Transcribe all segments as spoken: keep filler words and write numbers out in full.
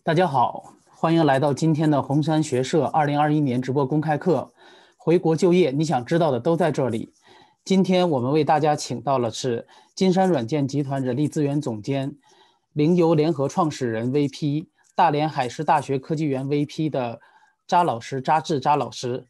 大家好，欢迎来到今天的红杉学社二零二一年直播公开课。回国就业，你想知道的都在这里。今天我们为大家请到了是金山软件集团人力资源总监、灵游联合创始人 V P、大连海事大学科技园 V P 的扎老师扎志扎老师。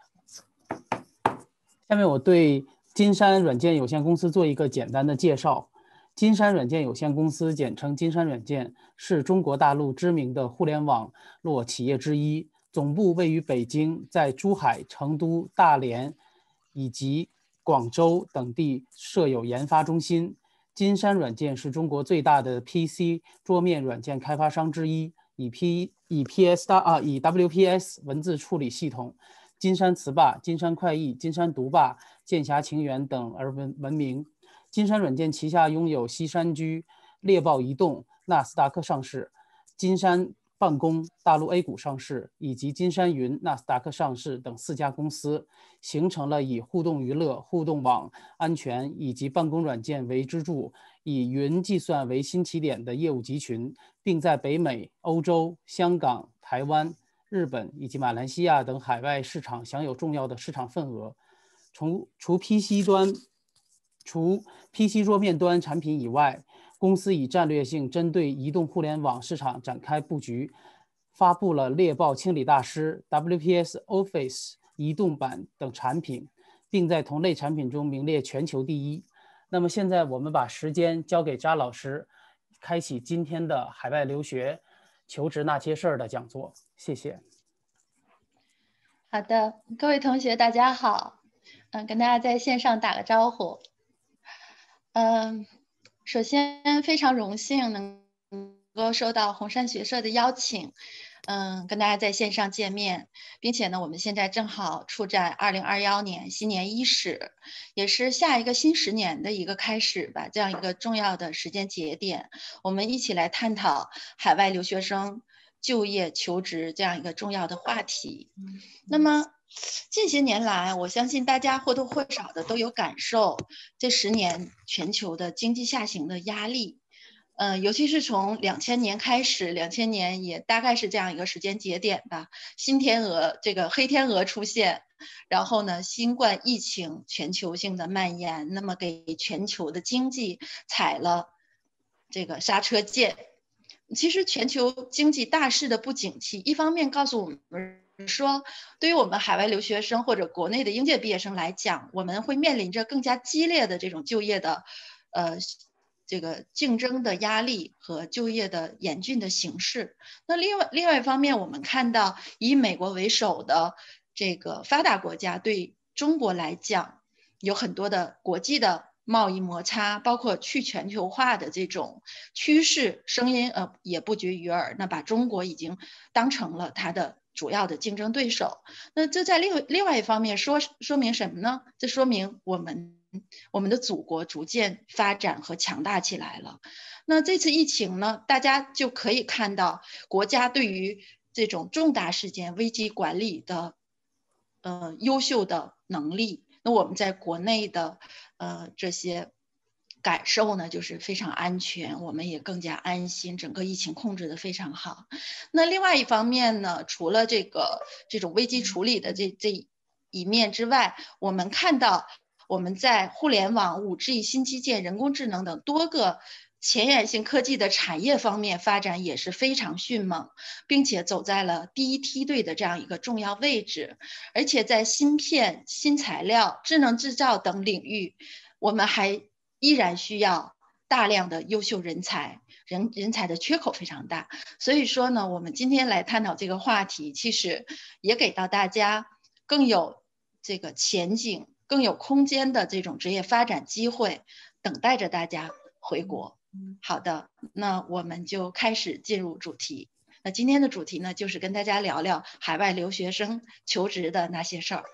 下面我对金山软件有限公司做一个简单的介绍。金山软件有限公司简称金山软件，是中国大陆知名的互联网络企业之一，总部位于北京，在珠海、成都、大连以及广州等地设有研发中心。金山软件是中国最大的 P C 桌面软件开发商之一，以 P 以 P S 啊以 W P S 文字处理系统、金山词霸、金山快译、金山读霸、剑侠情缘等而闻闻名。金山软件旗下拥有西山居、猎豹移动、纳斯达克上市、金山办公大陆 A 股上市以及金山云纳斯达克上市等四家公司，形成了以互动娱乐、互动网、安全以及办公软件为支柱，以云计算为新起点的业务集群，并在北美、欧洲、香港、台湾、日本以及马来西亚等海外市场享有重要的市场份额。除除 P C 端除 P C 桌面端产品以外，公司以战略性针对移动互联网市场展开布局，发布了猎豹清理大师、W P S Office 移动版等产品，并在同类产品中名列全球第一。那么现在我们把时间交给扎老师，开启今天的海外留学求职那些事儿的讲座。谢谢。 好的，各位同学大家好，嗯，跟大家在线上打个招呼。嗯，首先非常荣幸能够收到红杉学社的邀请，嗯，跟大家在线上见面，并且呢，我们现在正好处在二零二一年新年伊始，也是下一个新十年的一个开始吧，这样一个重要的时间节点，我们一起来探讨海外留学生就业求职这样一个重要的话题。那么近些年来，我相信大家或多或少的都有感受这十年全球的经济下行的压力。呃，尤其是从两千年开始，两千年也大概是这样一个时间节点吧。新天鹅这个黑天鹅出现，然后呢，新冠疫情全球性的蔓延，那么给全球的经济踩了这个刹车键。其实全球经济大势的不景气，一方面告诉我们说，对于我们海外留学生或者国内的应届毕业生来讲，我们会面临着更加激烈的这种就业的，呃，这个竞争的压力和就业的严峻的形势。那另外另外一方面，我们看到以美国为首的这个发达国家对中国来讲，有很多的国际的贸易摩擦，包括去全球化的这种趋势声音，呃，也不绝于耳。那把中国已经当成了它的主要的竞争对手。那这在另另外一方面说说明什么呢？这说明我们我们的祖国逐渐发展和强大起来了。那这次疫情呢，大家就可以看到国家对于这种重大事件危机管理的呃优秀的能力。那我们在国内的呃这些感受呢，就是非常安全，我们也更加安心，整个疫情控制得非常好。那另外一方面呢，除了这个这种危机处理的这这一面之外，我们看到我们在互联网、五 G、新基建、人工智能等多个前沿性科技的产业方面发展也是非常迅猛，并且走在了第一梯队的这样一个重要位置。而且在芯片、新材料、智能制造等领域，我们还依然需要大量的优秀人才，人人才的缺口非常大。所以说呢，我们今天来探讨这个话题，其实也给到大家更有这个前景、更有空间的这种职业发展机会，等待着大家回国。好的，那我们就开始进入主题。那今天的主题呢，就是跟大家聊聊海外留学生求职的那些事儿。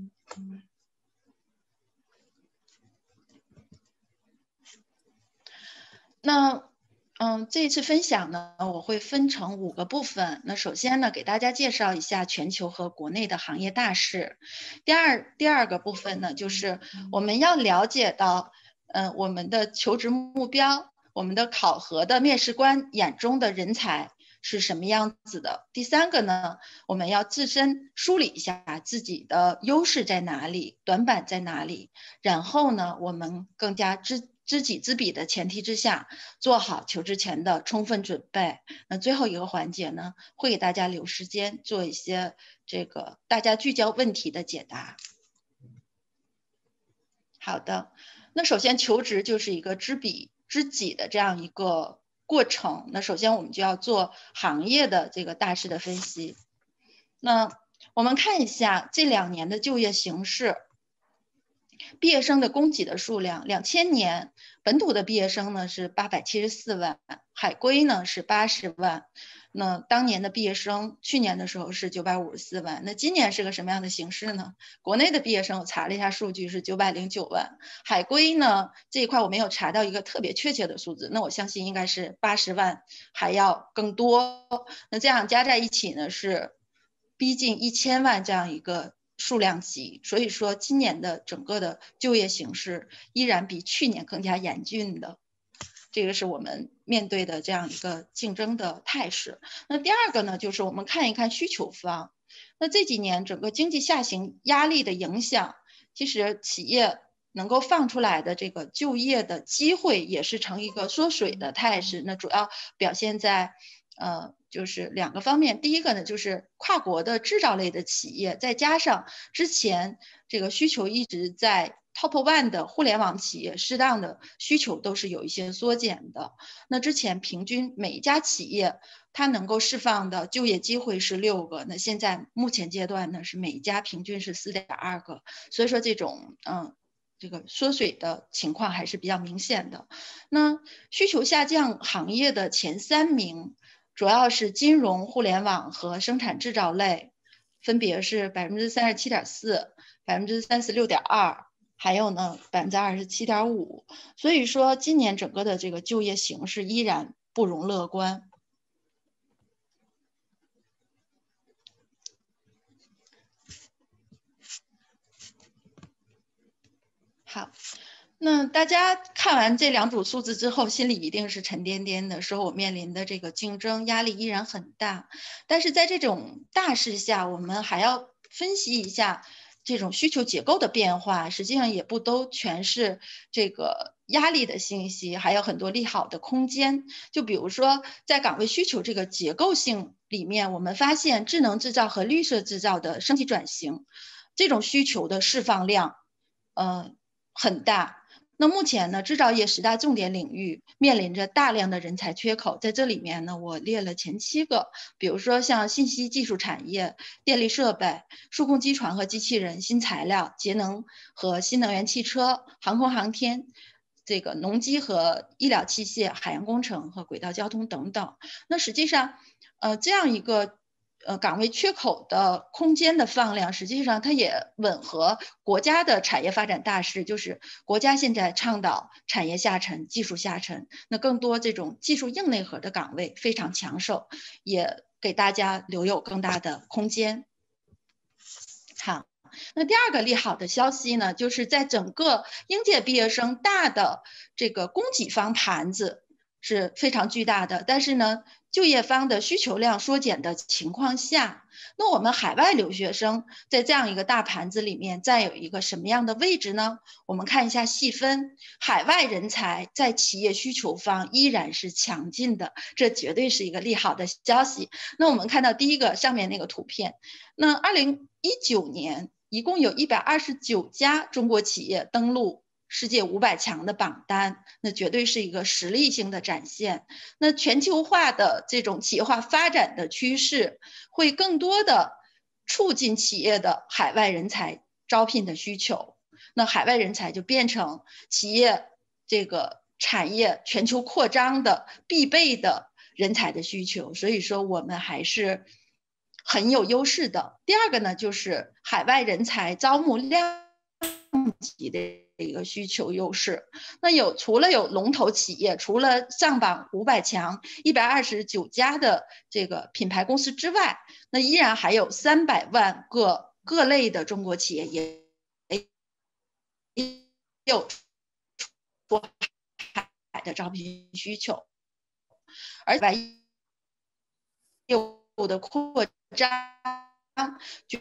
那嗯，这一次分享呢，我会分成五个部分。那首先呢，给大家介绍一下全球和国内的行业大事。第二，第二个部分呢，就是我们要了解到，嗯、呃，我们的求职目标，我们的考核的面试官眼中的人才是什么样子的。第三个呢，我们要自身梳理一下自己的优势在哪里，短板在哪里，然后呢，我们更加知知己知彼的前提之下，做好求职前的充分准备。那最后一个环节呢，会给大家留时间做一些这个大家聚焦问题的解答。好的，那首先求职就是一个知彼知己的这样一个过程。那首先我们就要做行业的这个大势的分析。那我们看一下这两年的就业形势。毕业生的供给的数量，两千年本土的毕业生呢是八百七十四万，海归呢是八十万。那当年的毕业生，去年的时候是九百五十四万。那今年是个什么样的形势呢？国内的毕业生我查了一下数据是九百零九万，海归呢这一块我没有查到一个特别确切的数字，那我相信应该是八十万还要更多。那这样加在一起呢是逼近一千万这样一个数量级，所以说今年的整个的就业形势依然比去年更加严峻的，这个是我们面对的这样一个竞争的态势。那第二个呢，就是我们看一看需求方。那这几年整个经济下行压力的影响，其实企业能够放出来的这个就业的机会也是呈一个缩水的态势。那主要表现在呃，就是两个方面。第一个呢，就是跨国的制造类的企业，再加上之前这个需求一直在 top one 的互联网企业，适当的需求都是有一些缩减的。那之前平均每一家企业它能够释放的就业机会是六个，那现在目前阶段呢是每一家平均是四点二个，所以说这种嗯。这个缩水的情况还是比较明显的。那需求下降行业的前三名，主要是金融、互联网和生产制造类，分别是百分之三十七点四、百分之三十六点二，还有呢百分之二十七点五。所以说，今年整个的这个就业形势依然不容乐观。好。那大家看完这两组数字之后，心里一定是沉甸甸的，说我面临的这个竞争压力依然很大。但是在这种大势下，我们还要分析一下这种需求结构的变化，实际上也不都全是这个压力的信息，还有很多利好的空间。就比如说在岗位需求这个结构性里面，我们发现智能制造和绿色制造的升级转型，这种需求的释放量，呃，很大。那目前呢，制造业十大重点领域面临着大量的人才缺口，在这里面呢，我列了前七个，比如说像信息技术产业、电力设备、数控机床和机器人、新材料、节能和新能源汽车、航空航天、这个农机和医疗器械、海洋工程和轨道交通等等。那实际上，呃，这样一个呃，岗位缺口的空间的放量，实际上它也吻合国家的产业发展大势，就是国家现在倡导产业下沉、技术下沉，那更多这种技术硬内核的岗位非常抢手，也给大家留有更大的空间。好，那第二个利好的消息呢，就是在整个应届毕业生大的这个供给方盘子是非常巨大的，但是呢，就业方的需求量缩减的情况下，那我们海外留学生在这样一个大盘子里面占有一个什么样的位置呢？我们看一下细分，海外人才在企业需求方依然是强劲的，这绝对是一个利好的消息。那我们看到第一个上面那个图片，那二零一九年一共有一百二十九家中国企业登陆世界五百强的榜单，那绝对是一个实力性的展现。那全球化的这种企业化发展的趋势，会更多的促进企业的海外人才招聘的需求。那海外人才就变成企业这个产业全球扩张的必备的人才的需求。所以说，我们还是很有优势的。第二个呢，就是海外人才招募量级的一个需求优势。那有除了有龙头企业，除了上榜五百强一百二十九家的这个品牌公司之外，那依然还有三百万个各类的中国企业也有出海。的招聘需求，而且务的扩张，就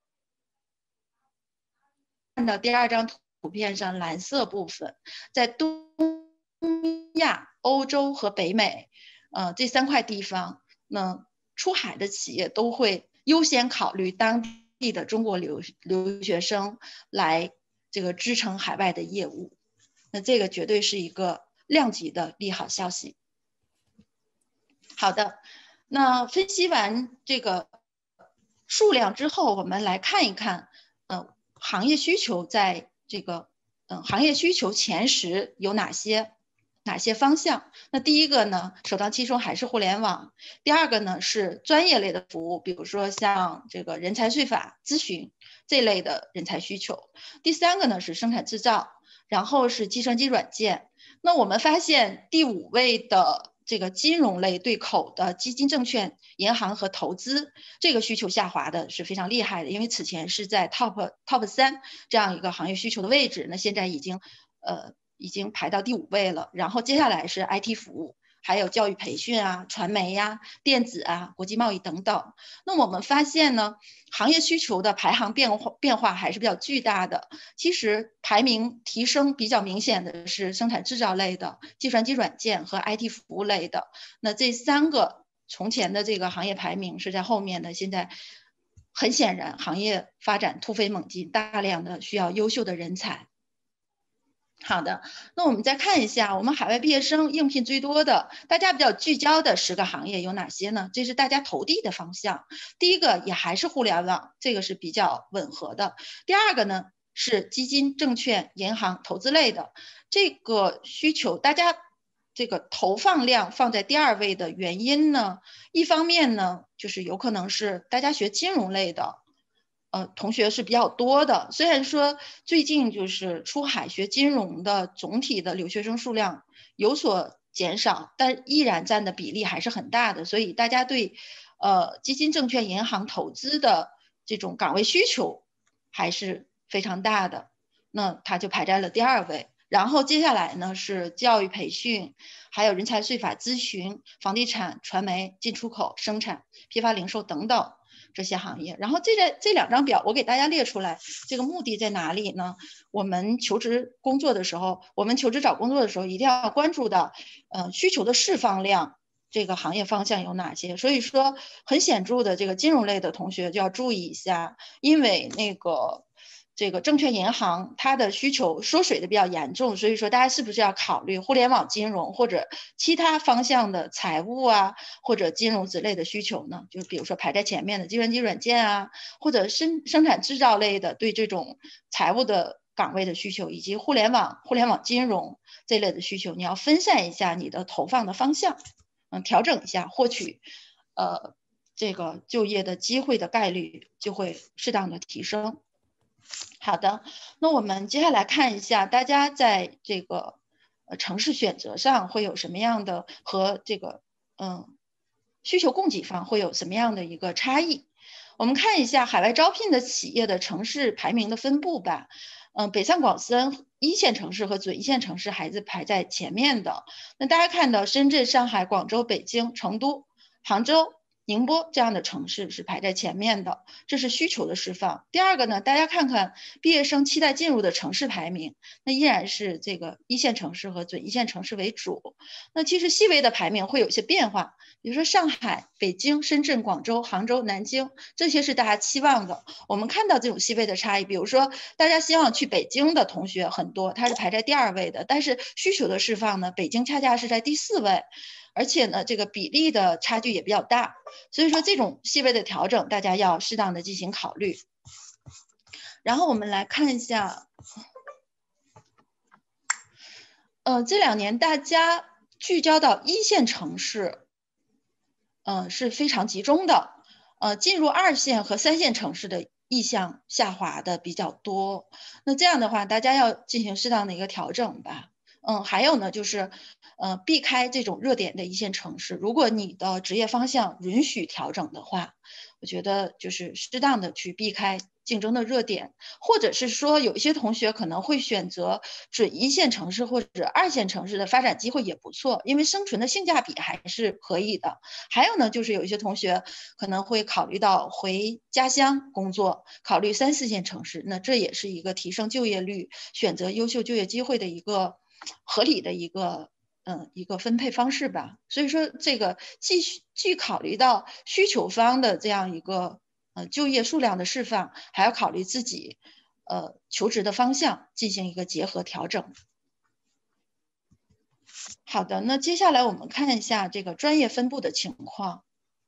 看到第二张图片上蓝色部分，在东亚、欧洲和北美，呃，这三块地方，那出海的企业都会优先考虑当地的中国留留学生来这个支撑海外的业务。那这个绝对是一个量级的利好消息。好的，那分析完这个数量之后，我们来看一看，呃，行业需求在这个，嗯、呃，行业需求前十有哪些哪些方向？那第一个呢，首当其冲还是互联网。第二个呢是专业类的服务，比如说像这个人才税法咨询这类的人才需求。第三个呢是生产制造，然后是计算机软件。那我们发现第五位的这个金融类对口的基金、证券、银行和投资，这个需求下滑的是非常厉害的，因为此前是在 top top 三这样一个行业需求的位置，那现在已经呃已经排到第五位了。然后接下来是 I T 服务，还有教育培训啊、传媒呀、啊、电子啊、国际贸易等等。那我们发现呢，行业需求的排行变化变化还是比较巨大的。其实排名提升比较明显的是生产制造类的、计算机软件和 I T 服务类的。那这三个从前的这个行业排名是在后面的，现在很显然行业发展突飞猛进，大量的需要优秀的人才。好的，那我们再看一下我们海外毕业生应聘最多的，大家比较聚焦的十个行业有哪些呢？这是大家投递的方向。第一个也还是互联网，这个是比较吻合的。第二个呢是基金、证券、银行、投资类的，这个需求大家这个投放量放在第二位的原因呢，一方面呢就是有可能是大家学金融类的。呃，同学是比较多的，虽然说最近就是出海学金融的总体的留学生数量有所减少，但依然占的比例还是很大的，所以大家对呃基金、证券、银行投资的这种岗位需求还是非常大的，那它就排在了第二位。然后接下来呢是教育培训，还有人才税法咨询、房地产、传媒、进出口、生产、批发零售等等。这些行业，然后这这这两张表我给大家列出来，这个目的在哪里呢？我们求职工作的时候，我们求职找工作的时候，一定要关注到，呃，需求的释放量，这个行业方向有哪些？所以说，很显著的这个金融类的同学就要注意一下，因为那个。这个证券银行它的需求缩水的比较严重，所以说大家是不是要考虑互联网金融或者其他方向的财务啊或者金融之类的需求呢？就比如说排在前面的计算机软件啊，或者生生产制造类的对这种财务的岗位的需求，以及互联网互联网金融这类的需求，你要分散一下你的投放的方向，嗯，调整一下，获取呃这个就业的机会的概率就会适当的提升。好的，那我们接下来看一下大家在这个呃城市选择上会有什么样的和这个嗯需求供给方会有什么样的一个差异。我们看一下海外招聘的企业的城市排名的分布吧。嗯，北上广深一线城市和准一线城市还是排在前面的。那大家看到深圳、上海、广州、北京、成都、杭州、宁波这样的城市是排在前面的，这是需求的释放。第二个呢，大家看看毕业生期待进入的城市排名，那依然是这个一线城市和准一线城市为主。那其实细微的排名会有一些变化，比如说上海、北京、深圳、广州、杭州、南京，这些是大家期望的。我们看到这种细微的差异，比如说大家希望去北京的同学很多，他是排在第二位的，但是需求的释放呢，北京恰恰是在第四位。而且呢，这个比例的差距也比较大，所以说这种细微的调整，大家要适当的进行考虑。然后我们来看一下，呃，这两年大家聚焦到一线城市，呃，是非常集中的，呃，进入二线和三线城市的意向下滑的比较多。那这样的话，大家要进行适当的一个调整吧。 嗯，还有呢，就是呃，避开这种热点的一线城市。如果你的职业方向允许调整的话，我觉得就是适当的去避开竞争的热点，或者是说有一些同学可能会选择准一线城市或者二线城市的发展机会也不错，因为生存的性价比还是可以的。还有呢，就是有一些同学可能会考虑到回家乡工作，考虑三四线城市，那这也是一个提升就业率、选择优秀就业机会的一个合理的一个嗯一个分配方式吧。所以说这个既既考虑到需求方的这样一个呃就业数量的释放，还要考虑自己呃求职的方向进行一个结合调整。好的，那接下来我们看一下这个专业分布的情况。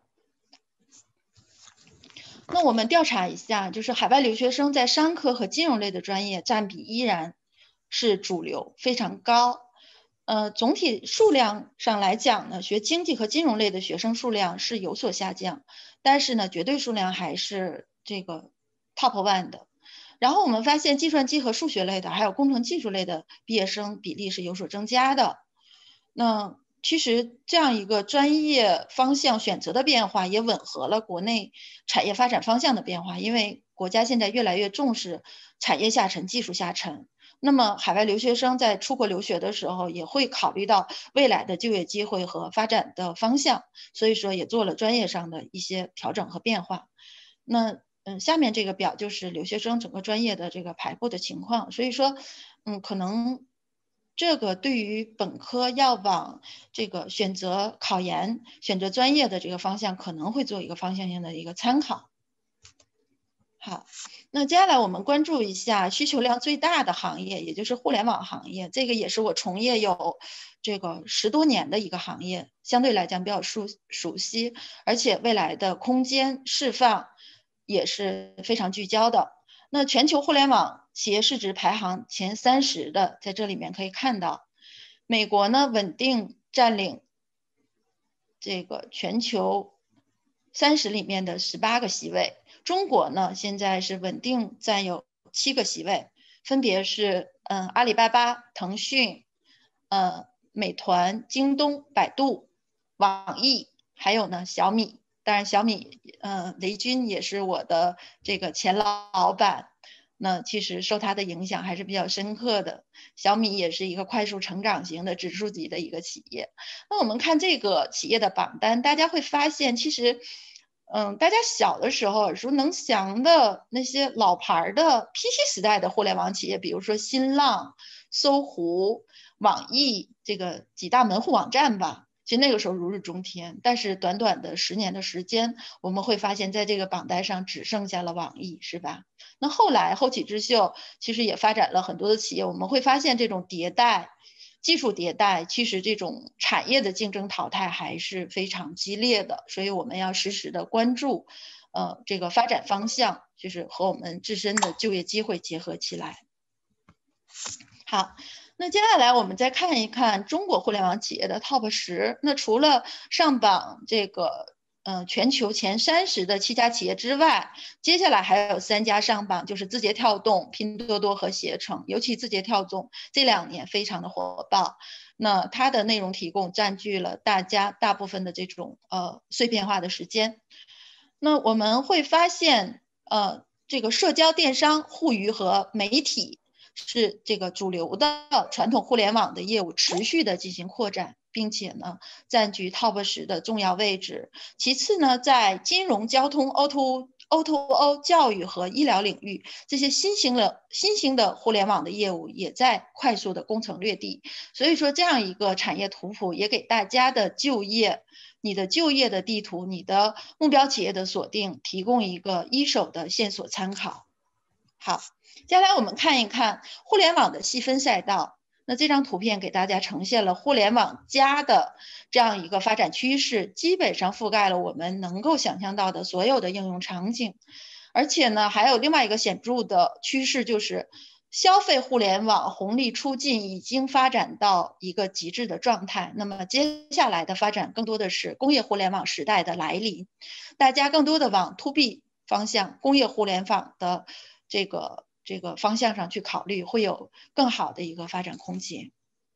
那我们调查一下，就是海外留学生在商科和金融类的专业占比依然是主流，非常高。呃，总体数量上来讲呢，学经济和金融类的学生数量是有所下降，但是呢，绝对数量还是这个 top one 的。然后我们发现计算机和数学类的，还有工程技术类的毕业生比例是有所增加的。那其实这样一个专业方向选择的变化，也吻合了国内产业发展方向的变化，因为国家现在越来越重视产业下沉、技术下沉。那么海外留学生在出国留学的时候，也会考虑到未来的就业机会和发展的方向，所以说也做了专业上的一些调整和变化。那嗯，下面这个表就是留学生整个专业的这个排布的情况，所以说嗯，可能这个对于本科要往这个选择考研、选择专业的这个方向，可能会做一个方向性的一个参考。好，那接下来我们关注一下需求量最大的行业，也就是互联网行业。这个也是我从业有这个十多年的一个行业，相对来讲比较熟熟悉，而且未来的空间释放也是非常聚焦的。那全球互联网企业市值排行前三十的，在这里面可以看到，美国呢稳定占领这个全球三十里面的十八个席位。中国呢，现在是稳定占有七个席位，分别是嗯阿里巴巴、腾讯、呃美团、京东、百度、网易，还有呢小米。当然，小米呃雷军也是我的这个前老板，那其实受他的影响还是比较深刻的。小米也是一个快速成长型的指数级的一个企业。那我们看这个企业的榜单，大家会发现其实。嗯，大家小的时候耳熟能详的那些老牌的 P C 时代的互联网企业，比如说新浪、搜狐、网易这个几大门户网站吧，其实那个时候如日中天。但是短短的十年的时间，我们会发现在这个榜单上只剩下了网易，是吧？那后来后起之秀其实也发展了很多的企业，我们会发现这种迭代。技术迭代，其实这种产业的竞争淘汰还是非常激烈的，所以我们要实时的关注，呃，这个发展方向，就是和我们自身的就业机会结合起来。好，那接下来我们再看一看中国互联网企业的 top 十。那除了上榜这个呃，全球前三十的七家企业之外，接下来还有三家上榜，就是字节跳动、拼多多和携程。尤其字节跳动这两年非常的火爆，那它的内容提供占据了大家大部分的这种呃碎片化的时间。那我们会发现，呃，这个社交电商、互娱和媒体是这个主流的传统互联网的业务持续的进行扩展。并且呢，占据 top 十的重要位置。其次呢，在金融、交通、O to O to O、教育和医疗领域，这些新兴的新兴的互联网的业务也在快速的攻城略地。所以说，这样一个产业图谱也给大家的就业、你的就业的地图、你的目标企业的锁定提供一个一手的线索参考。好，接下来我们看一看互联网的细分赛道。那这张图片给大家呈现了互联网加的这样一个发展趋势，基本上覆盖了我们能够想象到的所有的应用场景。而且呢，还有另外一个显著的趋势，就是消费互联网红利出尽，已经发展到一个极致的状态。那么接下来的发展更多的是工业互联网时代的来临，大家更多的往 to B 方向、工业互联网的这个这个方向上去考虑，会有更好的一个发展空间。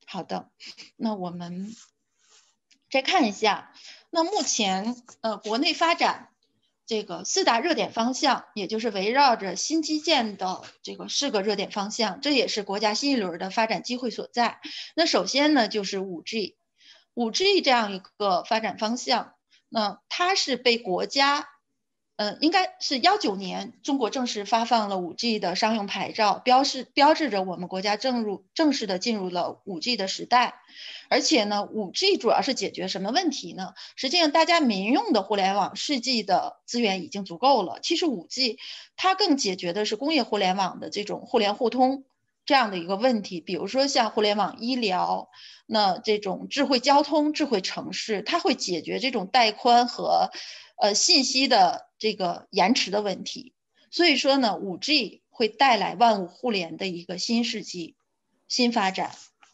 好的，那我们再看一下，那目前呃国内发展这个四大热点方向，也就是围绕着新基建的这个四个热点方向，这也是国家新一轮的发展机会所在。那首先呢，就是 五 G， 五 G 这样一个发展方向，那它是被国家呃，应该是幺九年，中国正式发放了 五 G 的商用牌照，标示标志着我们国家正入正式的进入了 五 G 的时代。而且呢 ，五 G 主要是解决什么问题呢？实际上，大家民用的互联网四 G 的资源已经足够了。其实 五 G 它更解决的是工业互联网的这种互联互通这样的一个问题，比如说像互联网医疗，那这种智慧交通、智慧城市，它会解决这种带宽和呃信息的这个延迟的问题。所以说呢 ，五 G 会带来万物互联的一个新世纪、新发展。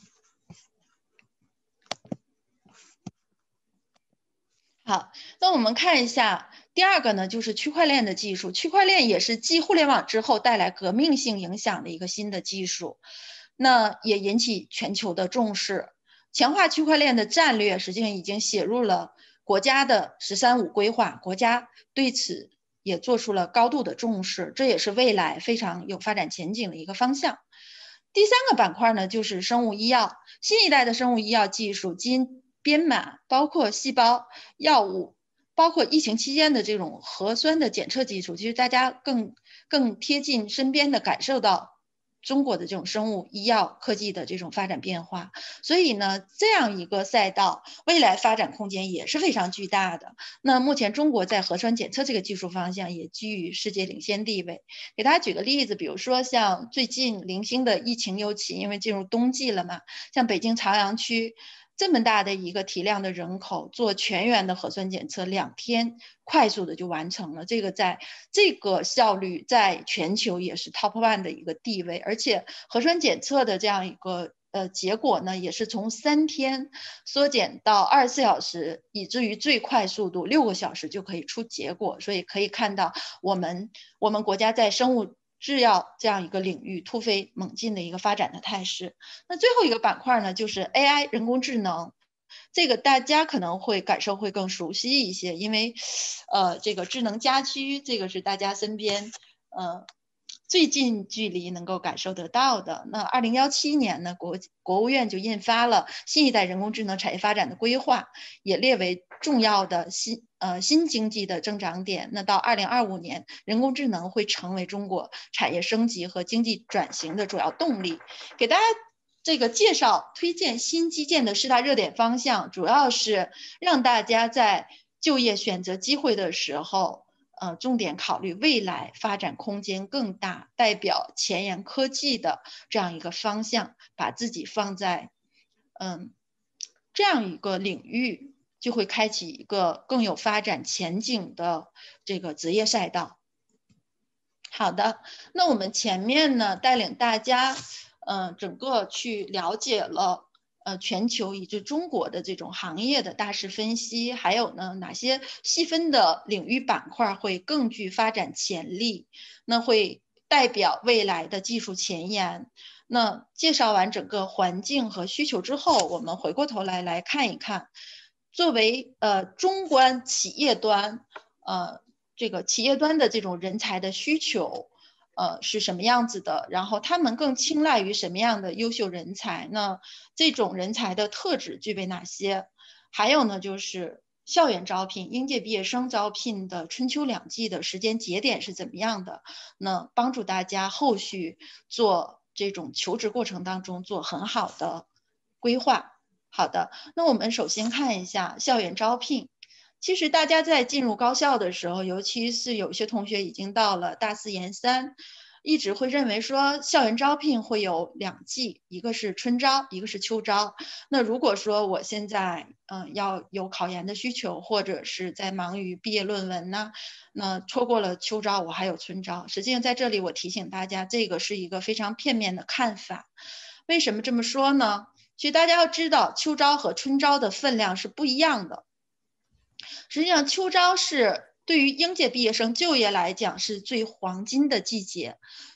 好，那我们看一下第二个呢，就是区块链的技术。区块链也是继互联网之后带来革命性影响的一个新的技术，那也引起全球的重视。强化区块链的战略实际上已经写入了国家的“十三五”规划，国家对此也做出了高度的重视，这也是未来非常有发展前景的一个方向。第三个板块呢，就是生物医药，新一代的生物医药技术，基因编码，包括细胞药物，包括疫情期间的这种核酸的检测技术，其实大家更更贴近身边的感受到中国的这种生物医药科技的这种发展变化。所以呢，这样一个赛道未来发展空间也是非常巨大的。那目前中国在核酸检测这个技术方向也居于世界领先地位。给大家举个例子，比如说像最近零星的疫情尤其因为进入冬季了嘛，像北京朝阳区这么大的一个体量的人口，做全员的核酸检测，两天快速的就完成了。这个在这个效率在全球也是 top one 的一个地位，而且核酸检测的这样一个呃结果呢，也是从三天缩减到二十四小时，以至于最快速度六个小时就可以出结果。所以可以看到我们我们国家在生物制药这样一个领域突飞猛进的一个发展的态势。那最后一个板块呢，就是 A I 人工智能，这个大家可能会感受会更熟悉一些，因为呃，这个智能家居，这个是大家身边呃最近距离能够感受得到的。那二零一七年呢，国国务院就印发了新一代人工智能产业发展的规划，也列为重要的新呃新经济的增长点。那到二零二五年，人工智能会成为中国产业升级和经济转型的主要动力。给大家这个介绍推荐新基建的四大热点方向，主要是让大家在就业选择机会的时候，呃，重点考虑未来发展空间更大、代表前沿科技的这样一个方向，把自己放在嗯这样一个领域，就会开启一个更有发展前景的这个职业赛道。好的，那我们前面呢带领大家，呃，整个去了解了呃全球以及中国的这种行业的大势分析，还有呢哪些细分的领域板块会更具发展潜力，那会代表未来的技术前沿。那介绍完整个环境和需求之后，我们回过头来来看一看，作为呃中观企业端，呃。这个企业端的这种人才的需求，呃是什么样子的？然后他们更青睐于什么样的优秀人才？那这种人才的特质具备哪些？还有呢，就是校园招聘、应届毕业生招聘的春秋两季的时间节点是怎么样的？那帮助大家后续做这种求职过程当中做很好的规划。好的，那我们首先看一下校园招聘。其实大家在进入高校的时候，尤其是有些同学已经到了大四研三，一直会认为说校园招聘会有两季，一个是春招，一个是秋招。那如果说我现在嗯、呃、要有考研的需求，或者是在忙于毕业论文呢，那错过了秋招，我还有春招。实际上在这里我提醒大家，这个是一个非常片面的看法。为什么这么说呢？其实大家要知道，秋招和春招的分量是不一样的。实际上秋招是对于应届毕业生就业来讲是最黄金的季节，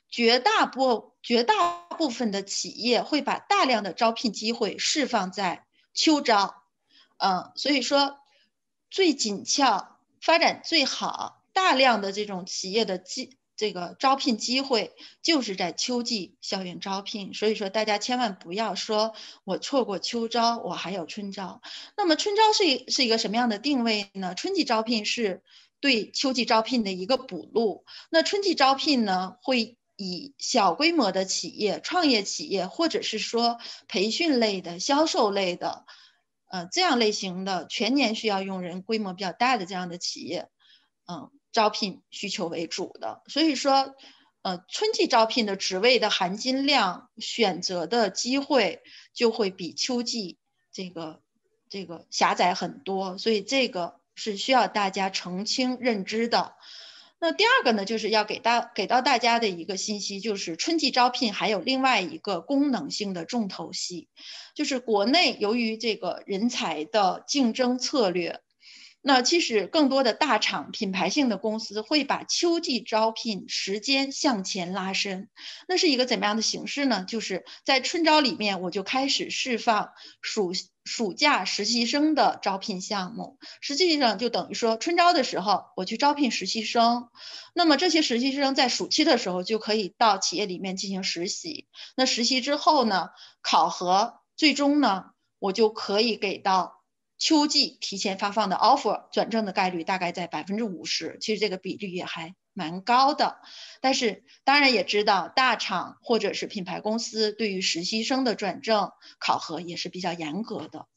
绝大部绝大部分的企业会把大量的招聘机会释放在秋招，嗯，所以说最紧俏、发展最好、大量的这种企业的机这个招聘机会就是在秋季校园招聘。所以说大家千万不要说我错过秋招，我还有春招。那么春招是一是一个什么样的定位呢？春季招聘是对秋季招聘的一个补录。那春季招聘呢，会以小规模的企业、创业企业，或者是说培训类的、销售类的，呃，这样类型的全年需要用人、规模比较大的这样的企业，嗯、呃，招聘需求为主的。所以说，呃，春季招聘的职位的含金量、选择的机会就会比秋季这个这个狭窄很多，所以这个是需要大家澄清认知的。那第二个呢，就是要给到给到大家的一个信息，就是春季招聘还有另外一个功能性的重头戏，就是国内由于这个人才的竞争策略，那其实更多的大厂品牌性的公司会把秋季招聘时间向前拉伸。那是一个怎么样的形式呢？就是在春招里面我就开始释放暑暑假实习生的招聘项目，实际上就等于说春招的时候我去招聘实习生，那么这些实习生在暑期的时候就可以到企业里面进行实习，那实习之后呢，考核最终呢我就可以给到秋季提前发放的 offer， 转正的概率大概在百分之五十，其实这个比例也还蛮高的。但是当然也知道大厂或者是品牌公司对于实习生的转正考核也是比较严格的。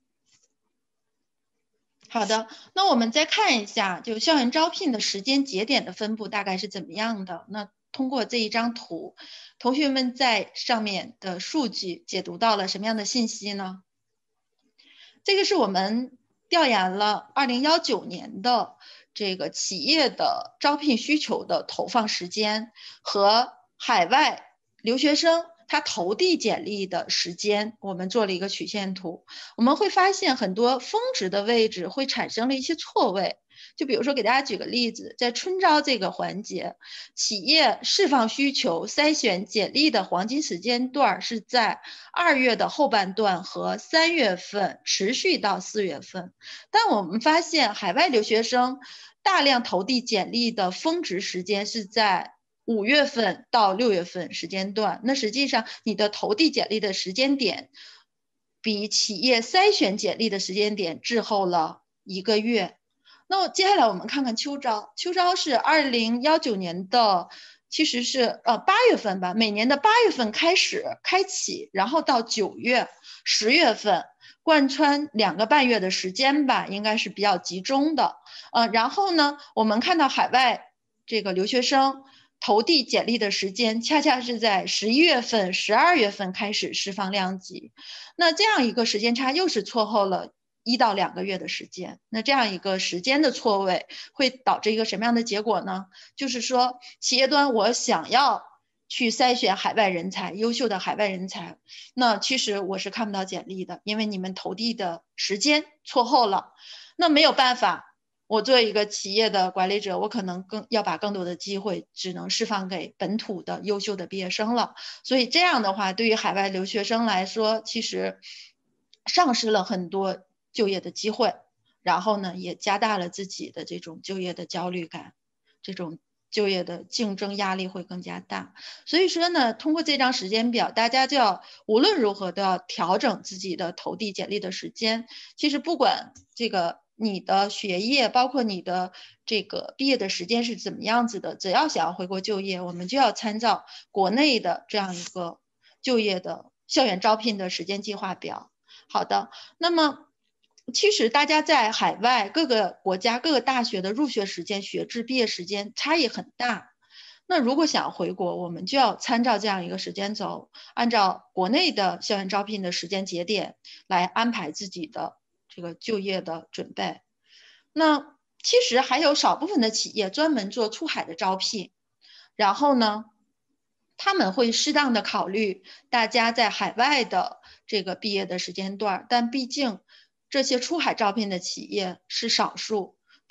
好的，那我们再看一下，就校园招聘的时间节点的分布大概是怎么样的。那通过这一张图，同学们在上面的数据解读到了什么样的信息呢？这个是我们调研了二零一九年的这个企业的招聘需求的投放时间和海外留学生他投递简历的时间，我们做了一个曲线图。我们会发现很多峰值的位置会产生了一些错位，就比如说给大家举个例子，在春招这个环节，企业释放需求、筛选简历的黄金时间段是在二月的后半段和三月份，持续到四月份。但我们发现海外留学生大量投递简历的峰值时间是在五月份到六月份时间段，那实际上你的投递简历的时间点比企业筛选简历的时间点滞后了一个月。那接下来我们看看秋招，秋招是二零一九年的，其实是呃八月份吧，每年的八月份开始开启，然后到九月、十月份，贯穿两个半月的时间吧，应该是比较集中的。呃，然后呢，我们看到海外这个留学生投递简历的时间，恰恰是在十一月份、十二月份开始释放量级，那这样一个时间差又是错后了一到两个月的时间，那这样一个时间的错位会导致一个什么样的结果呢？就是说，企业端我想要去筛选海外人才，优秀的海外人才，那其实我是看不到简历的，因为你们投递的时间错后了，那没有办法。我作为一个企业的管理者，我可能更要把更多的机会只能释放给本土的优秀的毕业生了。所以这样的话，对于海外留学生来说，其实丧失了很多就业的机会，然后呢，也加大了自己的这种就业的焦虑感，这种就业的竞争压力会更加大。所以说呢，通过这张时间表，大家就要无论如何都要调整自己的投递简历的时间。其实不管这个你的学业，包括你的这个毕业的时间是怎么样子的，只要想要回国就业，我们就要参照国内的这样一个就业的校园招聘的时间计划表。好的，那么其实大家在海外各个国家各个大学的入学时间、学制、毕业时间差异很大。那如果想回国，我们就要参照这样一个时间轴，按照国内的校园招聘的时间节点来安排自己的这个就业的准备。那其实还有少部分的企业专门做出海的招聘，然后呢，他们会适当的考虑大家在海外的这个毕业的时间段，但毕竟这些出海招聘的企业是少数，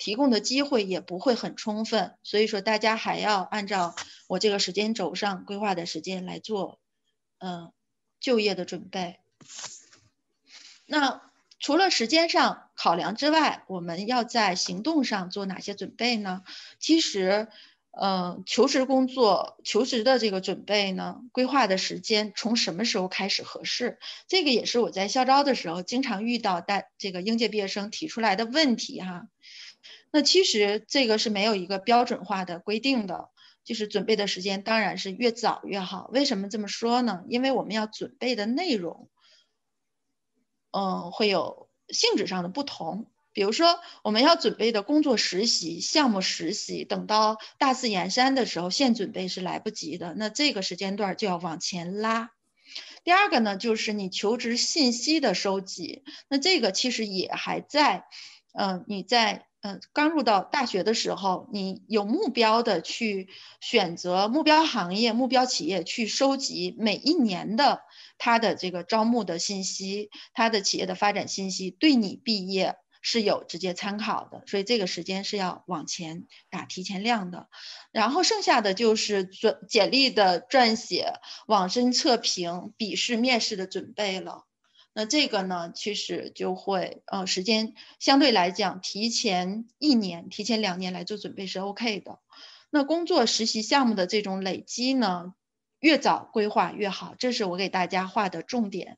提供的机会也不会很充分，所以说大家还要按照我这个时间轴上规划的时间来做，嗯、呃，就业的准备。那除了时间上考量之外，我们要在行动上做哪些准备呢？其实，呃，求职工作、求职的这个准备呢，规划的时间从什么时候开始合适？这个也是我在校招的时候经常遇到大这个应届毕业生提出来的问题哈。那其实这个是没有一个标准化的规定的，就是准备的时间当然是越早越好。为什么这么说呢？因为我们要准备的内容，嗯，会有性质上的不同。比如说我们要准备的工作实习、项目实习，等到大四研三的时候，现准备是来不及的，那这个时间段就要往前拉。第二个呢，就是你求职信息的收集，那这个其实也还在，嗯、呃，你在嗯、呃、刚入到大学的时候，你有目标的去选择目标行业、目标企业，去收集每一年的它的这个招募的信息，它的企业的发展信息，对你毕业是有直接参考的，所以这个时间是要往前打提前量的。然后剩下的就是准简历的撰写、网申测评、笔试、面试的准备了。那这个呢，其实就会呃时间相对来讲提前一年、提前两年来做准备是 OK 的。那工作实习项目的这种累积呢，越早规划越好，这是我给大家画的重点。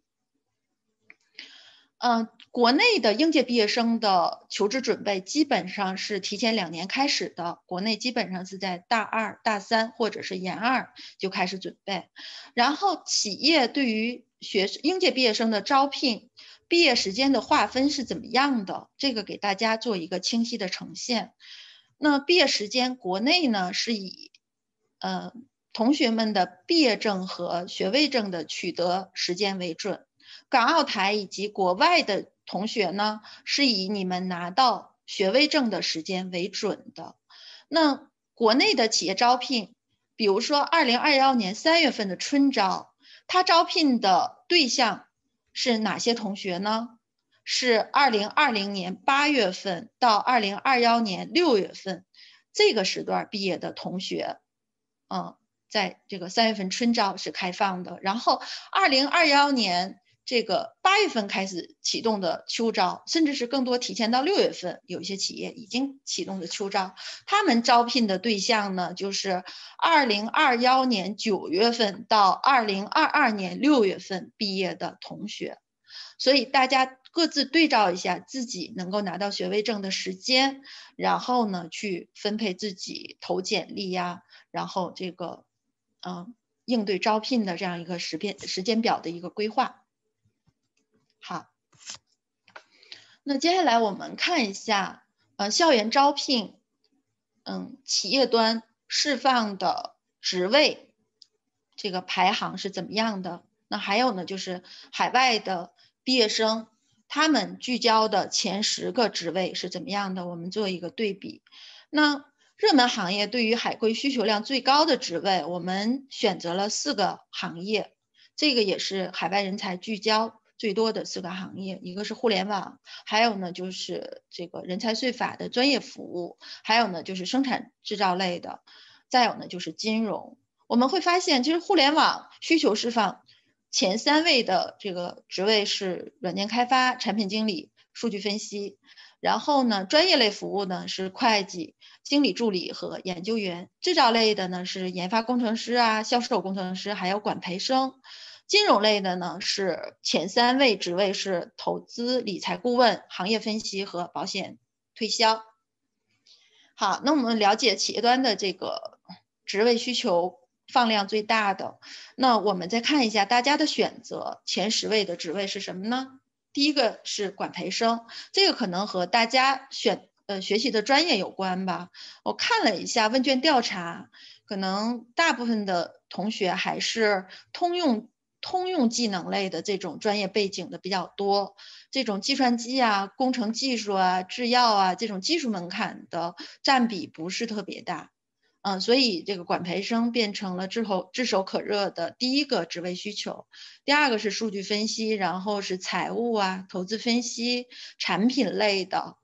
嗯、呃，国内的应届毕业生的求职准备基本上是提前两年开始的，国内基本上是在大二、大三或者是研二就开始准备。然后企业对于学应届毕业生的招聘，毕业时间的划分是怎么样的？这个给大家做一个清晰的呈现。那毕业时间，国内呢是以呃同学们的毕业证和学位证的取得时间为准。港澳台以及国外的同学呢，是以你们拿到学位证的时间为准的。那国内的企业招聘，比如说二零二一年三月份的春招，它招聘的对象是哪些同学呢？是二零二零年八月份到二零二一年六月份这个时段毕业的同学，嗯，在这个三月份春招是开放的。然后二零二一年这个八月份开始启动的秋招，甚至是更多提前到六月份，有一些企业已经启动的秋招，他们招聘的对象呢，就是二零二一年九月份到二零二二年六月份毕业的同学。所以大家各自对照一下自己能够拿到学位证的时间，然后呢去分配自己投简历呀，然后这个嗯应对招聘的这样一个时间时间表的一个规划。好，那接下来我们看一下，呃，校园招聘，嗯，企业端释放的职位，这个排行是怎么样的？那还有呢，就是海外的毕业生，他们聚焦的前十个职位是怎么样的？我们做一个对比。那热门行业对于海归需求量最高的职位，我们选择了四个行业，这个也是海外人才聚焦最多的四个行业，一个是互联网，还有呢就是这个人才税法的专业服务，还有呢就是生产制造类的，再有呢就是金融。我们会发现，其实互联网需求释放前三位的这个职位是软件开发、产品经理、数据分析。然后呢，专业类服务呢是会计、经理助理和研究员；制造类的呢是研发工程师啊、销售工程师，还有管培生。金融类的呢是前三位职位是投资理财顾问、行业分析和保险推销。好，那我们了解企业端的这个职位需求放量最大的，那我们再看一下大家的选择，前十位的职位是什么呢？第一个是管培生，这个可能和大家选呃学习的专业有关吧。我看了一下问卷调查，可能大部分的同学还是通用通用技能类的这种专业背景的比较多，这种计算机啊、工程技术啊、制药啊这种技术门槛的占比不是特别大。嗯，所以这个管培生变成了炙手炙手可热的第一个职位需求。第二个是数据分析，然后是财务啊、投资分析、产品类的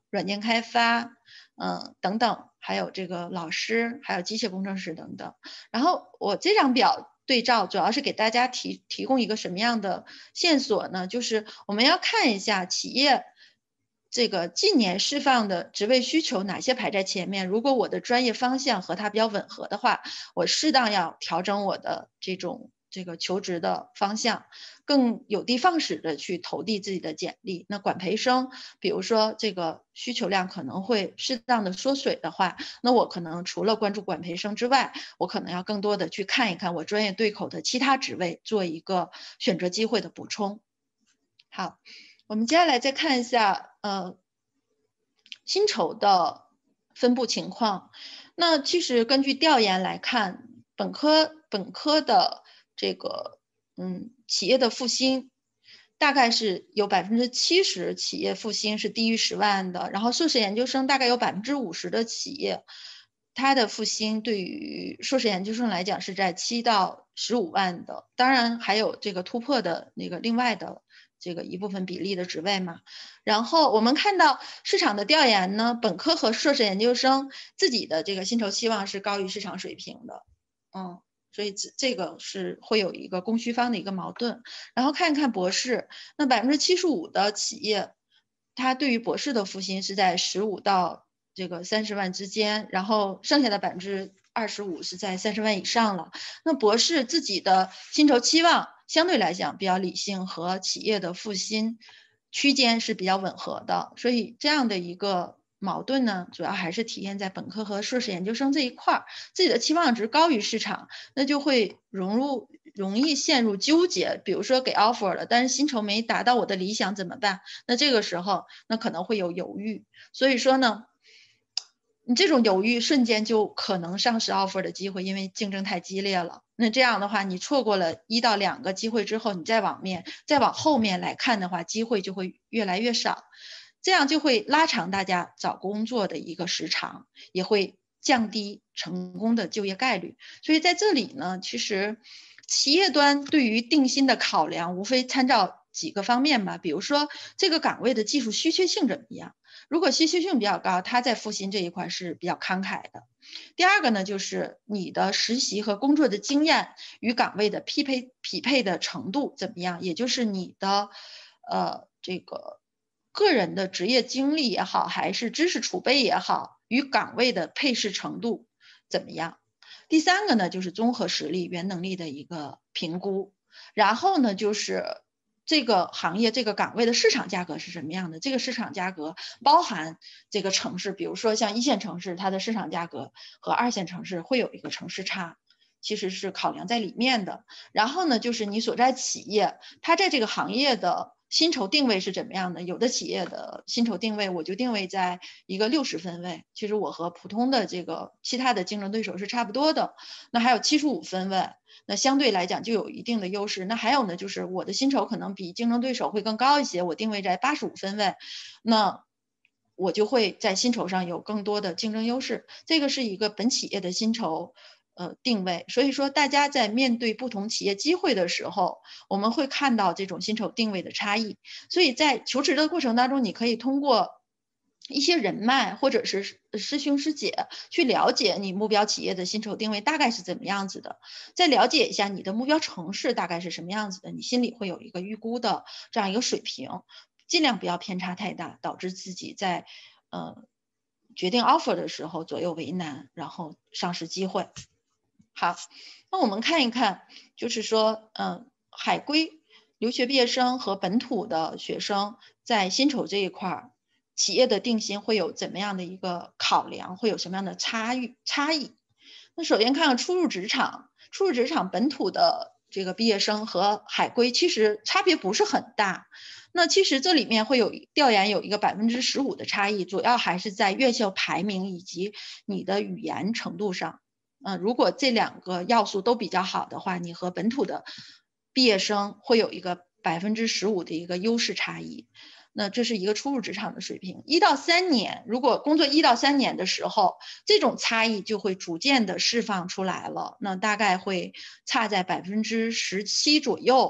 软件开发，嗯等等，还有这个老师，还有机械工程师等等。然后我这张表对照主要是给大家提提供一个什么样的线索呢？就是我们要看一下企业这个近年释放的职位需求哪些排在前面。如果我的专业方向和它比较吻合的话，我适当要调整我的这种这个求职的方向，更有的放矢的去投递自己的简历。那管培生，比如说这个需求量可能会适当的缩水的话，那我可能除了关注管培生之外，我可能要更多的去看一看我专业对口的其他职位，做一个选择机会的补充。好，我们接下来再看一下呃薪酬的分布情况。那其实根据调研来看，本科本科的这个嗯企业的复薪大概是有百分之七十企业复薪是低于十万的，然后硕士研究生大概有百分之五十的企业，它的复薪对于硕士研究生来讲是在七到十五万的，当然还有这个突破的那个另外的这个一部分比例的职位嘛。然后我们看到市场的调研呢，本科和硕士研究生自己的这个薪酬期望是高于市场水平的，嗯。所以这个是会有一个供需方的一个矛盾。然后看一看博士，那百分之七十五的企业，它对于博士的复薪是在十五到这个三十万之间，然后剩下的百分之二十五是在三十万以上了。那博士自己的薪酬期望相对来讲比较理性，和企业的复薪区间是比较吻合的，所以这样的一个矛盾呢，主要还是体现在本科和硕士研究生这一块，自己的期望值高于市场，那就会融入容易陷入纠结。比如说给 offer 了，但是薪酬没达到我的理想怎么办？那这个时候，那可能会有犹豫。所以说呢，你这种犹豫瞬间就可能丧失 offer 的机会，因为竞争太激烈了。那这样的话，你错过了一到两个机会之后，你再往面再往后面来看的话，机会就会越来越少。这样就会拉长大家找工作的一个时长，也会降低成功的就业概率。所以在这里呢，其实企业端对于定薪的考量，无非参照几个方面吧。比如说这个岗位的技术稀缺性怎么样，如果稀缺性比较高，它在复薪这一块是比较慷慨的。第二个呢，就是你的实习和工作的经验与岗位的匹配匹配的程度怎么样，也就是你的呃这个个人的职业经历也好，还是知识储备也好，与岗位的配适程度怎么样。第三个呢，就是综合实力、原能力的一个评估。然后呢，就是这个行业这个岗位的市场价格是什么样的？这个市场价格包含这个城市，比如说像一线城市，它的市场价格和二线城市会有一个城市差，其实是考量在里面的。然后呢，就是你所在企业，它在这个行业的薪酬定位是怎么样的？有的企业的薪酬定位我就定位在一个六十分位，其实我和普通的这个其他的竞争对手是差不多的。那还有七十五分位，那相对来讲就有一定的优势。那还有呢，就是我的薪酬可能比竞争对手会更高一些，我定位在八十五分位，那我就会在薪酬上有更多的竞争优势。这个是一个本企业的薪酬呃定位。所以说大家在面对不同企业机会的时候，我们会看到这种薪酬定位的差异。所以在求职的过程当中，你可以通过一些人脉或者是师兄师姐去了解你目标企业的薪酬定位大概是怎么样子的，再了解一下你的目标城市大概是什么样子的，你心里会有一个预估的这样一个水平，尽量不要偏差太大，导致自己在呃决定 offer 的时候左右为难，然后丧失机会。好，那我们看一看，就是说嗯，海归留学毕业生和本土的学生在薪酬这一块企业的定薪会有怎么样的一个考量，会有什么样的差异差异。那首先看看初入职场，初入职场本土的这个毕业生和海归其实差别不是很大。那其实这里面会有调研有一个百分之十五的差异，主要还是在院校排名以及你的语言程度上。嗯、呃，如果这两个要素都比较好的话，你和本土的毕业生会有一个百分之十五的一个优势差异。那这是一个初入职场的水平。一到三年，如果工作一到三年的时候，这种差异就会逐渐的释放出来了。那大概会差在百分之十七左右。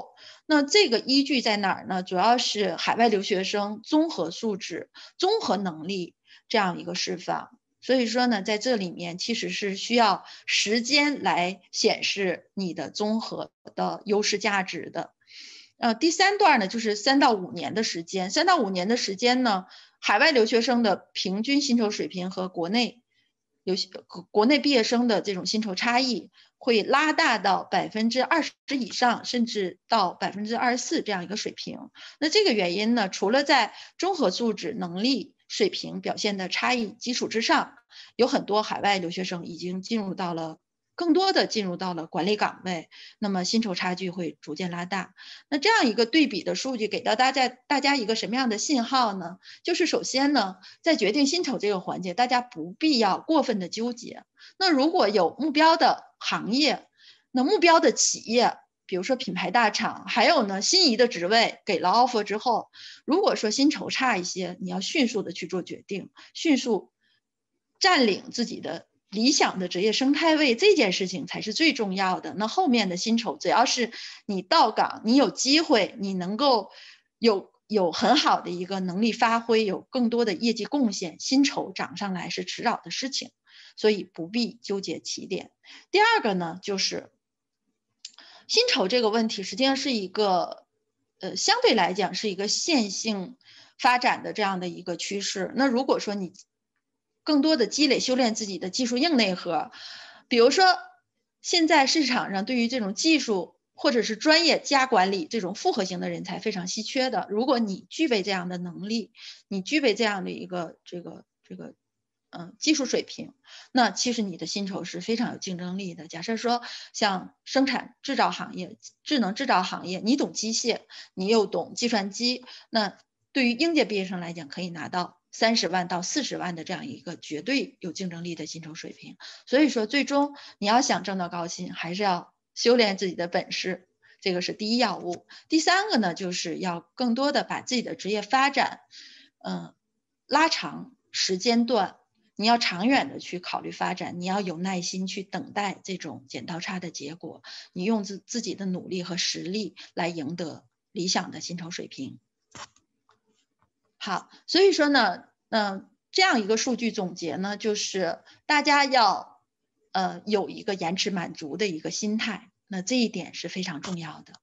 那这个依据在哪儿呢？主要是海外留学生综合素质、综合能力这样一个释放。所以说呢，在这里面其实是需要时间来显示你的综合的优势价值的。呃，第三段呢，就是三到五年的时间，三到五年的时间呢，海外留学生的平均薪酬水平和国内留学国内毕业生的这种薪酬差异会拉大到百分之二十以上，甚至到百分之二十四这样一个水平。那这个原因呢，除了在综合素质、能力水平表现的差异基础之上，有很多海外留学生已经进入到了。更多的进入到了管理岗位，那么薪酬差距会逐渐拉大。那这样一个对比的数据给到大家大家一个什么样的信号呢？就是首先呢，在决定薪酬这个环节，大家不必要过分的纠结。那如果有目标的行业，那目标的企业，比如说品牌大厂，还有呢心仪的职位给了 offer 之后，如果说薪酬差一些，你要迅速的去做决定，迅速占领自己的理想的职业生态位，这件事情才是最重要的。那后面的薪酬，只要是你到岗，你有机会，你能够有有很好的一个能力发挥，有更多的业绩贡献，薪酬涨上来是迟早的事情，所以不必纠结起点。第二个呢，就是薪酬这个问题，实际上是一个呃相对来讲是一个线性发展的这样的一个趋势。那如果说你更多的积累修炼自己的技术硬内核，比如说现在市场上对于这种技术或者是专业加管理这种复合型的人才非常稀缺的，如果你具备这样的能力，你具备这样的一个这个这个嗯技术水平，那其实你的薪酬是非常有竞争力的。假设说像生产制造行业、智能制造行业，你懂机械，你又懂计算机，那对于应届毕业生来讲，可以拿到三十万到四十万的这样一个绝对有竞争力的薪酬水平。所以说，最终你要想挣到高薪，还是要修炼自己的本事，这个是第一要务。第三个呢，就是要更多的把自己的职业发展，嗯，拉长时间段。你要长远的去考虑发展，你要有耐心去等待这种剪刀差的结果，你用自自己的努力和实力来赢得理想的薪酬水平。好，所以说呢，嗯、呃，这样一个数据总结呢，就是大家要呃有一个延迟满足的一个心态，那这一点是非常重要的。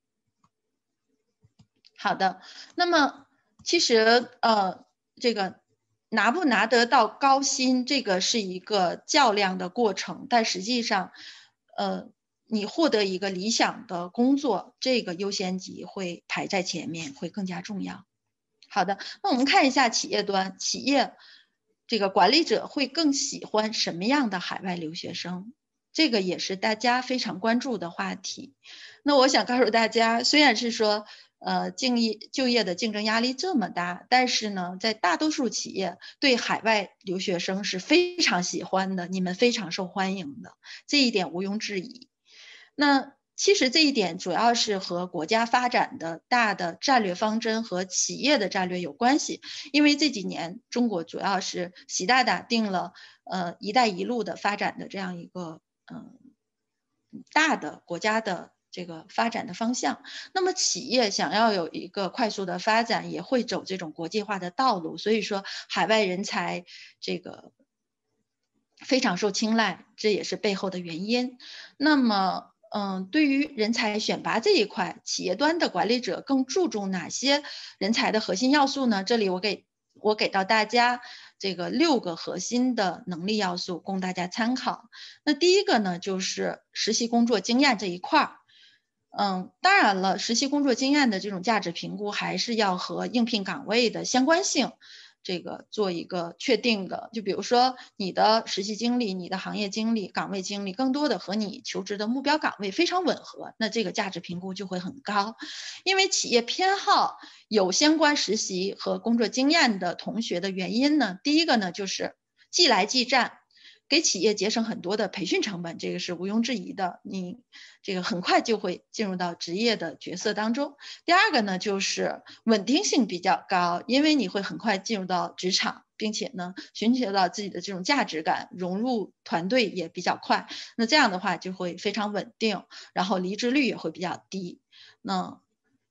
好的，那么其实呃这个拿不拿得到高薪，这个是一个较量的过程，但实际上呃你获得一个理想的工作，这个优先级会排在前面，会更加重要。好的，那我们看一下企业端，企业这个管理者会更喜欢什么样的海外留学生？这个也是大家非常关注的话题。那我想告诉大家，虽然是说呃竞业就业的竞争压力这么大，但是呢，在大多数企业对海外留学生是非常喜欢的，你们非常受欢迎的，这一点毋庸置疑。那其实这一点主要是和国家发展的大的战略方针和企业的战略有关系，因为这几年中国主要是习大大定了呃“一带一路”的发展的这样一个嗯、呃、大的国家的这个发展的方向，那么企业想要有一个快速的发展，也会走这种国际化的道路，所以说海外人才这个非常受青睐，这也是背后的原因。那么嗯，对于人才选拔这一块，企业端的管理者更注重哪些人才的核心要素呢？这里我给我给到大家这个六个核心的能力要素供大家参考。那第一个呢，就是实习工作经验这一块儿。嗯，当然了，实习工作经验的这种价值评估还是要和应聘岗位的相关性这个做一个确定的。就比如说你的实习经历、你的行业经历、岗位经历，更多的和你求职的目标岗位非常吻合，那这个价值评估就会很高。因为企业偏好有相关实习和工作经验的同学的原因呢，第一个呢就是即来即战，给企业节省很多的培训成本，这个是毋庸置疑的，你这个很快就会进入到职业的角色当中。第二个呢，就是稳定性比较高，因为你会很快进入到职场，并且呢寻求到自己的这种价值感，融入团队也比较快，那这样的话就会非常稳定，然后离职率也会比较低。那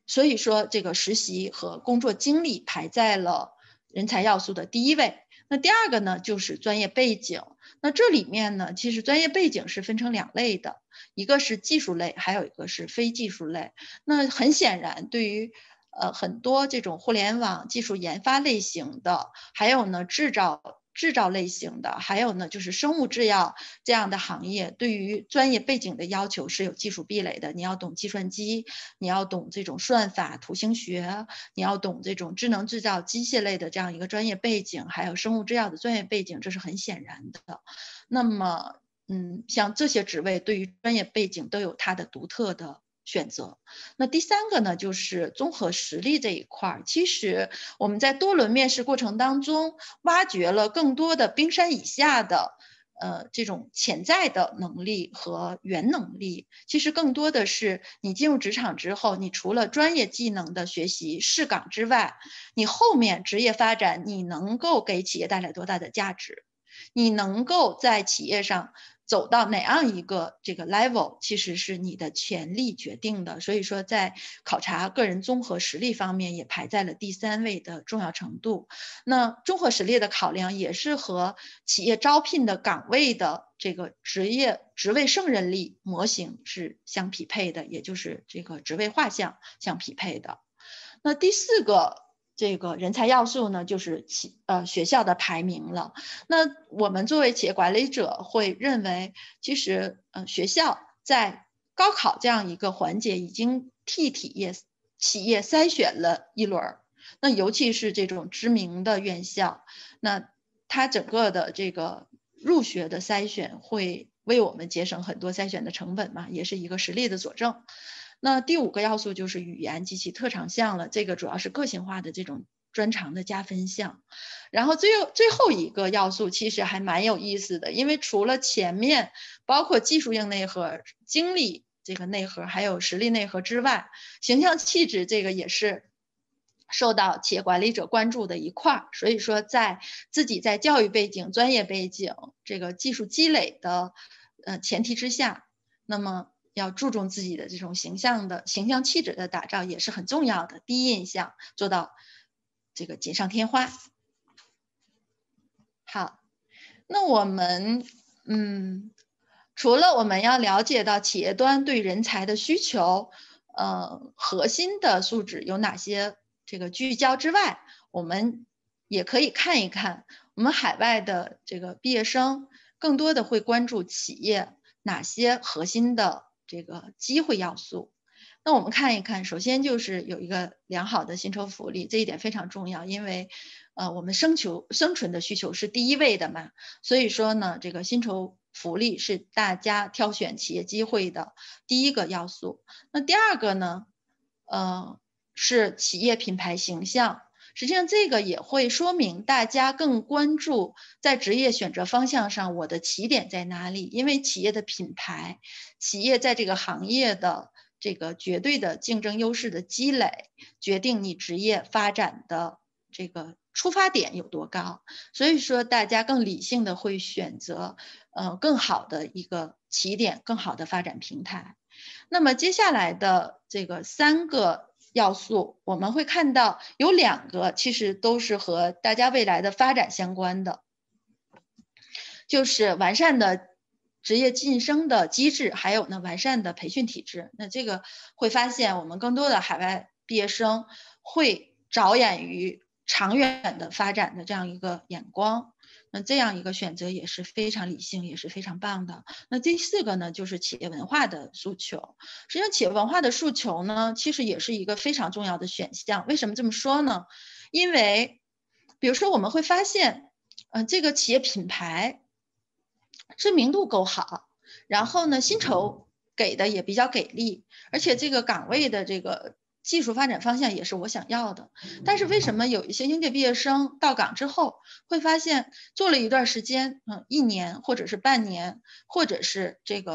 所以说这个实习和工作经历排在了人才要素的第一位。那第二个呢，就是专业背景。那这里面呢，其实专业背景是分成两类的，一个是技术类，还有一个是非技术类。那很显然，对于呃很多这种互联网技术研发类型的，还有呢制造制造类型的，还有呢就是生物制药这样的行业，对于专业背景的要求是有技术壁垒的。你要懂计算机，你要懂这种算法、图形学，你要懂这种智能制造、机械类的这样一个专业背景，还有生物制药的专业背景，这是很显然的。那么，嗯，像这些职位对于专业背景都有它的独特的选择。那第三个呢，就是综合实力这一块。其实我们在多轮面试过程当中，挖掘了更多的冰山以下的呃这种潜在的能力和原能力。其实更多的是你进入职场之后，你除了专业技能的学习试岗之外，你后面职业发展你能够给企业带来多大的价值，你能够在企业上走到哪样一个这个 level， 其实是你的潜力决定的。所以说在考察个人综合实力方面也排在了第三位的重要程度。那综合实力的考量也是和企业招聘的岗位的这个职业职位胜任力模型是相匹配的，也就是这个职位画像相匹配的。那第四个这个人才要素呢，就是企呃学校的排名了。那我们作为企业管理者会认为，其实呃学校在高考这样一个环节已经替企业企业筛选了一轮。那尤其是这种知名的院校，那它整个的这个入学的筛选会为我们节省很多筛选的成本嘛，也是一个实力的佐证。那第五个要素就是语言及其特长项了，这个主要是个性化的这种专长的加分项。然后最后最后一个要素其实还蛮有意思的，因为除了前面包括技术硬内核、经历这个内核，还有实力内核之外，形象气质这个也是受到企业管理者关注的一块。所以说在自己在教育背景、专业背景、这个技术积累的呃前提之下，那么要注重自己的这种形象的形象气质的打造也是很重要的，第一印象做到这个锦上添花。好，那我们嗯，除了我们要了解到企业端对人才的需求，呃，核心的素质有哪些这个聚焦之外，我们也可以看一看我们海外的这个毕业生更多的会关注企业哪些核心的这个机会要素。那我们看一看，首先就是有一个良好的薪酬福利，这一点非常重要，因为呃我们生求生存的需求是第一位的嘛，所以说呢，这个薪酬福利是大家挑选企业机会的第一个要素。那第二个呢，呃是企业品牌形象。实际上这个也会说明大家更关注在职业选择方向上我的起点在哪里，因为企业的品牌，企业在这个行业的这个绝对的竞争优势的积累，决定你职业发展的这个出发点有多高。所以说大家更理性的会选择呃更好的一个起点，更好的发展平台。那么接下来的这个三个要素，我们会看到有两个其实都是和大家未来的发展相关的，就是完善的职业晋升的机制，还有呢完善的培训体制。那这个会发现我们更多的海外毕业生会着眼于长远的发展的这样一个眼光，那这样一个选择也是非常理性，也是非常棒的。那第四个呢，就是企业文化的诉求。实际上企业文化的诉求呢，其实也是一个非常重要的选项。为什么这么说呢？因为比如说我们会发现呃，这个企业品牌知名度够好，然后呢薪酬给的也比较给力，而且这个岗位的这个技术发展方向也是我想要的。但是为什么有一些应届毕业生到岗之后会发现做了一段时间，嗯，一年或者是半年，或者是这个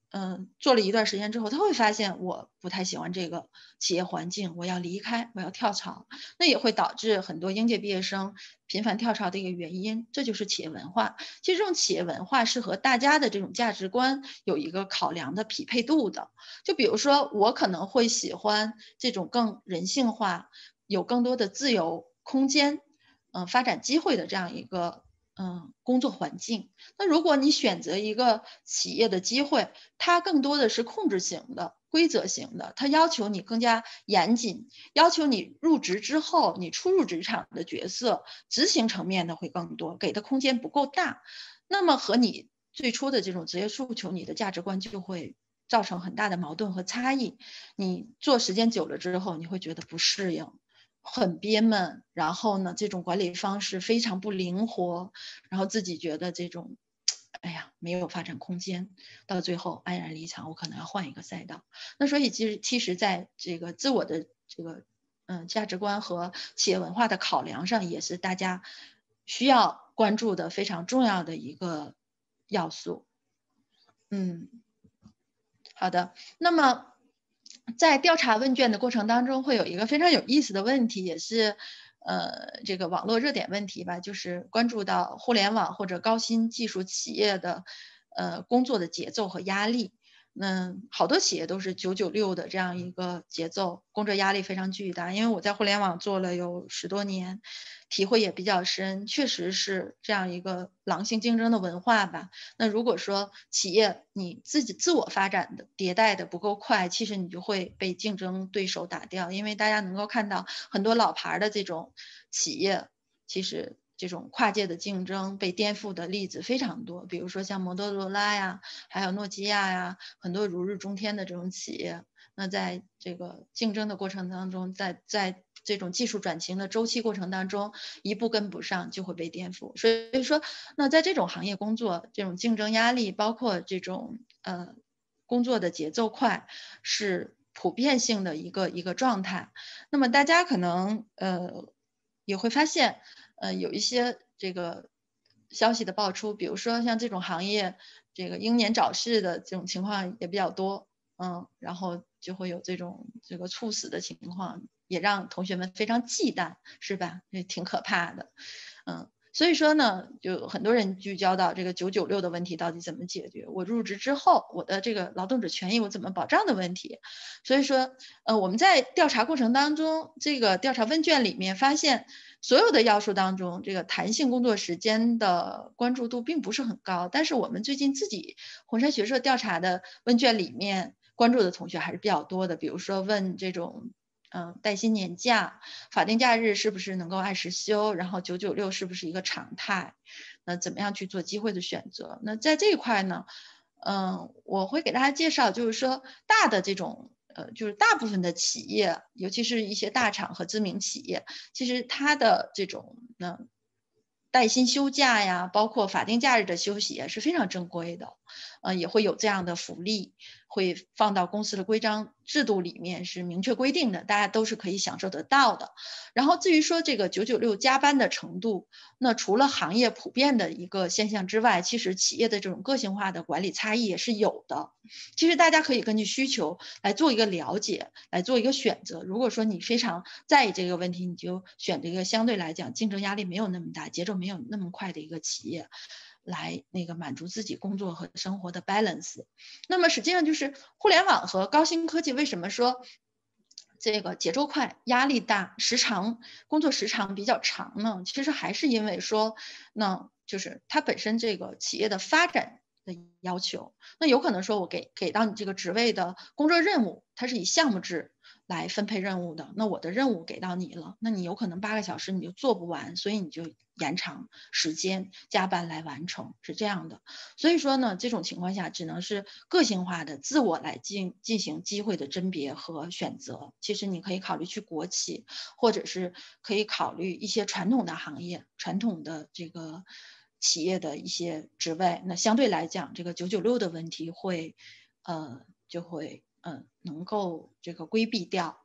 嗯，做了一段时间之后，他会发现我不太喜欢这个企业环境，我要离开，我要跳槽，那也会导致很多应届毕业生频繁跳槽的一个原因，这就是企业文化。其实这种企业文化是和大家的这种价值观有一个考量的匹配度的。就比如说，我可能会喜欢这种更人性化、有更多的自由空间、嗯、呃、发展机会的这样一个。嗯，工作环境。那如果你选择一个企业的机会，它更多的是控制型的、规则型的，它要求你更加严谨，要求你入职之后，你初入职场的角色，执行层面的会更多，给的空间不够大。那么和你最初的这种职业诉求，你的价值观就会造成很大的矛盾和差异。你做时间久了之后，你会觉得不适应。很憋闷，然后呢，这种管理方式非常不灵活，然后自己觉得这种，哎呀，没有发展空间，到最后黯然离场，我可能要换一个赛道。那所以其实其实在这个自我的这个嗯价值观和企业文化的考量上，也是大家需要关注的非常重要的一个要素。嗯，好的，那么。在调查问卷的过程当中，会有一个非常有意思的问题，也是，呃，这个网络热点问题吧，就是关注到互联网或者高新技术企业的，呃，工作的节奏和压力。嗯，好多企业都是九九六的这样一个节奏，工作压力非常巨大。因为我在互联网做了有十多年，体会也比较深，确实是这样一个狼性竞争的文化吧。那如果说企业你自己自我发展的迭代的不够快，其实你就会被竞争对手打掉。因为大家能够看到很多老牌的这种企业，其实这种跨界的竞争被颠覆的例子非常多，比如说像摩托罗拉呀，还有诺基亚呀，很多如日中天的这种企业。那在这个竞争的过程当中，在在这种技术转型的周期过程当中，一步跟不上就会被颠覆。所以说，那在这种行业工作，这种竞争压力，包括这种呃工作的节奏快，是普遍性的一个一个状态。那么大家可能呃也会发现，呃有一些这个消息的爆出，比如说像这种行业，这个英年早逝的这种情况也比较多。嗯，然后就会有这种这个猝死的情况，也让同学们非常忌惮，是吧？也挺可怕的。嗯，所以说呢，就很多人聚焦到这个九九六的问题到底怎么解决，我入职之后我的这个劳动者权益我怎么保障的问题。所以说，呃，我们在调查过程当中，这个调查问卷里面发现，所有的要素当中，这个弹性工作时间的关注度并不是很高，但是我们最近自己红杉学社调查的问卷里面。关注的同学还是比较多的，比如说问这种，嗯、呃，带薪年假、法定假日是不是能够按时休，然后九九六是不是一个常态，那怎么样去做机会的选择？那在这一块呢，嗯、呃，我会给大家介绍，就是说大的这种，呃，就是大部分的企业，尤其是一些大厂和知名企业，其实它的这种呢。带薪休假呀，包括法定假日的休息也是非常正规的，呃，也会有这样的福利，会放到公司的规章制度里面是明确规定的，大家都是可以享受得到的。然后至于说这个九九六加班的程度，那除了行业普遍的一个现象之外，其实企业的这种个性化的管理差异也是有的。其实大家可以根据需求来做一个了解，来做一个选择。如果说你非常在意这个问题，你就选择一个相对来讲竞争压力没有那么大、节奏没有那么快的一个企业，来那个满足自己工作和生活的 balance。那么实际上就是互联网和高新科技为什么说这个节奏快、压力大、时长工作时长比较长呢？其实还是因为说，那就是它本身这个企业的发展的要求。那有可能说我给给到你这个职位的工作任务，它是以项目制来分配任务的。那我的任务给到你了，那你有可能八个小时你就做不完，所以你就延长时间加班来完成，是这样的。所以说呢，这种情况下只能是个性化的自我来进进行机会的甄别和选择。其实你可以考虑去国企，或者是可以考虑一些传统的行业、传统的这个企业的一些职位。那相对来讲，这个九九六的问题会，呃，就会嗯、呃、能够这个规避掉。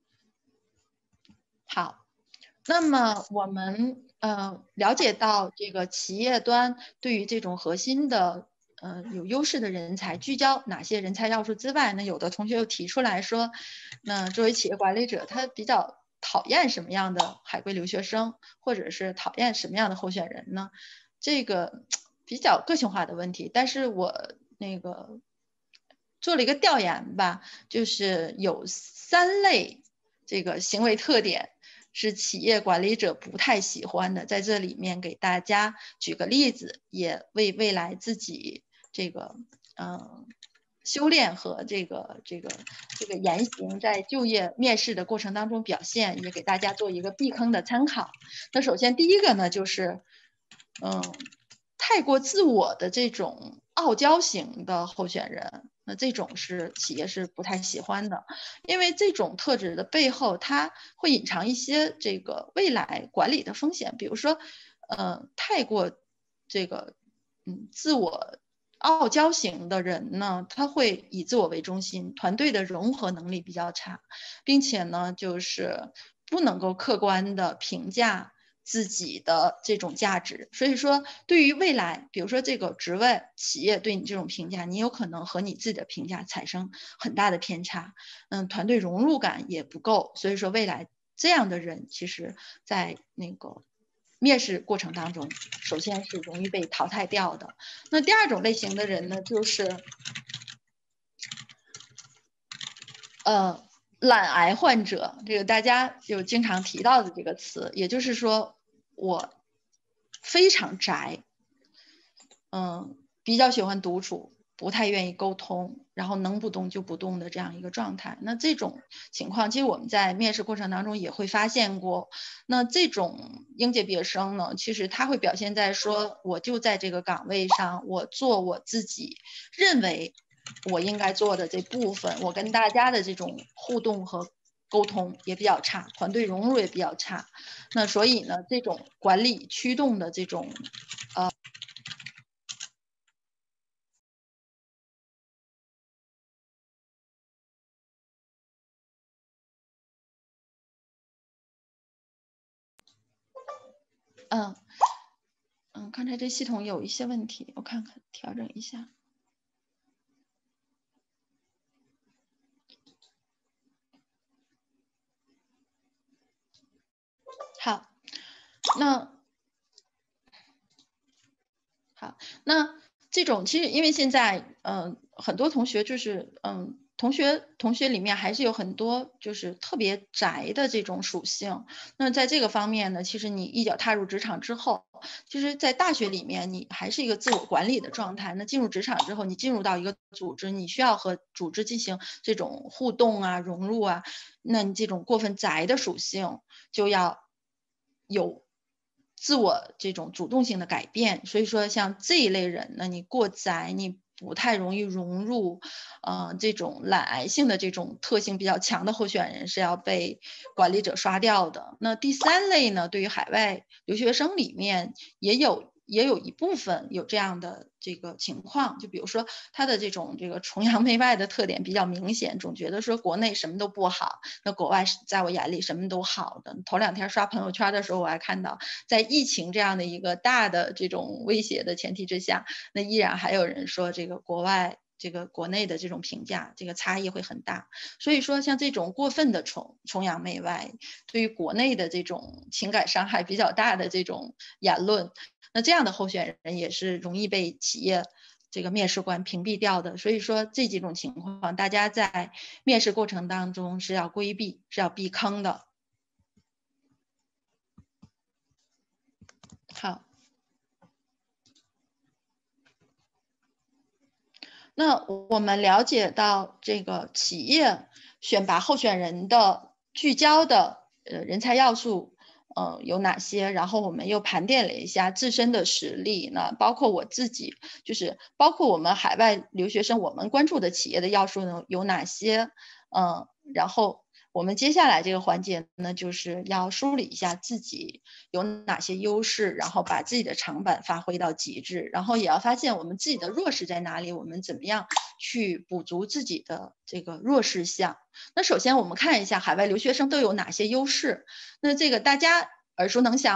好。那么我们呃了解到这个企业端对于这种核心的呃有优势的人才，聚焦哪些人才要素之外，那有的同学又提出来说，那作为企业管理者，他比较讨厌什么样的海归留学生，或者是讨厌什么样的候选人呢？这个比较个性化的问题，但是我那个做了一个调研吧，就是有三类这个行为特点是企业管理者不太喜欢的，在这里面给大家举个例子，也为未来自己这个嗯。修炼和这个这个这个言行在就业面试的过程当中表现，也给大家做一个避坑的参考。那首先第一个呢，就是嗯，太过自我的这种傲娇型的候选人，那这种是企业是不太喜欢的，因为这种特质的背后，它会隐藏一些这个未来管理的风险，比如说，呃，太过这个嗯自我。傲娇型的人呢，他会以自我为中心，团队的融合能力比较差，并且呢，就是不能够客观的评价自己的这种价值。所以说，对于未来，比如说这个职位，企业对你这种评价，你有可能和你自己的评价产生很大的偏差。嗯，团队融入感也不够。所以说，未来这样的人，其实在那个面试过程当中，首先是容易被淘汰掉的。那第二种类型的人呢，就是呃懒癌患者，这个大家有经常提到的这个词，也就是说我非常宅，嗯，比较喜欢独处，不太愿意沟通，然后能不动就不动的这样一个状态。那这种情况，其实我们在面试过程当中也会发现过。那这种应届毕业生呢，其实他会表现在说，我就在这个岗位上，我做我自己认为我应该做的这部分，我跟大家的这种互动和沟通也比较差，团队融入也比较差。那所以呢，这种管理驱动的这种呃。嗯嗯，刚才这系统有一些问题，我看看调整一下。好，那好，那这种其实因为现在嗯、呃、很多同学就是嗯。同学，同学里面还是有很多就是特别宅的这种属性。那在这个方面呢，其实你一脚踏入职场之后，其实，在大学里面你还是一个自我管理的状态。那进入职场之后，你进入到一个组织，你需要和组织进行这种互动啊、融入啊，那你这种过分宅的属性就要有自我这种主动性的改变。所以说，像这一类人呢，你过宅，你不太容易融入，呃，这种懒癌性的这种特性比较强的候选人是要被管理者刷掉的。那第三类呢，对于海外留学生里面也有也有一部分有这样的这个情况，就比如说他的这种这个崇洋媚外的特点比较明显，总觉得说国内什么都不好，那国外在我眼里什么都好的。头两天刷朋友圈的时候，我还看到，在疫情这样的一个大的这种威胁的前提之下，那依然还有人说这个国外。这个国内的这种评价，这个差异会很大。所以说，像这种过分的崇崇洋媚外，对于国内的这种情感伤害比较大的这种言论，那这样的候选人也是容易被企业这个面试官屏蔽掉的。所以说，这几种情况，大家在面试过程当中是要规避，是要避坑的。好。那我们了解到这个企业选拔候选人的聚焦的呃人才要素呃有哪些，然后我们又盘点了一下自身的实力呢，包括我自己，就是包括我们海外留学生我们关注的企业的要素呢有哪些，嗯，然后我们接下来这个环节呢，就是要梳理一下自己有哪些优势，然后把自己的长板发挥到极致，然后也要发现我们自己的弱势在哪里，我们怎么样去补足自己的这个弱势项。那首先我们看一下海外留学生都有哪些优势。那这个大家耳熟能详的，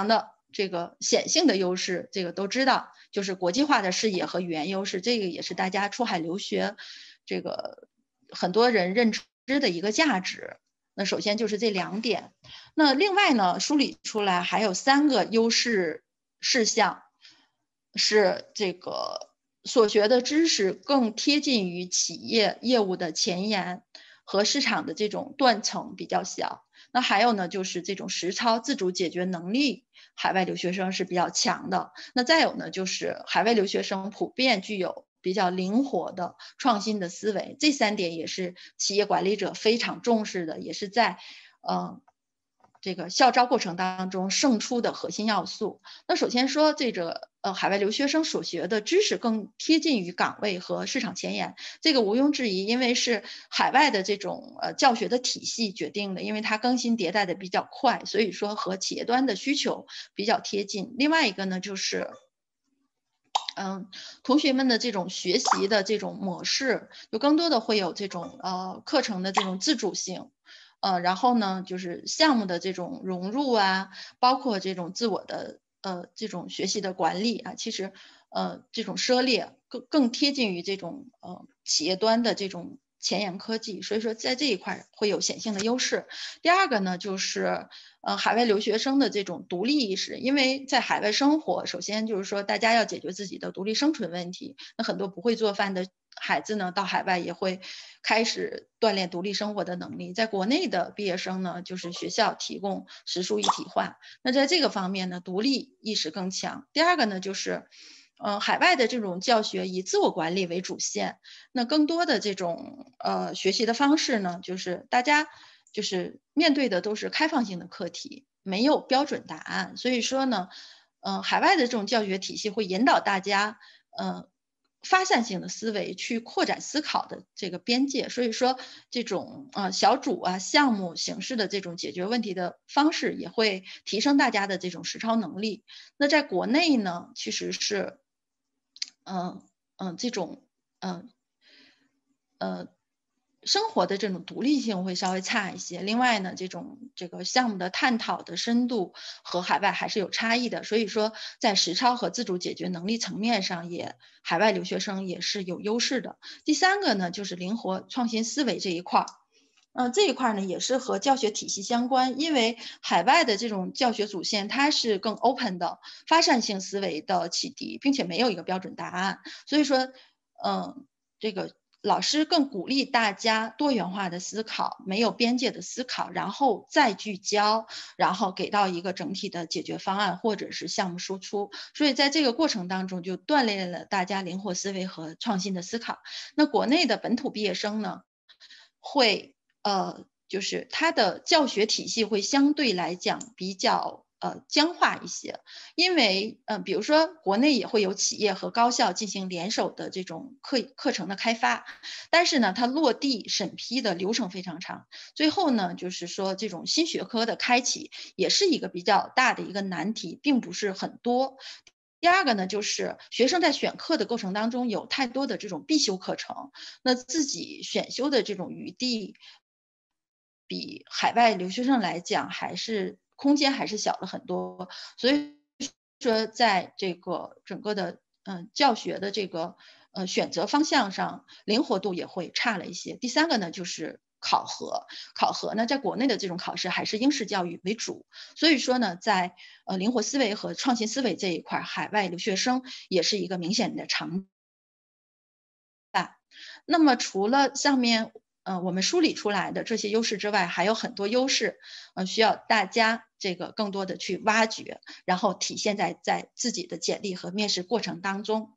这个显性的优势，这个都知道，就是国际化的视野和语言优势，这个也是大家出海留学这个很多人认知的一个价值。那首先就是这两点。那另外呢，梳理出来还有三个优势事项，是这个所学的知识更贴近于企业业务的前沿和市场的这种断层比较小。那还有呢，就是这种实操自主解决能力，海外留学生是比较强的。那再有呢，就是海外留学生普遍具有比较灵活的创新的思维，这三点也是企业管理者非常重视的，也是在呃这个校招过程当中胜出的核心要素。那首先说这个呃海外留学生所学的知识更贴近于岗位和市场前沿，这个毋庸置疑，因为是海外的这种呃教学的体系决定的，因为它更新迭代的比较快，所以说和企业端的需求比较贴近。另外一个呢，就是嗯，同学们的这种学习的这种模式，就更多的会有这种呃课程的这种自主性。呃，然后呢，就是项目的这种融入啊，包括这种自我的呃这种学习的管理啊，其实呃这种涉猎更更贴近于这种呃企业端的这种前沿科技，所以说在这一块会有显性的优势。第二个呢，就是呃海外留学生的这种独立意识，因为在海外生活，首先就是说大家要解决自己的独立生存问题，那很多不会做饭的孩子呢，到海外也会开始锻炼独立生活的能力。在国内的毕业生呢，就是学校提供识书一体化，那在这个方面呢，独立意识更强。第二个呢，就是呃，海外的这种教学以自我管理为主线，那更多的这种呃学习的方式呢，就是大家就是面对的都是开放性的课题，没有标准答案。所以说呢，呃，海外的这种教学体系会引导大家，呃，发散性的思维去扩展思考的这个边界。所以说，这种呃小组啊、项目形式的这种解决问题的方式，也会提升大家的这种实操能力。那在国内呢，其实是嗯嗯，这种嗯呃生活的这种独立性会稍微差一些。另外呢，这种这个项目的探讨的深度和海外还是有差异的，所以说在实操和自主解决能力层面上也，海外留学生也是有优势的。第三个呢，就是灵活创新思维这一块儿。嗯，这一块呢也是和教学体系相关，因为海外的这种教学主线它是更 open 的发散性思维的启迪，并且没有一个标准答案，所以说，嗯，这个老师更鼓励大家多元化的思考，没有边界的思考，然后再聚焦，然后给到一个整体的解决方案或者是项目输出，所以在这个过程当中就锻炼了大家灵活思维和创新的思考。那国内的本土毕业生呢，会呃，就是它的教学体系会相对来讲比较呃僵化一些，因为呃，比如说国内也会有企业和高校进行联手的这种课课程的开发，但是呢，它落地审批的流程非常长，最后呢，就是说这种新学科的开启也是一个比较大的一个难题，并不是很多。第二个呢，就是学生在选课的过程当中有太多的这种必修课程，那自己选修的这种余地，比海外留学生来讲还是空间还是小了很多，所以说在这个整个的嗯、呃、教学的这个呃选择方向上，灵活度也会差了一些。第三个呢，就是考核，考核呢，在国内的这种考试还是应试教育为主，所以说呢，在呃灵活思维和创新思维这一块，海外留学生也是一个明显的长板。那么除了上面呃我们梳理出来的这些优势之外，还有很多优势，呃需要大家这个更多的去挖掘，然后体现在在自己的简历和面试过程当中。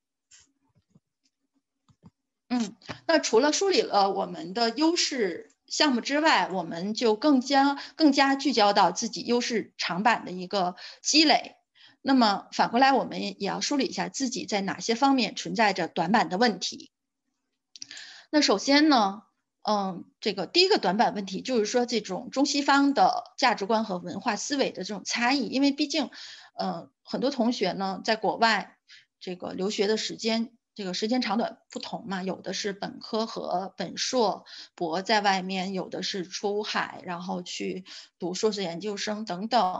嗯，那除了梳理了我们的优势项目之外，我们就更加更加聚焦到自己优势长板的一个积累。那么反过来，我们也要梳理一下自己在哪些方面存在着短板的问题。那首先呢，嗯，这个第一个短板问题就是说这种中西方的价值观和文化思维的这种差异，因为毕竟，呃，很多同学呢在国外这个留学的时间。这个时间长短不同嘛，有的是本科和本硕博在外面，有的是出海，然后去读硕士研究生等等。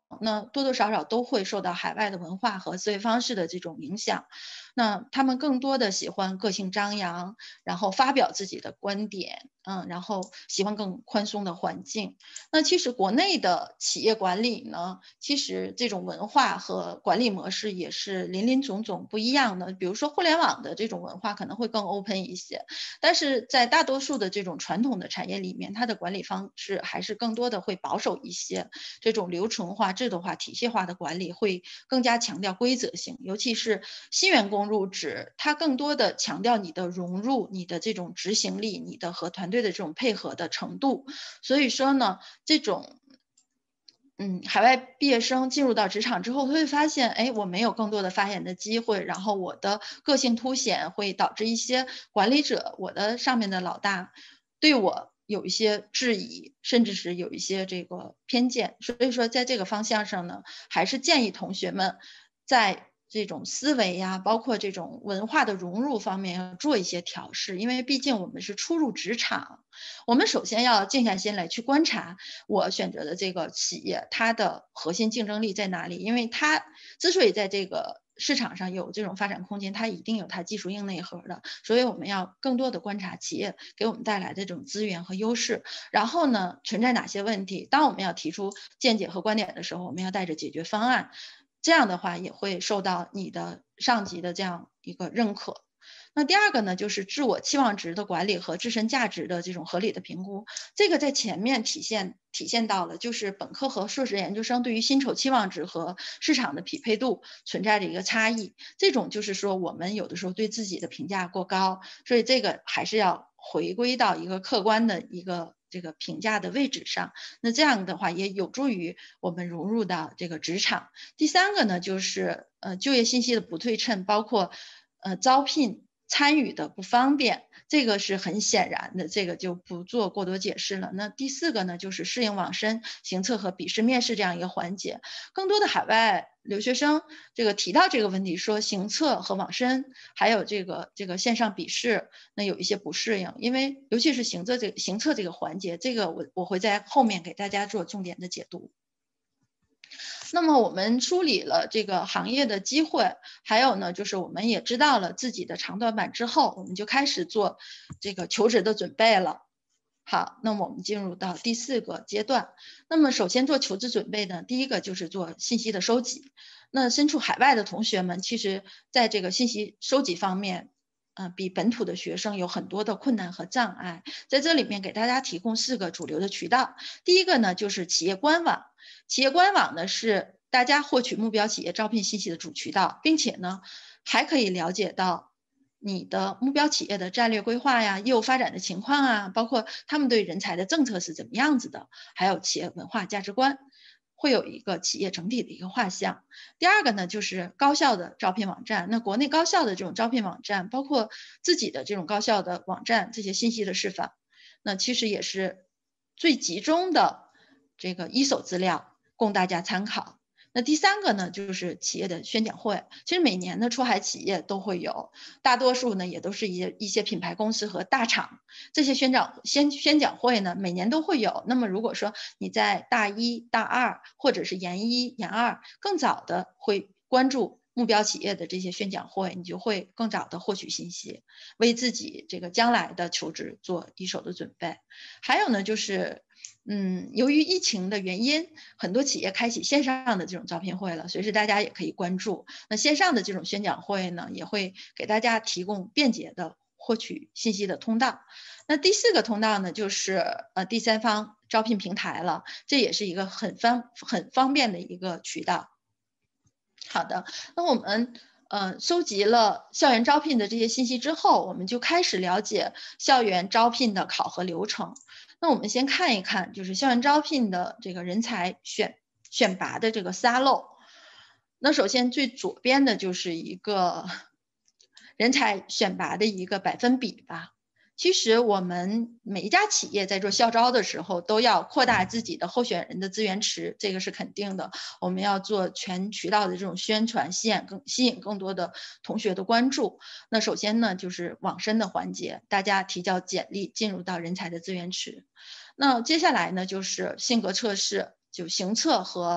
那多多少少都会受到海外的文化和思维方式的这种影响。那他们更多的喜欢个性张扬，然后发表自己的观点，嗯，然后喜欢更宽松的环境。那其实国内的企业管理呢，其实这种文化和管理模式也是林林总总不一样的。比如说互联网的这种文化可能会更 open 一些，但是在大多数的这种传统的产业里面，它的管理方式还是更多的会保守一些，这种流程化、制度化、体系化的管理会更加强调规则性，尤其是新员工入职，它更多的强调你的融入、你的这种执行力、你的和团队的这种配合的程度。所以说呢，这种嗯，海外毕业生进入到职场之后，他会发现，哎，我没有更多的发言的机会，然后我的个性凸显会导致一些管理者，我的上面的老大对我有一些质疑，甚至是有一些这个偏见。所以说，在这个方向上呢，还是建议同学们在这种思维呀，包括这种文化的融入方面要做一些调试，因为毕竟我们是初入职场，我们首先要静下心来去观察我选择的这个企业，它的核心竞争力在哪里？因为它之所以在这个市场上有这种发展空间，它一定有它技术硬内核的，所以我们要更多的观察企业给我们带来的这种资源和优势，然后呢，存在哪些问题？当我们要提出见解和观点的时候，我们要带着解决方案。这样的话也会受到你的上级的这样一个认可。那第二个呢，就是自我期望值的管理和自身价值的这种合理的评估。这个在前面体现体现到了，就是本科和硕士研究生对于薪酬期望值和市场的匹配度存在着一个差异。这种就是说我们有的时候对自己的评价过高，所以这个还是要回归到一个客观的一个这个评价的位置上，那这样的话也有助于我们融入到这个职场。第三个呢，就是呃就业信息的不对称，包括呃招聘参与的不方便，这个是很显然的，这个就不做过多解释了。那第四个呢，就是适应网申、行测和笔试面试这样一个环节。更多的海外留学生这个提到这个问题，说行测和网申还有这个这个线上笔试，那有一些不适应，因为尤其是行测这个行测这个环节，这个我我会在后面给大家做重点的解读。那么我们梳理了这个行业的机会，还有呢，就是我们也知道了自己的长短板之后，我们就开始做这个求职的准备了。好，那么我们进入到第四个阶段。那么首先做求职准备呢，第一个就是做信息的收集。那身处海外的同学们，其实在这个信息收集方面，呃，比本土的学生有很多的困难和障碍。在这里面给大家提供四个主流的渠道。第一个呢，就是企业官网。企业官网呢是大家获取目标企业招聘信息的主渠道，并且呢还可以了解到你的目标企业的战略规划呀、业务发展的情况啊，包括他们对人才的政策是怎么样子的，还有企业文化价值观，会有一个企业整体的一个画像。第二个呢，就是高校的招聘网站。那国内高校的这种招聘网站，包括自己的这种高校的网站，这些信息的释放，那其实也是最集中的这个一手资料供大家参考。那第三个呢，就是企业的宣讲会。其实每年的出海企业都会有，大多数呢也都是一些一些品牌公司和大厂。这些宣讲宣宣讲会呢，每年都会有。那么如果说你在大一、大二或者是研一、研二，更早的会关注目标企业的这些宣讲会，你就会更早的获取信息，为自己这个将来的求职做一手的准备。还有呢，就是嗯，由于疫情的原因，很多企业开启线上的这种招聘会了，随时大家也可以关注。那线上的这种宣讲会呢，也会给大家提供便捷的获取信息的通道。那第四个通道呢，就是呃第三方招聘平台了，这也是一个很方很方便的一个渠道。好的，那我们呃收集了校园招聘的这些信息之后，我们就开始了解校园招聘的考核流程。那我们先看一看，就是校园招聘的这个人才选选拔的这个沙漏。那首先最左边的就是一个人才选拔的一个百分比吧。其实我们每一家企业在做校招的时候，都要扩大自己的候选人的资源池，这个是肯定的。我们要做全渠道的这种宣传，吸引更吸引更多的同学的关注。那首先呢，就是网申的环节，大家提交简历进入到人才的资源池。那接下来呢，就是性格测试，就行测和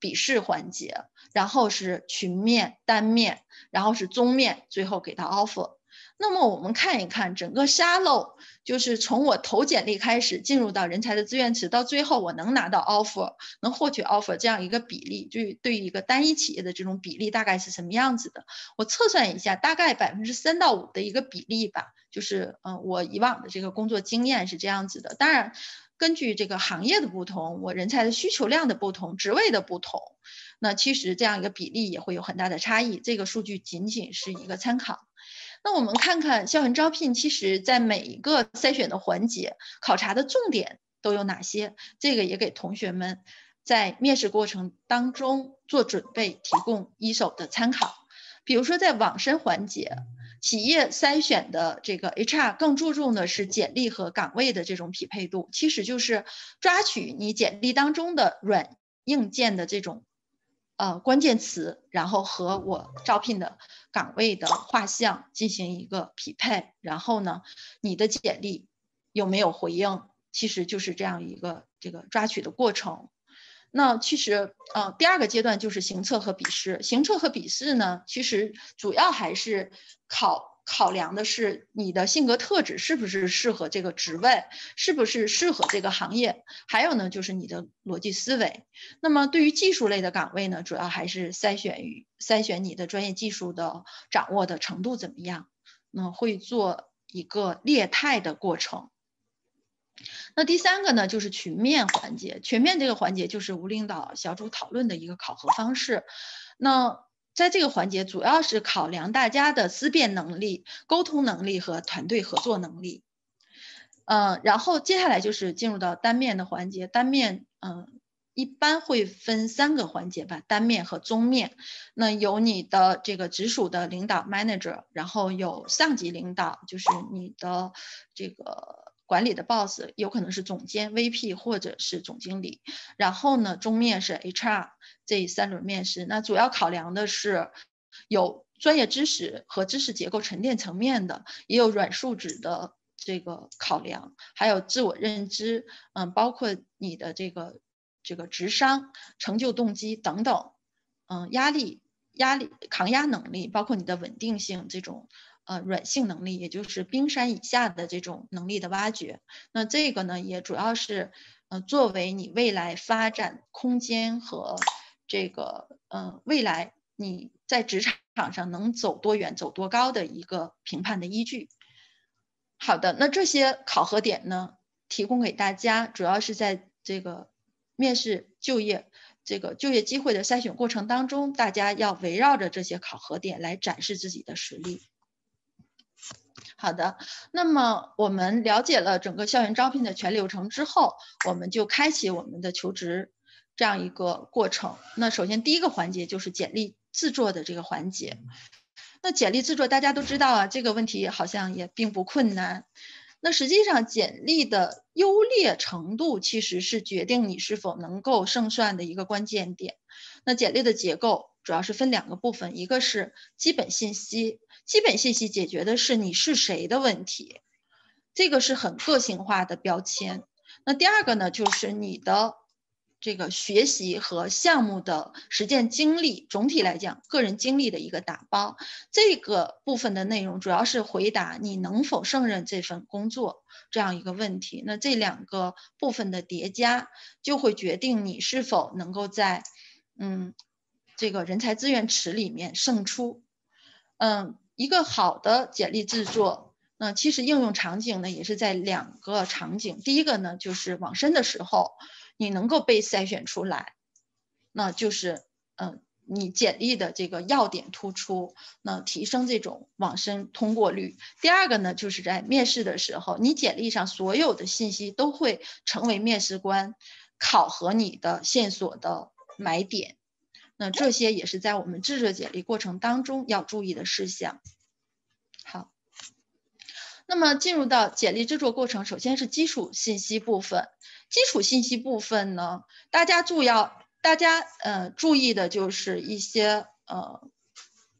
笔试环节，然后是群面、单面，然后是综面，最后给到 offer。那么我们看一看整个沙漏，就是从我投简历开始进入到人才的资源池，到最后我能拿到 offer， 能获取 offer 这样一个比例，就对于一个单一企业的这种比例大概是什么样子的？我测算一下，大概百分之三到五的一个比例吧，就是嗯、呃，我以往的这个工作经验是这样子的。当然，根据这个行业的不同，我人才的需求量的不同，职位的不同，那其实这样一个比例也会有很大的差异。这个数据仅仅是一个参考。那我们看看校园招聘，其实在每一个筛选的环节，考察的重点都有哪些？这个也给同学们在面试过程当中做准备，提供一手的参考。比如说在网申环节，企业筛选的这个 H R 更注重的是简历和岗位的这种匹配度，其实就是抓取你简历当中的软硬件的这种呃关键词，然后和我招聘的岗位的画像进行一个匹配，然后呢，你的简历有没有回应，其实就是这样一个这个抓取的过程。那其实呃第二个阶段就是行测和笔试，行测和笔试呢，其实主要还是考考量的是你的性格特质是不是适合这个职位，是不是适合这个行业，还有呢就是你的逻辑思维。那么对于技术类的岗位呢，主要还是筛选于筛选你的专业技术的掌握的程度怎么样，那会做一个列态的过程。那第三个呢，就是群面环节。群面这个环节就是无领导小组讨论的一个考核方式。那在这个环节主要是考量大家的思辨能力、沟通能力和团队合作能力。嗯、呃，然后接下来就是进入到单面的环节。单面，嗯、呃，一般会分三个环节吧，单面和综面。那有你的这个直属的领导 manager， 然后有上级领导，就是你的这个管理的 boss， 有可能是总监 V P 或者是总经理。然后呢，中面是 H R， 这三轮面试，那主要考量的是有专业知识和知识结构沉淀层面的，也有软素质的这个考量，还有自我认知，嗯，包括你的这个这个职商、成就动机等等，嗯，压力、压力抗压能力，包括你的稳定性这种呃软性能力，也就是冰山以下的这种能力的挖掘。那这个呢，也主要是呃作为你未来发展空间和这个呃未来你在职场上能走多远、走多高的一个评判的依据。好的，那这些考核点呢，提供给大家，主要是在这个面试就业这个就业机会的筛选过程当中，大家要围绕着这些考核点来展示自己的实力。好的，那么我们了解了整个校园招聘的全流程之后，我们就开启我们的求职这样一个过程。那首先第一个环节就是简历制作的这个环节。那简历制作大家都知道啊，这个问题好像也并不困难。那实际上简历的优劣程度其实是决定你是否能够胜算的一个关键点。那简历的结构主要是分两个部分，一个是基本信息，基本信息解决的是你是谁的问题，这个是很个性化的标签。那第二个呢，就是你的这个学习和项目的实践经历，总体来讲，个人经历的一个打包。这个部分的内容主要是回答你能否胜任这份工作这样一个问题。那这两个部分的叠加，就会决定你是否能够在嗯这个人才资源池里面胜出。嗯，一个好的简历制作。那其实应用场景呢，也是在两个场景。第一个呢，就是网申的时候，你能够被筛选出来，那就是，嗯、呃，你简历的这个要点突出，那提升这种网申通过率。第二个呢，就是在面试的时候，你简历上所有的信息都会成为面试官考核你的线索的买点。那这些也是在我们制作简历过程当中要注意的事项。好。那么进入到简历制作过程，首先是基础信息部分。基础信息部分呢，大家注要大家呃注意的就是一些呃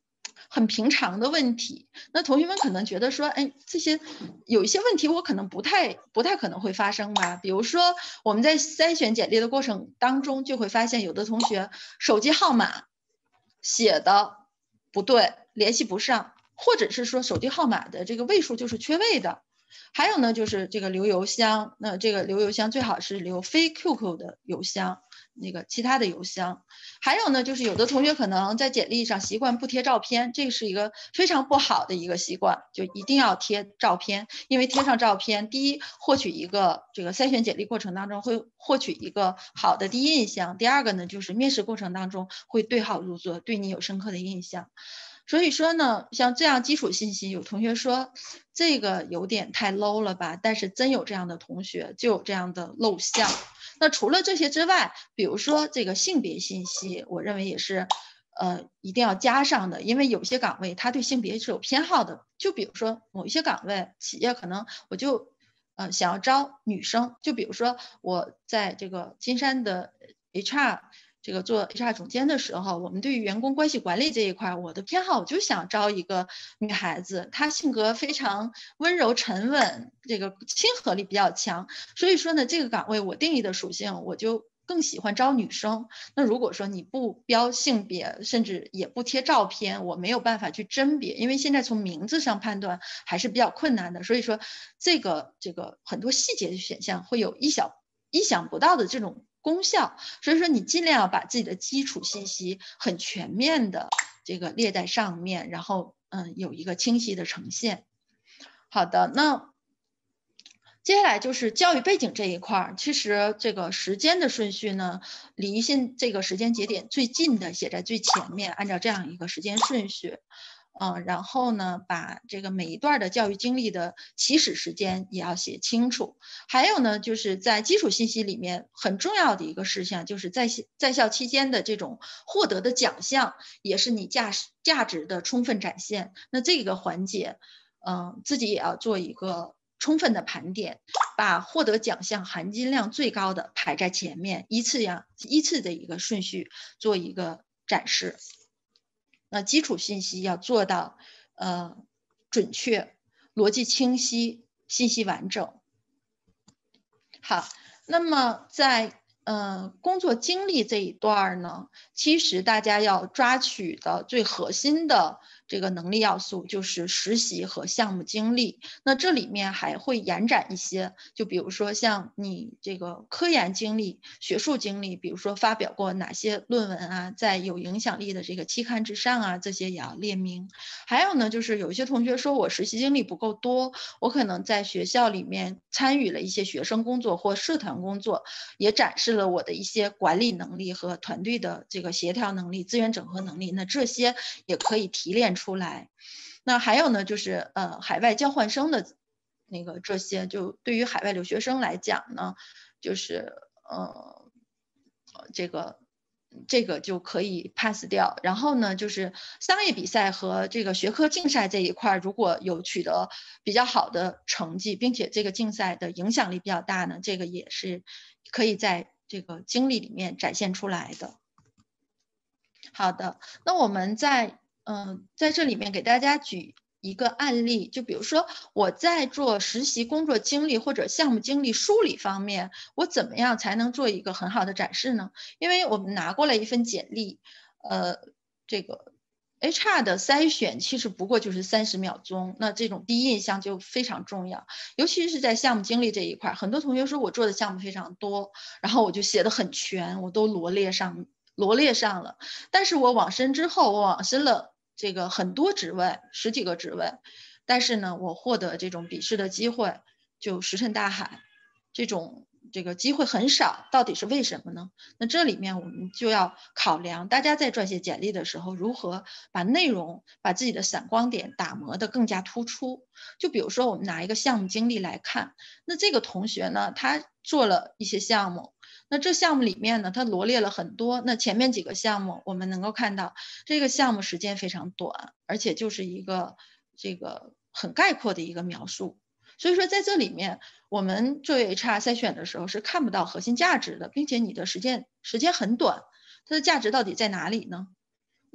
很平常的问题。那同学们可能觉得说，哎，这些有一些问题我可能不太不太可能会发生吧。比如说我们在筛选简历的过程当中，就会发现有的同学手机号码写的不对，联系不上，或者是说手机号码的这个位数就是缺位的。还有呢，就是这个留邮箱，那这个留邮箱最好是留非 Q Q 的邮箱，那个其他的邮箱。还有呢，就是有的同学可能在简历上习惯不贴照片，这是一个非常不好的一个习惯，就一定要贴照片，因为贴上照片，第一，获取一个这个筛选简历过程当中会获取一个好的第一印象；第二个呢，就是面试过程当中会对号入座，对你有深刻的印象。所以说呢，像这样基础信息，有同学说这个有点太 low 了吧，但是真有这样的同学，就有这样的漏项。那除了这些之外，比如说这个性别信息，我认为也是呃一定要加上的，因为有些岗位它对性别是有偏好的。就比如说某一些岗位，企业可能我就呃想要招女生，就比如说我在这个金山的 H R。这个做 H R 总监的时候，我们对于员工关系管理这一块，我的偏好我就想招一个女孩子，她性格非常温柔沉稳，这个亲和力比较强。所以说呢，这个岗位我定义的属性，我就更喜欢招女生。那如果说你不标性别，甚至也不贴照片，我没有办法去甄别，因为现在从名字上判断还是比较困难的。所以说，这个这个很多细节的选项会有意想意想不到的这种功效，所以说你尽量要把自己的基础信息很全面的这个列在上面，然后嗯有一个清晰的呈现。好的，那接下来就是教育背景这一块，其实这个时间的顺序呢，离现这个时间节点最近的写在最前面，按照这样一个时间顺序。嗯，然后呢，把这个每一段的教育经历的起始时间也要写清楚。还有呢，就是在基础信息里面很重要的一个事项，就是在在校期间的这种获得的奖项，也是你价值价值的充分展现。那这个环节，嗯，自己也要做一个充分的盘点，把获得奖项含金量最高的排在前面，依次样依次的一个顺序做一个展示。那基础信息要做到呃准确、逻辑清晰、信息完整。好，那么在呃工作经历这一段呢，其实大家要抓取的最核心的这个能力要素就是实习和项目经历。那这里面还会延展一些，就比如说像你这个科研经历、学术经历，比如说发表过哪些论文啊，在有影响力的这个期刊之上啊，这些也要列明。还有呢，就是有一些同学说我实习经历不够多，我可能在学校里面参与了一些学生工作或社团工作，也展示了我的一些管理能力和团队的这个协调能力、资源整合能力。那这些也可以提炼出来。那还有呢，就是呃海外交换生的那个这些，就对于海外留学生来讲呢，就是呃这个这个就可以 pass 掉。然后呢，就是商业比赛和这个学科竞赛这一块，如果有取得比较好的成绩，并且这个竞赛的影响力比较大呢，这个也是可以在这个经历里面展现出来的。好的，那我们在嗯、呃、在这里面给大家举一个案例，就比如说我在做实习工作经历或者项目经历梳理方面，我怎么样才能做一个很好的展示呢？因为我们拿过来一份简历，呃，这个 H R 的筛选其实不过就是三十秒钟，那这种第一印象就非常重要，尤其是在项目经历这一块，很多同学说我做的项目非常多，然后我就写的很全，我都罗列上罗列上了，但是我往深之后，我往深了这个很多职位，十几个职位，但是呢，我获得这种笔试的机会就石沉大海，这种这个机会很少，到底是为什么呢？那这里面我们就要考量大家在撰写简历的时候，如何把内容、把自己的闪光点打磨得更加突出。就比如说我们拿一个项目经历来看，那这个同学呢，他做了一些项目，那这项目里面呢，他罗列了很多，那前面几个项目我们能够看到，这个项目时间非常短，而且就是一个这个很概括的一个描述。所以说在这里面，我们作为 H R 筛选的时候是看不到核心价值的，并且你的时间时间很短，它的价值到底在哪里呢？那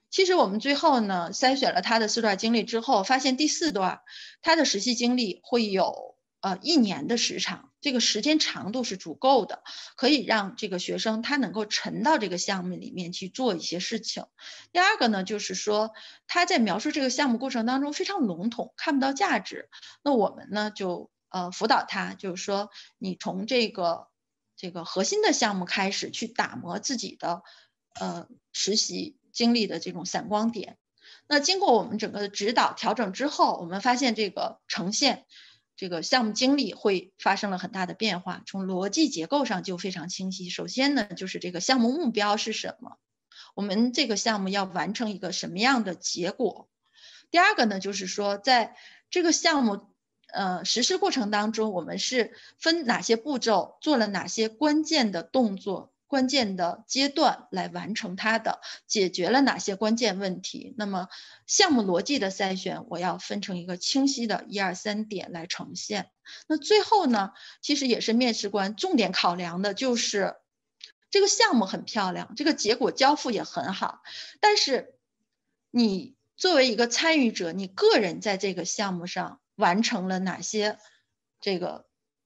其实我们最后呢筛选了他的四段经历之后，发现第四段他的实习经历会有呃一年的时长，这个时间长度是足够的，可以让这个学生他能够沉到这个项目里面去做一些事情。第二个呢，就是说他在描述这个项目过程当中非常笼统，看不到价值。那我们呢就呃辅导他，就是说你从这个这个核心的项目开始去打磨自己的呃实习经历的这种闪光点。那经过我们整个的指导调整之后，我们发现这个呈现这个项目经历会发生了很大的变化，从逻辑结构上就非常清晰。首先呢，就是这个项目目标是什么，我们这个项目要完成一个什么样的结果。第二个呢，就是说在这个项目呃实施过程当中，我们是分哪些步骤，做了哪些关键的动作，关键的阶段来完成它的，解决了哪些关键问题。那么项目逻辑的筛选，我要分成一个清晰的一二三点来呈现。那最后呢，其实也是面试官重点考量的，就是这个项目很漂亮，这个结果交付也很好，但是你作为一个参与者，你个人在这个项目上完成了哪些这个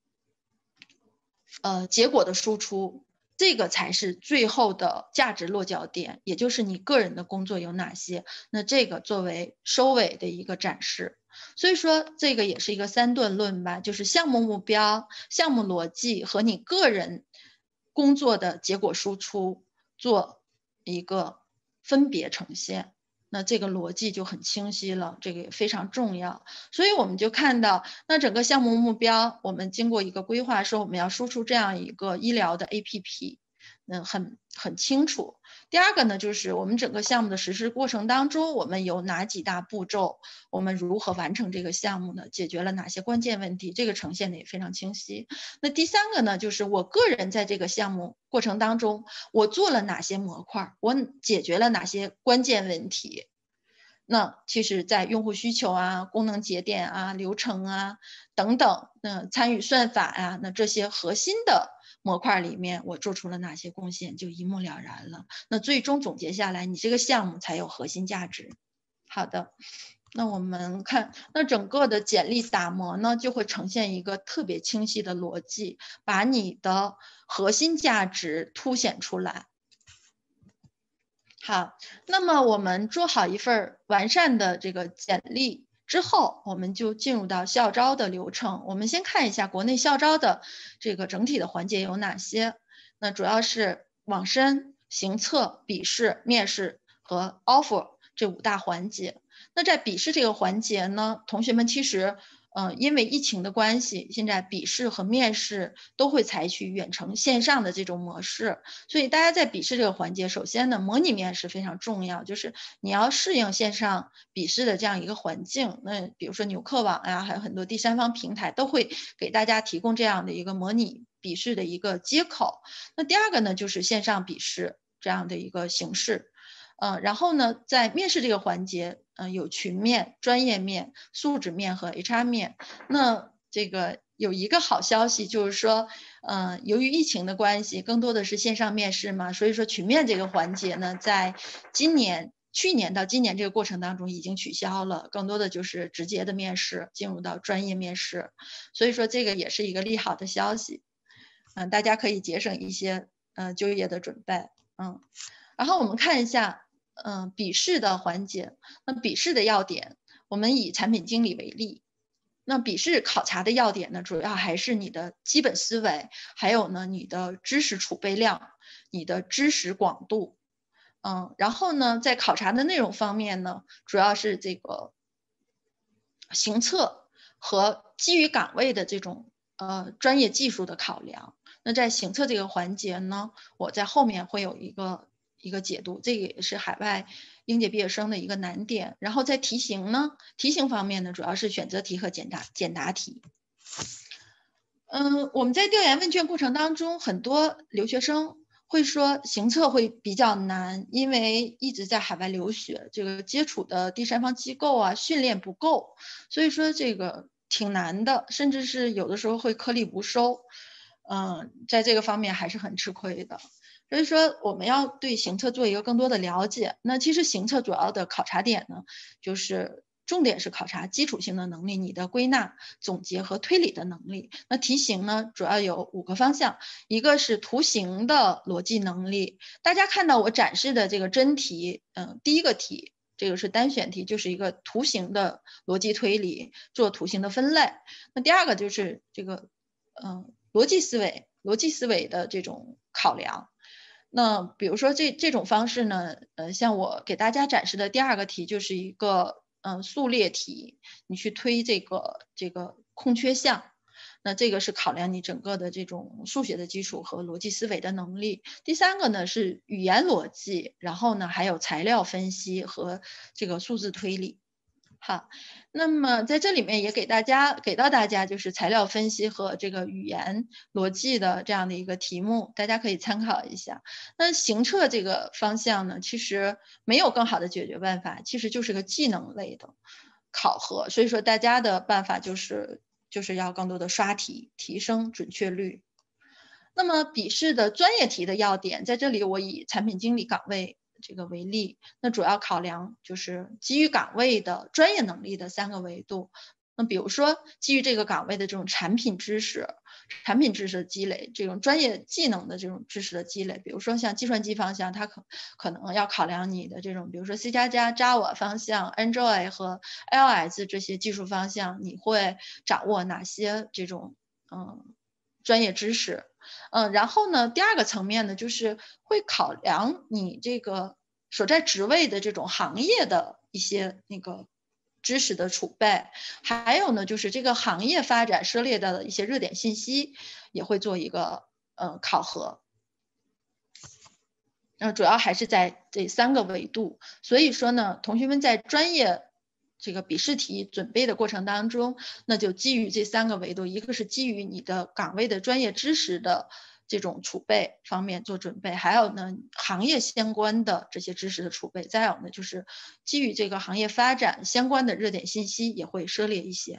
呃结果的输出，这个才是最后的价值落脚点，也就是你个人的工作有哪些，那这个作为收尾的一个展示。所以说这个也是一个三段论吧，就是项目目标、项目逻辑和你个人工作的结果输出做一个分别呈现，那这个逻辑就很清晰了，这个也非常重要。所以我们就看到，那整个项目目标，我们经过一个规划，说我们要输出这样一个医疗的 A P P， 嗯，很很清楚。第二个呢，就是我们整个项目的实施过程当中，我们有哪几大步骤，我们如何完成这个项目呢？解决了哪些关键问题？这个呈现的也非常清晰。那第三个呢，就是我个人在这个项目过程当中，我做了哪些模块，我解决了哪些关键问题。那其实在用户需求啊、功能节点啊、流程啊等等，那参与算法啊，那这些核心的模块里面，我做出了哪些贡献，就一目了然了。那最终总结下来，你这个项目才有核心价值。好的，那我们看，那整个的简历打磨呢，就会呈现一个特别清晰的逻辑，把你的核心价值凸显出来。好，那么我们做好一份完善的这个简历之后，我们就进入到校招的流程。我们先看一下国内校招的这个整体的环节有哪些。那主要是网申、行测、笔试、面试和 offer 这五大环节。那在笔试这个环节呢，同学们其实呃，因为疫情的关系，现在笔试和面试都会采取远程线上的这种模式，所以大家在笔试这个环节，首先呢，模拟面试非常重要，就是你要适应线上笔试的这样一个环境。那比如说纽课网呀，还有很多第三方平台都会给大家提供这样的一个模拟笔试的一个接口。那第二个呢，就是线上笔试这样的一个形式。呃，然后呢，在面试这个环节，嗯、呃，有群面、专业面、素质面和 H R 面。那这个有一个好消息，就是说，嗯、呃，由于疫情的关系，更多的是线上面试嘛，所以说群面这个环节呢，在今年、去年到今年这个过程当中已经取消了，更多的就是直接的面试，进入到专业面试。所以说这个也是一个利好的消息，嗯、呃，大家可以节省一些呃就业的准备，嗯。然后我们看一下，嗯、呃，笔试的环节。那笔试的要点，我们以产品经理为例。那笔试考察的要点呢，主要还是你的基本思维，还有呢你的知识储备量，你的知识广度。嗯，然后呢，在考察的内容方面呢，主要是这个行测和基于岗位的这种呃专业技术的考量。那在行测这个环节呢，我在后面会有一个。一个解读，这个也是海外应届毕业生的一个难点。然后在题型呢，题型方面呢，主要是选择题和简答简答题。嗯，我们在调研问卷过程当中，很多留学生会说行测会比较难，因为一直在海外留学，这个接触的第三方机构啊，训练不够，所以说这个挺难的，甚至是有的时候会颗粒无收。嗯，在这个方面还是很吃亏的。 所以说我们要对行测做一个更多的了解。那其实行测主要的考察点呢，就是重点是考察基础性的能力，你的归纳、总结和推理的能力。那题型呢，主要有五个方向，一个是图形的逻辑能力。大家看到我展示的这个真题，嗯，第一个题，这个是单选题，就是一个图形的逻辑推理，做图形的分类。那第二个就是这个，嗯，逻辑思维，逻辑思维的这种考量。那比如说这这种方式呢，呃，像我给大家展示的第二个题就是一个嗯、呃、数列题，你去推这个这个空缺项，那这个是考量你整个的这种数学的基础和逻辑思维的能力。第三个呢是语言逻辑，然后呢还有材料分析和这个数字推理。好，那么在这里面也给大家给到大家就是材料分析和这个语言逻辑的这样的一个题目，大家可以参考一下。那行测这个方向呢，其实没有更好的解决办法，其实就是个技能类的考核，所以说大家的办法就是就是要更多的刷题，提升准确率。那么笔试的专业题的要点，在这里我以产品经理岗位这个为例，那主要考量就是基于岗位的专业能力的三个维度。那比如说基于这个岗位的这种产品知识、产品知识的积累，这种专业技能的这种知识的积累，比如说像计算机方向，它可可能要考量你的这种，比如说 C 加加、Java 方向、Android 和 iOS 这些技术方向，你会掌握哪些这种嗯专业知识？嗯，然后呢，第二个层面呢，就是会考量你这个所在职位的这种行业的一些那个知识的储备，还有呢，就是这个行业发展涉猎到的一些热点信息，也会做一个呃考核。呃，主要还是在这三个维度，所以说呢，同学们在专业这个笔试题准备的过程当中，那就基于这三个维度，一个是基于你的岗位的专业知识的这种储备方面做准备，还有呢行业相关的这些知识的储备，再有呢就是基于这个行业发展相关的热点信息也会涉猎一些。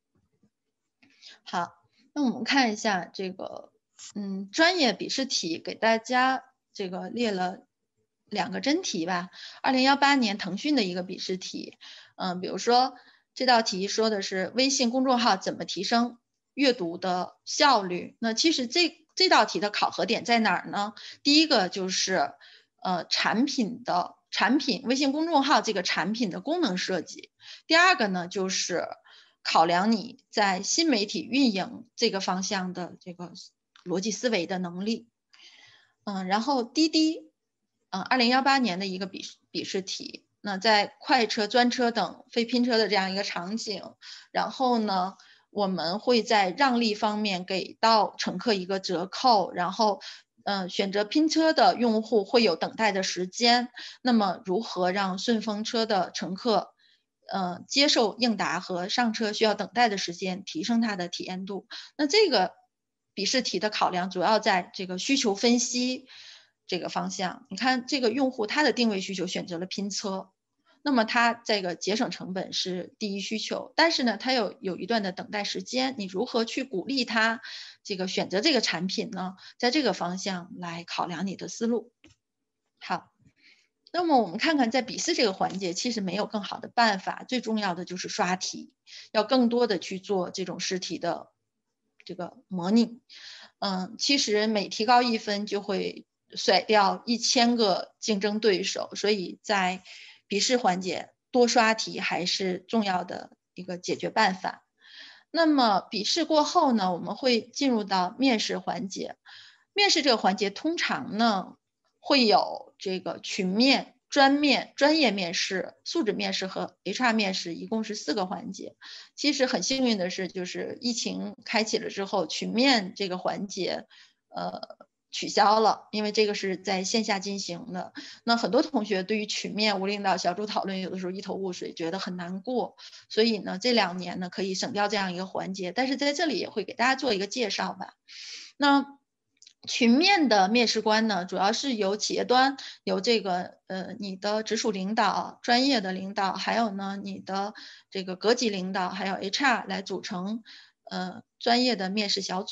好，那我们看一下这个嗯专业笔试题给大家这个列了两个真题吧，二零一八年腾讯的一个笔试题，嗯，比如说这道题说的是微信公众号怎么提升阅读的效率。那其实这这道题的考核点在哪儿呢？第一个就是呃产品的产品微信公众号这个产品的功能设计，第二个呢就是考量你在新媒体运营这个方向的这个逻辑思维的能力。嗯，然后滴滴，嗯，二零一八年的一个笔笔试题，那在快车、专车等非拼车的这样一个场景，然后呢，我们会在让利方面给到乘客一个折扣，然后，嗯，选择拼车的用户会有等待的时间，那么如何让顺风车的乘客，呃，接受应答和上车需要等待的时间，提升它的体验度？那这个笔试题的考量主要在这个需求分析这个方向。你看这个用户他的定位需求选择了拼车，那么他这个节省成本是第一需求，但是呢，他有有一段的等待时间，你如何去鼓励他这个选择这个产品呢？在这个方向来考量你的思路。好。那么我们看看在笔试这个环节，其实没有更好的办法，最重要的就是刷题，要更多的去做这种试题的这个模拟。嗯，其实每提高一分就会甩掉一千个竞争对手，所以在笔试环节多刷题还是重要的一个解决办法。那么笔试过后呢，我们会进入到面试环节。面试这个环节通常呢会有这个群面、专面、专业面试、素质面试和 H R 面试，一共是四个环节。其实很幸运的是，就是疫情开启了之后，群面这个环节，呃，取消了，因为这个是在线下进行的。那很多同学对于群面无领导小组讨论，有的时候一头雾水，觉得很难过。所以呢，这两年呢可以省掉这样一个环节，但是在这里也会给大家做一个介绍吧。那群面的面试官呢，主要是由企业端由这个呃你的直属领导、专业的领导，还有呢你的这个阁级领导，还有 H R 来组成呃专业的面试小组。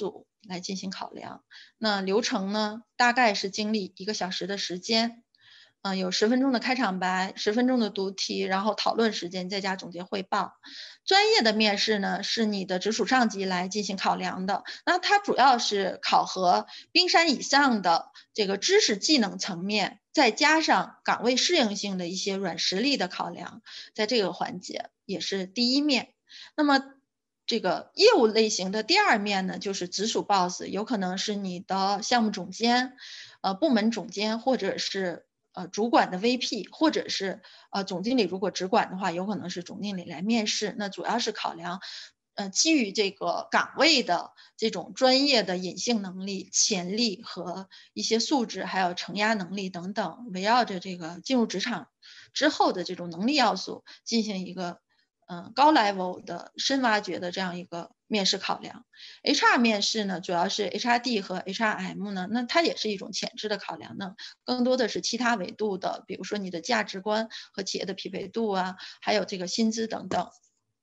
来进行考量。那流程呢，大概是经历一个小时的时间，嗯、呃，有十分钟的开场白，十分钟的读题，然后讨论时间，再加总结汇报。专业的面试呢，是你的直属上级来进行考量的，那它主要是考核冰山以上的这个知识技能层面，再加上岗位适应性的一些软实力的考量，在这个环节也是第一面。那么这个业务类型的第二面呢，就是直属 boss， 有可能是你的项目总监、呃部门总监，或者是呃主管的 V P， 或者是呃总经理，如果直管的话，有可能是总经理来面试。那主要是考量呃基于这个岗位的这种专业的隐性能力、潜力和一些素质，还有承压能力等等，围绕着这个进入职场之后的这种能力要素进行一个嗯，高 level 的深挖掘的这样一个面试考量。H R 面试呢，主要是 H R D 和 H R M 呢，那它也是一种潜质的考量呢，更多的是其他维度的，比如说你的价值观和企业的匹配度啊，还有这个薪资等等。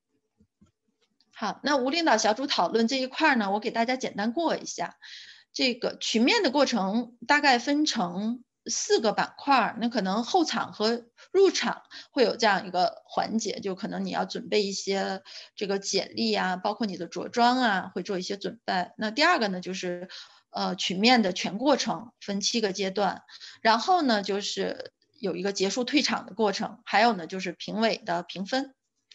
好，那无领导小组讨论这一块呢，我给大家简单过一下。这个群面的过程大概分成四个板块，那可能后场和入场会有这样一个环节，就可能你要准备一些这个简历啊，包括你的着装啊，会做一些准备。那第二个呢，就是呃群面的全过程分七个阶段，然后呢就是有一个结束退场的过程，还有呢就是评委的评分。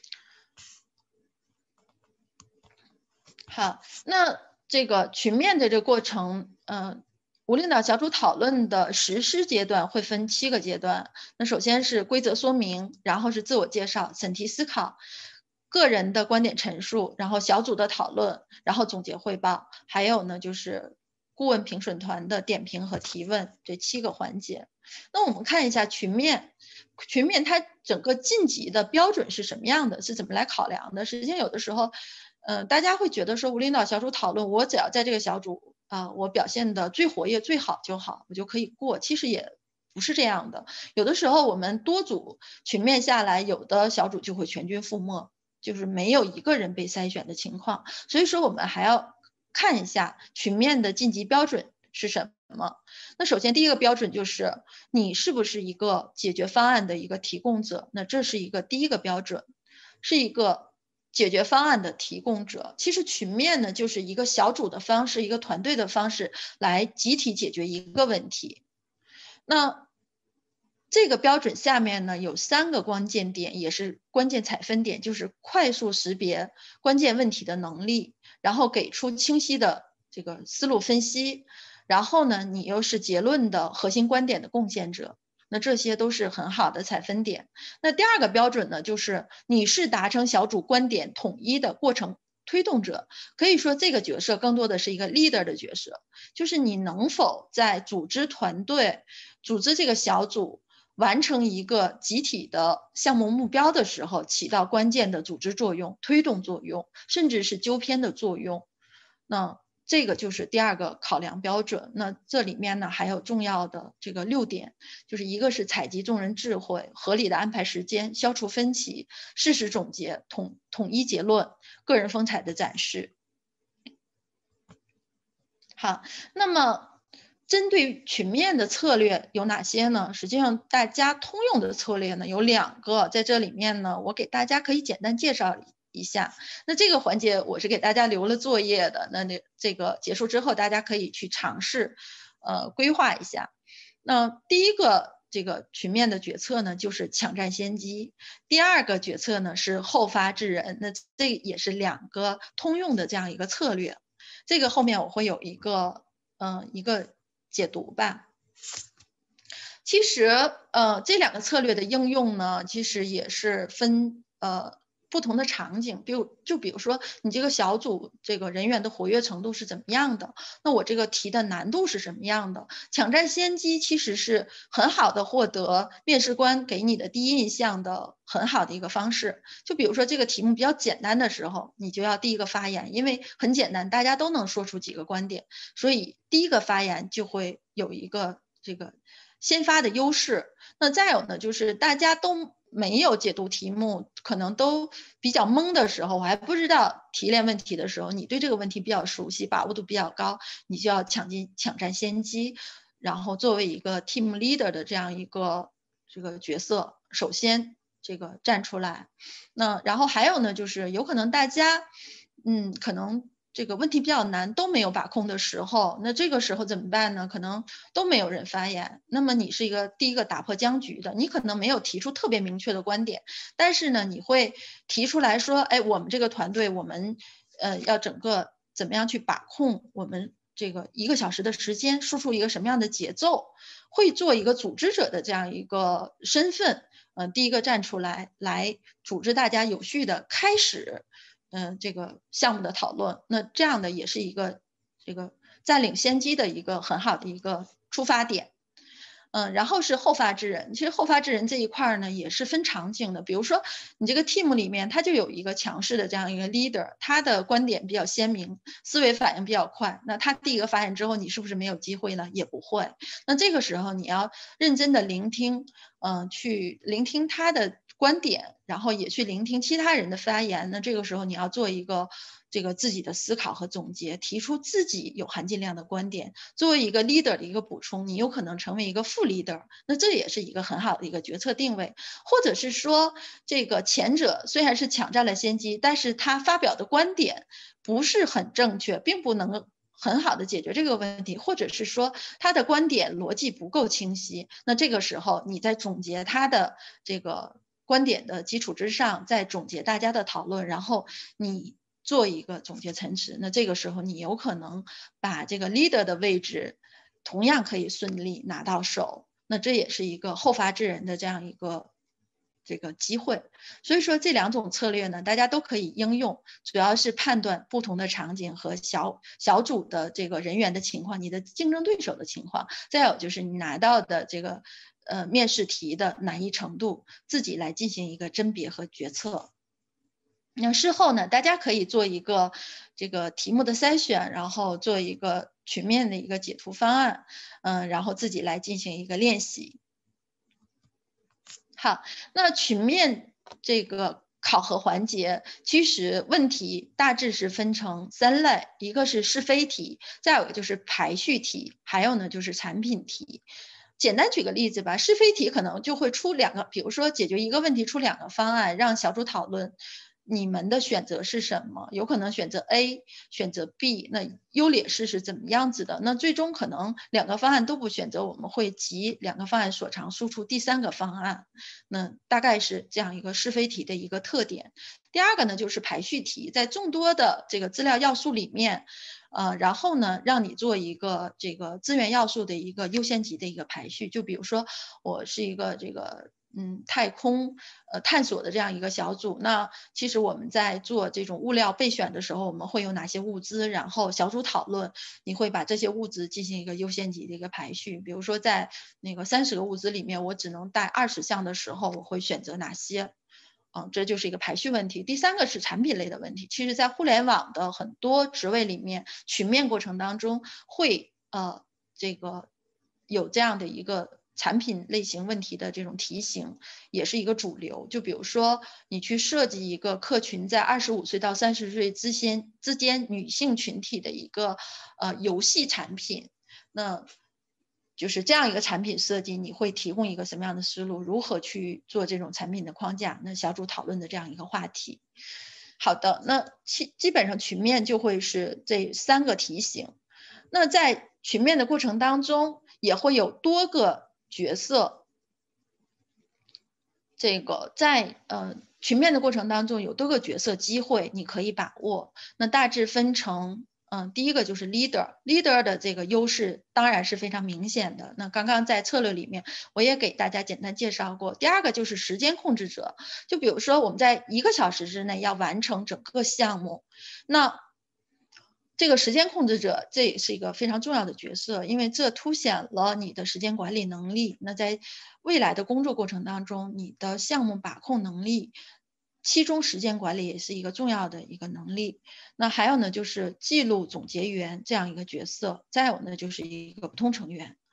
好，那这个群面的这个过程，嗯、呃。无领导小组讨论的实施阶段会分七个阶段。那首先是规则说明，然后是自我介绍、审题思考、个人的观点陈述，然后小组的讨论，然后总结汇报，还有呢就是顾问评审团的点评和提问，这七个环节。那我们看一下群面，群面它整个晋级的标准是什么样的，是怎么来考量的？实际上有的时候，嗯、呃，大家会觉得说无领导小组讨论，我只要在这个小组。啊、呃，我表现的最活跃最好就好，我就可以过。其实也不是这样的，有的时候我们多组群面下来，有的小组就会全军覆没，就是没有一个人被筛选的情况。所以说我们还要看一下群面的晋级标准是什么。那首先第一个标准就是你是不是一个解决方案的一个提供者，那这是一个第一个标准，是一个解决方案的提供者。其实群面呢，就是一个小组的方式，一个团队的方式来集体解决一个问题。那这个标准下面呢，有三个关键点，也是关键采分点，就是快速识别关键问题的能力，然后给出清晰的这个思路分析，然后呢，你又是结论的核心观点的贡献者。那这些都是很好的采分点。那第二个标准呢，就是你是达成小组观点统一的过程推动者。可以说这个角色更多的是一个 leader 的角色，就是你能否在组织团队、组织这个小组完成一个集体的项目目标的时候，起到关键的组织作用、推动作用，甚至是纠偏的作用。那这个就是第二个考量标准。那这里面呢还有重要的这个六点，就是一个是采集众人智慧，合理的安排时间，消除分歧，事实总结，统统一结论，个人风采的展示。好，那么针对群面的策略有哪些呢？实际上大家通用的策略呢有两个，在这里面呢我给大家可以简单介绍一下。那这个环节我是给大家留了作业的，那这个结束之后大家可以去尝试呃规划一下。那第一个这个群面的决策呢就是抢占先机，第二个决策呢是后发制人，那这也是两个通用的这样一个策略。这个后面我会有一个嗯、呃、一个解读吧。其实呃这两个策略的应用呢，其实也是分呃不同的场景，比如就比如说你这个小组这个人员的活跃程度是怎么样的，那我这个题的难度是什么样的。抢占先机其实是很好的获得面试官给你的第一印象的很好的一个方式。就比如说这个题目比较简单的时候，你就要第一个发言，因为很简单，大家都能说出几个观点，所以第一个发言就会有一个这个先发的优势。那再有呢，就是大家都没有解读题目，可能都比较懵的时候，我还不知道提炼问题的时候，你对这个问题比较熟悉，把握度比较高，你就要抢进抢占先机，然后作为一个 team leader 的这样一个这个角色，首先这个站出来。那然后还有呢，就是有可能大家嗯可能这个问题比较难，都没有把控的时候，那这个时候怎么办呢？可能都没有人发言。那么你是一个第一个打破僵局的，你可能没有提出特别明确的观点，但是呢，你会提出来说，哎，我们这个团队，我们呃要整个怎么样去把控我们这个一个小时的时间，输出一个什么样的节奏，会做一个组织者的这样一个身份，嗯、呃，第一个站出来，来组织大家有序的开始。嗯、呃，这个项目的讨论，那这样的也是一个这个占领先机的一个很好的一个出发点。嗯，然后是后发制人。其实后发制人这一块呢，也是分场景的。比如说，你这个 team 里面，它就有一个强势的这样一个 leader，他的观点比较鲜明，思维反应比较快。那他第一个发言之后，你是不是没有机会呢？也不会。那这个时候，你要认真的聆听，嗯、呃，去聆听他的观点，然后也去聆听其他人的发言。那这个时候，你要做一个这个自己的思考和总结，提出自己有含金量的观点，作为一个 leader 的一个补充，你有可能成为一个副 leader， 那这也是一个很好的一个决策定位。或者是说，这个前者虽然是抢占了先机，但是他发表的观点不是很正确，并不能很好的解决这个问题，或者是说他的观点逻辑不够清晰，那这个时候你在总结他的这个观点的基础之上，再总结大家的讨论，然后你做一个总结陈词，那这个时候你有可能把这个 leader 的位置同样可以顺利拿到手，那这也是一个后发制人的这样一个这个机会。所以说这两种策略呢，大家都可以应用，主要是判断不同的场景和小小组的这个人员的情况，你的竞争对手的情况，再有就是你拿到的这个呃面试题的难易程度，自己来进行一个甄别和决策。那事后呢，大家可以做一个这个题目的筛选，然后做一个群面的一个解图方案，嗯，然后自己来进行一个练习。好，那群面这个考核环节，其实问题大致是分成三类，一个是是非题，再有一个就是排序题，还有呢就是产品题。简单举个例子吧，是非题可能就会出两个，比如说解决一个问题出两个方案，让小组讨论。你们的选择是什么？有可能选择 A， 选择 B， 那优劣势是怎么样子的？那最终可能两个方案都不选择，我们会集两个方案所长输出第三个方案。那大概是这样一个是非题的一个特点。第二个呢，就是排序题，在众多的这个资料要素里面，呃，然后呢，让你做一个这个资源要素的一个优先级的一个排序。就比如说，我是一个这个。嗯，太空呃探索的这样一个小组，那其实我们在做这种物料备选的时候，我们会有哪些物资？然后小组讨论，你会把这些物资进行一个优先级的一个排序。比如说，在那个三十个物资里面，我只能带二十项的时候，我会选择哪些？嗯，这就是一个排序问题。第三个是产品类的问题。其实，在互联网的很多职位里面，群面过程当中会呃这个有这样的一个。产品类型问题的这种题型也是一个主流，就比如说你去设计一个客群在二十五岁到三十岁之间之间女性群体的一个呃游戏产品，那就是这样一个产品设计，你会提供一个什么样的思路？如何去做这种产品的框架？那小组讨论的这样一个话题。好的，那基基本上群面就会是这三个题型。那在群面的过程当中，也会有多个。角色，这个在呃群面的过程当中有多个角色机会，你可以把握。那大致分成，嗯、呃，第一个就是 leader，leader 的这个优势当然是非常明显的。那刚刚在策略里面我也给大家简单介绍过。第二个就是时间控制者，就比如说我们在一个小时之内要完成整个项目，那。这个时间控制者，这也是一个非常重要的角色，因为这凸显了你的时间管理能力。那在未来的工作过程当中，你的项目把控能力，其中时间管理也是一个重要的一个能力。那还有呢，就是记录总结员这样一个角色，再有呢就是一个普通成员。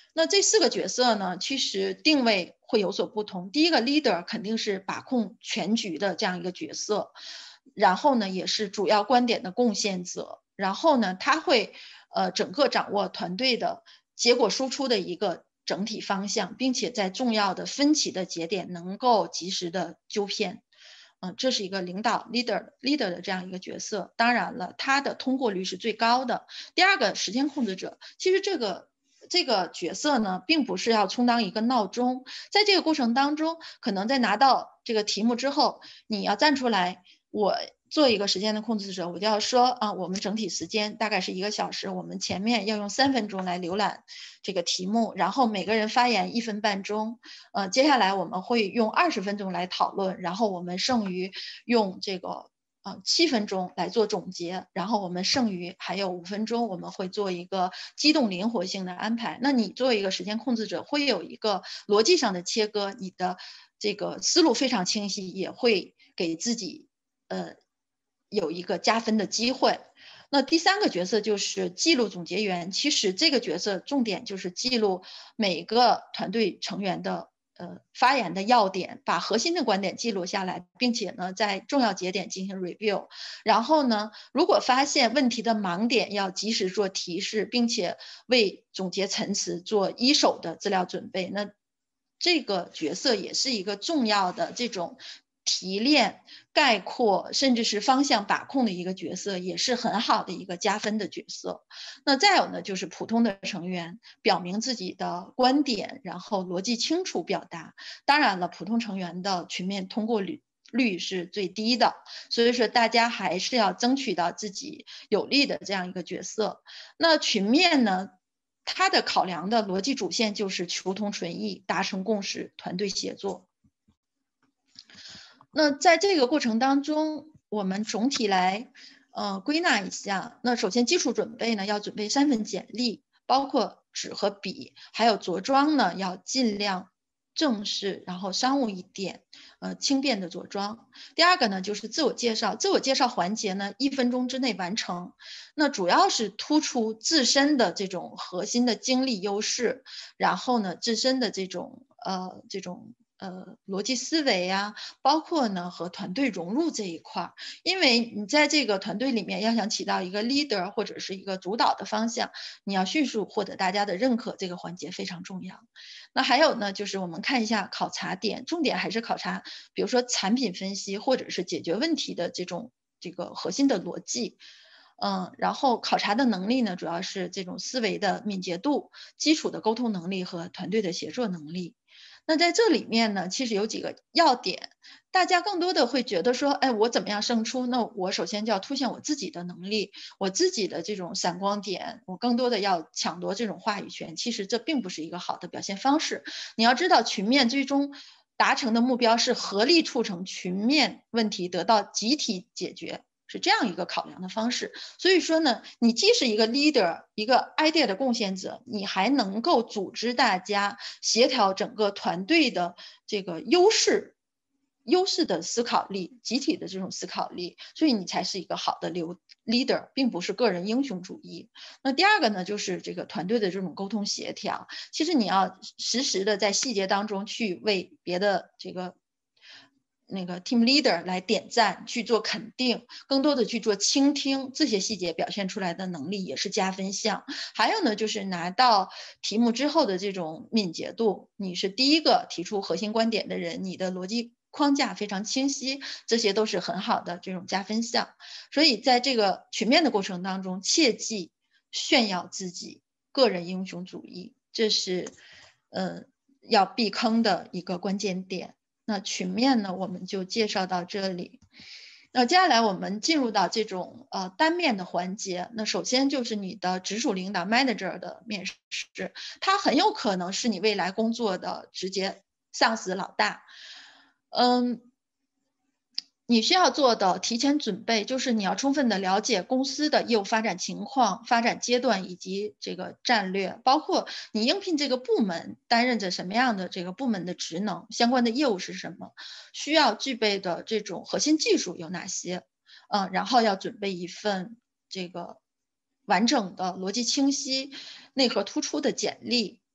那这四个角色呢，其实定位会有所不同。第一个 leader 肯定是把控全局的这样一个角色，然后呢，也是主要观点的贡献者，然后呢，他会呃整个掌握团队的结果输出的一个整体方向，并且在重要的分歧的节点能够及时的纠偏。嗯，这是一个领导 leader leader 的这样一个角色。当然了，他的通过率是最高的。第二个时间控制者，其实这个这个角色呢，并不是要充当一个闹钟，在这个过程当中，可能在拿到这个题目之后，你要站出来，我做一个时间的控制者，我就要说啊，我们整体时间大概是一个小时，我们前面要用三分钟来浏览这个题目，然后每个人发言一分半钟，呃，接下来我们会用二十分钟来讨论，然后我们剩余用这个呃七分钟来做总结，然后我们剩余还有五分钟，我们会做一个机动灵活性的安排。那你作为一个时间控制者，会有一个逻辑上的切割，你的这个思路非常清晰，也会给自己呃有一个加分的机会。那第三个角色就是记录总结员，其实这个角色重点就是记录每个团队成员的呃发言的要点，把核心的观点记录下来，并且呢在重要节点进行 review， 然后呢如果发现问题的盲点要及时做提示，并且为总结陈词做一手的资料准备。那这个角色也是一个重要的这种提炼、概括，甚至是方向把控的一个角色，也是很好的一个加分的角色。那再有呢，就是普通的成员表明自己的观点，然后逻辑清楚表达。当然了，普通成员的群面通过率率是最低的，所以说大家还是要争取到自己有利的这样一个角色。那群面呢，它的考量的逻辑主线就是求同存异、达成共识、团队协作。那在这个过程当中，我们总体来呃归纳一下。那首先基础准备呢，要准备三份简历，包括纸和笔，还有着装呢要尽量正式，然后商务一点，呃轻便的着装。第二个呢就是自我介绍，自我介绍环节呢一分钟之内完成。那主要是突出自身的这种核心的经历优势，然后呢自身的这种呃这种。呃，逻辑思维啊，包括呢和团队融入这一块，因为你在这个团队里面要想起到一个 leader 或者是一个主导的方向，你要迅速获得大家的认可，这个环节非常重要。那还有呢，就是我们看一下考察点，重点还是考察，比如说产品分析或者是解决问题的这种这个核心的逻辑。嗯，然后考察的能力呢，主要是这种思维的敏捷度、基础的沟通能力和团队的协作能力。那在这里面呢，其实有几个要点，大家更多的会觉得说，哎，我怎么样胜出？那我首先就要凸显我自己的能力，我自己的这种闪光点，我更多的要抢夺这种话语权。其实这并不是一个好的表现方式。你要知道，群面最终达成的目标是合力促成群面问题得到集体解决。是这样一个考量的方式。所以说呢，你既是一个 leader， 一个 idea 的贡献者，你还能够组织大家，协调整个团队的这个优势优势的思考力，集体的这种思考力，所以你才是一个好的 leader， 并不是个人英雄主义。那第二个呢，就是这个团队的这种沟通协调，其实你要实时的在细节当中去为别的这个那个 team leader 来点赞，去做肯定，更多的去做倾听，这些细节表现出来的能力也是加分项。还有呢，就是拿到题目之后的这种敏捷度，你是第一个提出核心观点的人，你的逻辑框架非常清晰，这些都是很好的这种加分项。所以在这个群面的过程当中，切忌炫耀自己个人英雄主义，这是呃要避坑的一个关键点。那群面呢，我们就介绍到这里。那接下来我们进入到这种呃单面的环节。那首先就是你的直属领导 manager 的面试，他很有可能是你未来工作的直接上司老大。嗯，你需要做的提前准备就是你要充分的了解公司的业务发展情况、发展阶段以及这个战略，包括你应聘这个部门担任着什么样的这个部门的职能，相关的业务是什么，需要具备的这种核心技术有哪些，嗯，然后要准备一份这个完整的、逻辑清晰、内核突出的简历。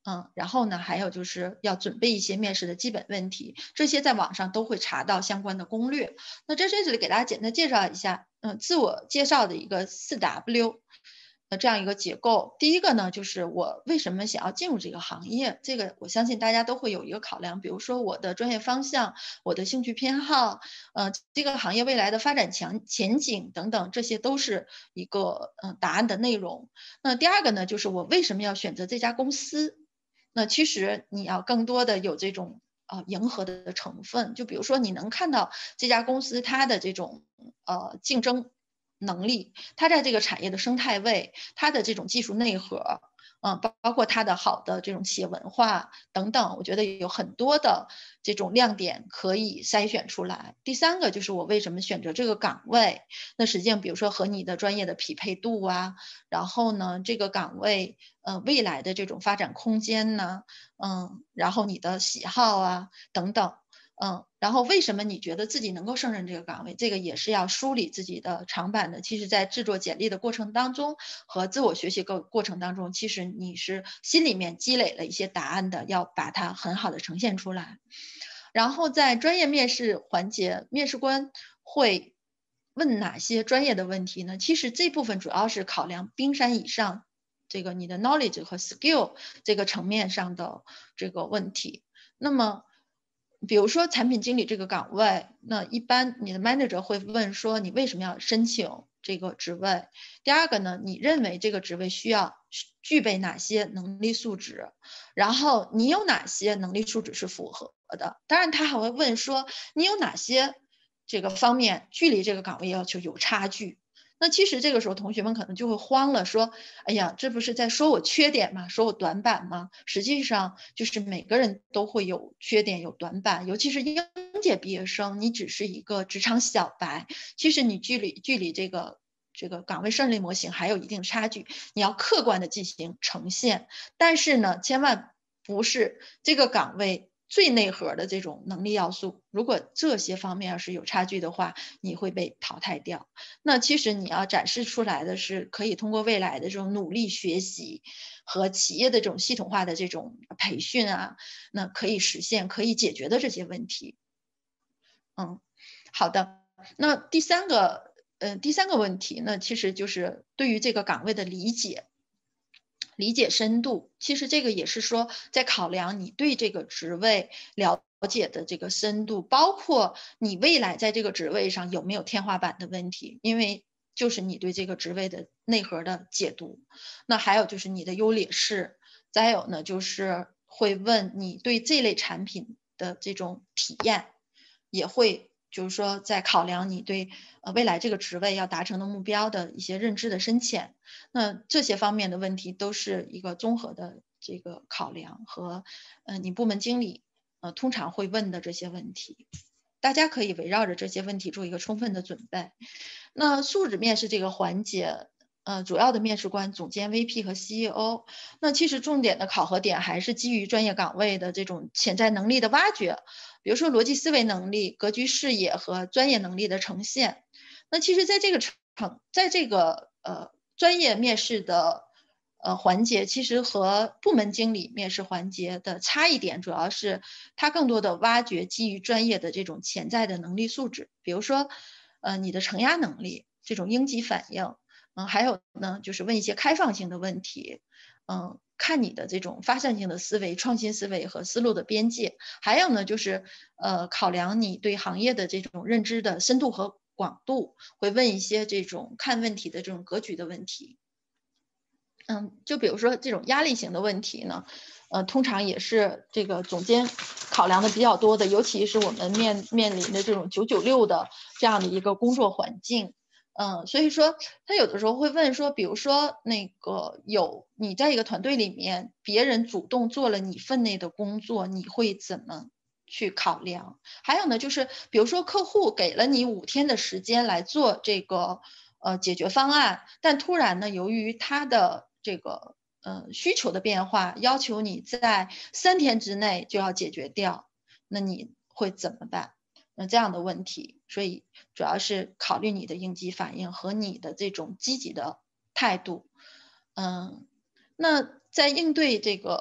嗯，然后呢，还有就是要准备一些面试的基本问题，这些在网上都会查到相关的攻略。那在这里给大家简单介绍一下，嗯，自我介绍的一个四 W。呃，这样一个结构。第一个呢，就是我为什么想要进入这个行业，这个我相信大家都会有一个考量，比如说我的专业方向、我的兴趣偏好，呃，这个行业未来的发展强前景等等，这些都是一个嗯、呃、答案的内容。那第二个呢，就是我为什么要选择这家公司？那其实你要更多的有这种呃迎合的成分，就比如说你能看到这家公司它的这种呃竞争能力，它在这个产业的生态位，它的这种技术内核，嗯，包包括它的好的这种企业文化等等，我觉得有很多的这种亮点可以筛选出来。第三个就是我为什么选择这个岗位，那实际上比如说和你的专业的匹配度啊，然后呢这个岗位呃未来的这种发展空间呢，嗯，然后你的喜好啊等等。嗯，然后为什么你觉得自己能够胜任这个岗位？这个也是要梳理自己的长板的。其实，在制作简历的过程当中和自我学习过过程当中，其实你是心里面积累了一些答案的，要把它很好的呈现出来。然后在专业面试环节，面试官会问哪些专业的问题呢？其实这部分主要是考量冰山以上这个你的 knowledge 和 skill 这个层面上的这个问题。那么比如说产品经理这个岗位，那一般你的 manager 会问说你为什么要申请这个职位？第二个呢，你认为这个职位需要具备哪些能力素质？然后你有哪些能力素质是符合的？当然他还会问说你有哪些这个方面距离这个岗位要求有差距？那其实这个时候同学们可能就会慌了，说哎呀，这不是在说我缺点吗？说我短板吗？实际上就是每个人都会有缺点有短板，尤其是应届毕业生，你只是一个职场小白，其实你距离距离这个这个岗位胜利模型还有一定差距，你要客观的进行呈现。但是呢，千万不是这个岗位最内核的这种能力要素，如果这些方面要是有差距的话，你会被淘汰掉。那其实你要展示出来的是可以通过未来的这种努力学习和企业的这种系统化的这种培训啊，那可以实现可以解决的这些问题。嗯，好的。那第三个呃第三个问题呢，其实就是对于这个岗位的理解理解深度，其实这个也是说在考量你对这个职位了解的这个深度，包括你未来在这个职位上有没有天花板的问题，因为就是你对这个职位的内核的解读。那还有就是你的优劣势，再有呢就是会问你对这类产品的这种体验，也会就是说在考量你对呃未来这个职位要达成的目标的一些认知的深浅。那这些方面的问题都是一个综合的这个考量和呃你部门经理呃通常会问的这些问题，大家可以围绕着这些问题做一个充分的准备。那素质面试这个环节，呃，主要的面试官、总监、V P 和 C E O， 那其实重点的考核点还是基于专业岗位的这种潜在能力的挖掘，比如说逻辑思维能力、格局视野和专业能力的呈现。那其实在这个程，在这个呃专业面试的呃环节，其实和部门经理面试环节的差异点，主要是它更多的挖掘基于专业的这种潜在的能力素质，比如说呃你的承压能力、这种应急反应。嗯，还有呢，就是问一些开放性的问题，嗯，看你的这种发散性的思维、创新思维和思路的边界。还有呢，就是呃，考量你对行业的这种认知的深度和广度，会问一些这种看问题的这种格局的问题。嗯，就比如说这种压力型的问题呢，呃，通常也是这个总监考量的比较多的，尤其是我们面面临的这种九九六的这样的一个工作环境。嗯，所以说他有的时候会问说，比如说那个有你在一个团队里面，别人主动做了你分内的工作，你会怎么去考量？还有呢，就是比如说客户给了你五天的时间来做这个呃解决方案，但突然呢，由于他的这个呃需求的变化，要求你在三天之内就要解决掉，那你会怎么办？那这样的问题，所以主要是考虑你的应激反应和你的这种积极的态度。嗯，那在应对这个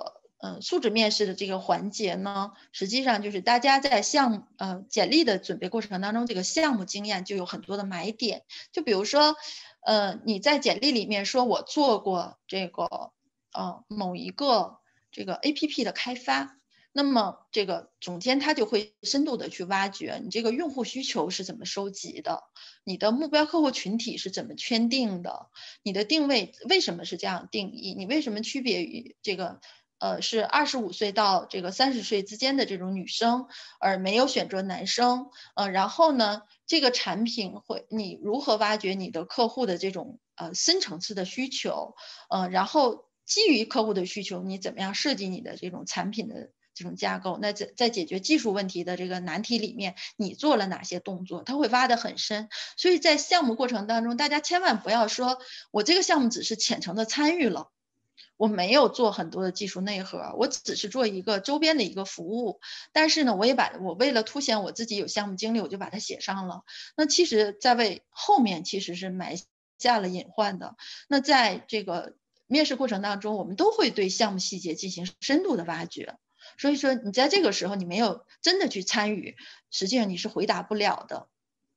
呃素质面试的这个环节呢，实际上就是大家在项目呃简历的准备过程当中，这个项目经验就有很多的买点。就比如说，呃你在简历里面说我做过这个呃某一个这个 A P P 的开发。那么这个总监他就会深度的去挖掘你这个用户需求是怎么收集的，你的目标客户群体是怎么圈定的，你的定位为什么是这样定义，你为什么区别于这个呃是二十五岁到这个三十岁之间的这种女生，而没有选择男生，呃然后呢这个产品会你如何挖掘你的客户的这种呃深层次的需求，呃然后基于客户的需求，你怎么样设计你的这种产品的这种架构，那在在解决技术问题的这个难题里面，你做了哪些动作，它会挖得很深。所以在项目过程当中，大家千万不要说我这个项目只是浅层的参与了，我没有做很多的技术内核，我只是做一个周边的一个服务，但是呢，我也把我为了凸显我自己有项目经历，我就把它写上了。那其实在为后面其实是埋下了隐患的。那在这个面试过程当中，我们都会对项目细节进行深度的挖掘。所以说你在这个时候你没有真的去参与，实际上你是回答不了的。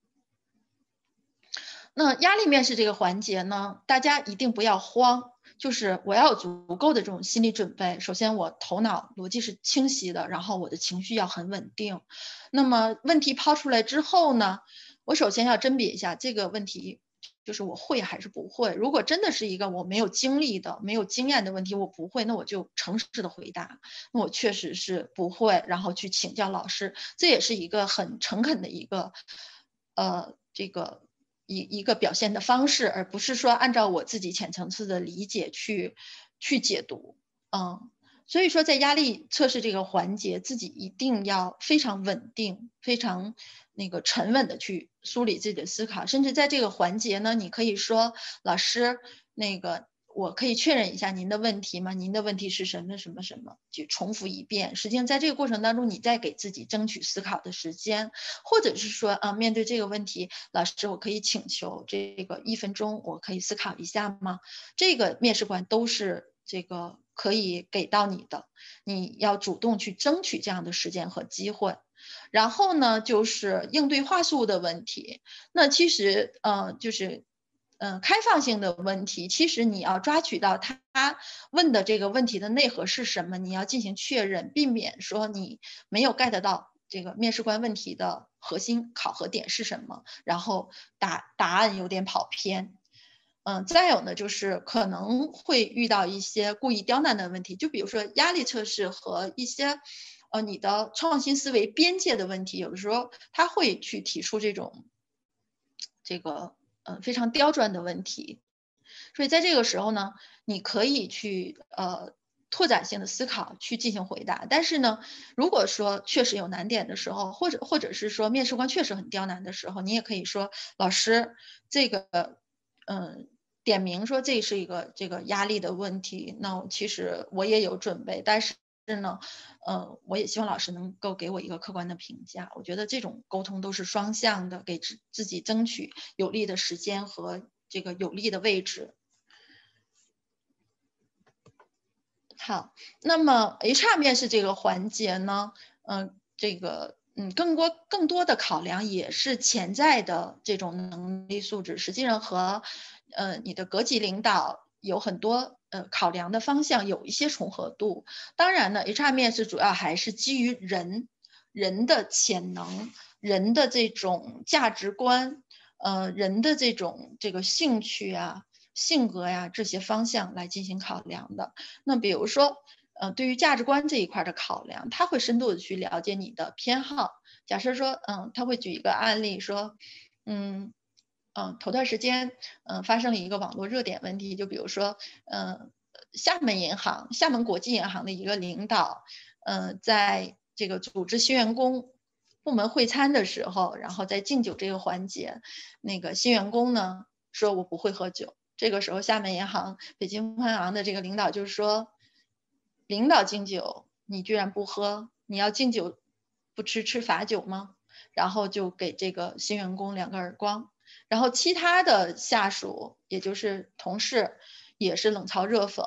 那压力面试这个环节呢，大家一定不要慌，就是我要有足够的这种心理准备。首先我头脑逻辑是清晰的，然后我的情绪要很稳定。那么问题抛出来之后呢，我首先要甄别一下这个问题就是我会还是不会。如果真的是一个我没有经历的没有经验的问题，我不会，那我就诚实的回答，那我确实是不会，然后去请教老师。这也是一个很诚恳的一个呃这个一一个表现的方式，而不是说按照我自己浅层次的理解去去解读。嗯，所以说在压力测试这个环节，自己一定要非常稳定，非常那个沉稳的去梳理自己的思考。甚至在这个环节呢，你可以说老师那个我可以确认一下您的问题吗？您的问题是什么什么什么，就重复一遍。实际上在这个过程当中，你再给自己争取思考的时间，或者是说啊，面对这个问题，老师我可以请求这个一分钟，我可以思考一下吗？这个面试官都是这个可以给到你的，你要主动去争取这样的时间和机会。然后呢，就是应对话术的问题。那其实呃就是嗯、呃，开放性的问题，其实你要抓取到他问的这个问题的内核是什么，你要进行确认，避免说你没有 get 到这个面试官问题的核心考核点是什么，然后答答案有点跑偏。嗯，再有呢，就是可能会遇到一些故意刁难的问题，就比如说压力测试和一些呃你的创新思维边界的问题，有的时候他会去提出这种这个呃非常刁钻的问题。所以在这个时候呢，你可以去呃拓展性的思考去进行回答。但是呢，如果说确实有难点的时候，或者或者是说面试官确实很刁难的时候，你也可以说老师这个嗯。点名说这是一个这个压力的问题，那其实我也有准备，但是呢，呃，我也希望老师能够给我一个客观的评价。我觉得这种沟通都是双向的，给自自己争取有利的时间和这个有利的位置。好，那么 H R 面试这个环节呢，嗯、呃，这个嗯，更多更多的考量也是潜在的这种能力素质，实际上和呃你的各级领导有很多呃考量的方向有一些重合度。当然呢 ，H R 面试主要还是基于人人的潜能、人的这种价值观、呃人的这种这个兴趣啊。性格呀这些方向来进行考量的。那比如说，呃，对于价值观这一块的考量，他会深度的去了解你的偏好。假设说，嗯，他会举一个案例说，嗯，嗯，头段时间，嗯，发生了一个网络热点问题，就比如说，嗯，厦门银行、厦门国际银行的一个领导，嗯，在这个组织新员工部门会餐的时候，然后在敬酒这个环节，那个新员工呢说我不会喝酒。这个时候，厦门银行、北京银行的这个领导就说：“领导敬酒，你居然不喝，你要敬酒不吃吃罚酒吗？”然后就给这个新员工两个耳光。然后其他的下属，也就是同事，也是冷嘲热讽。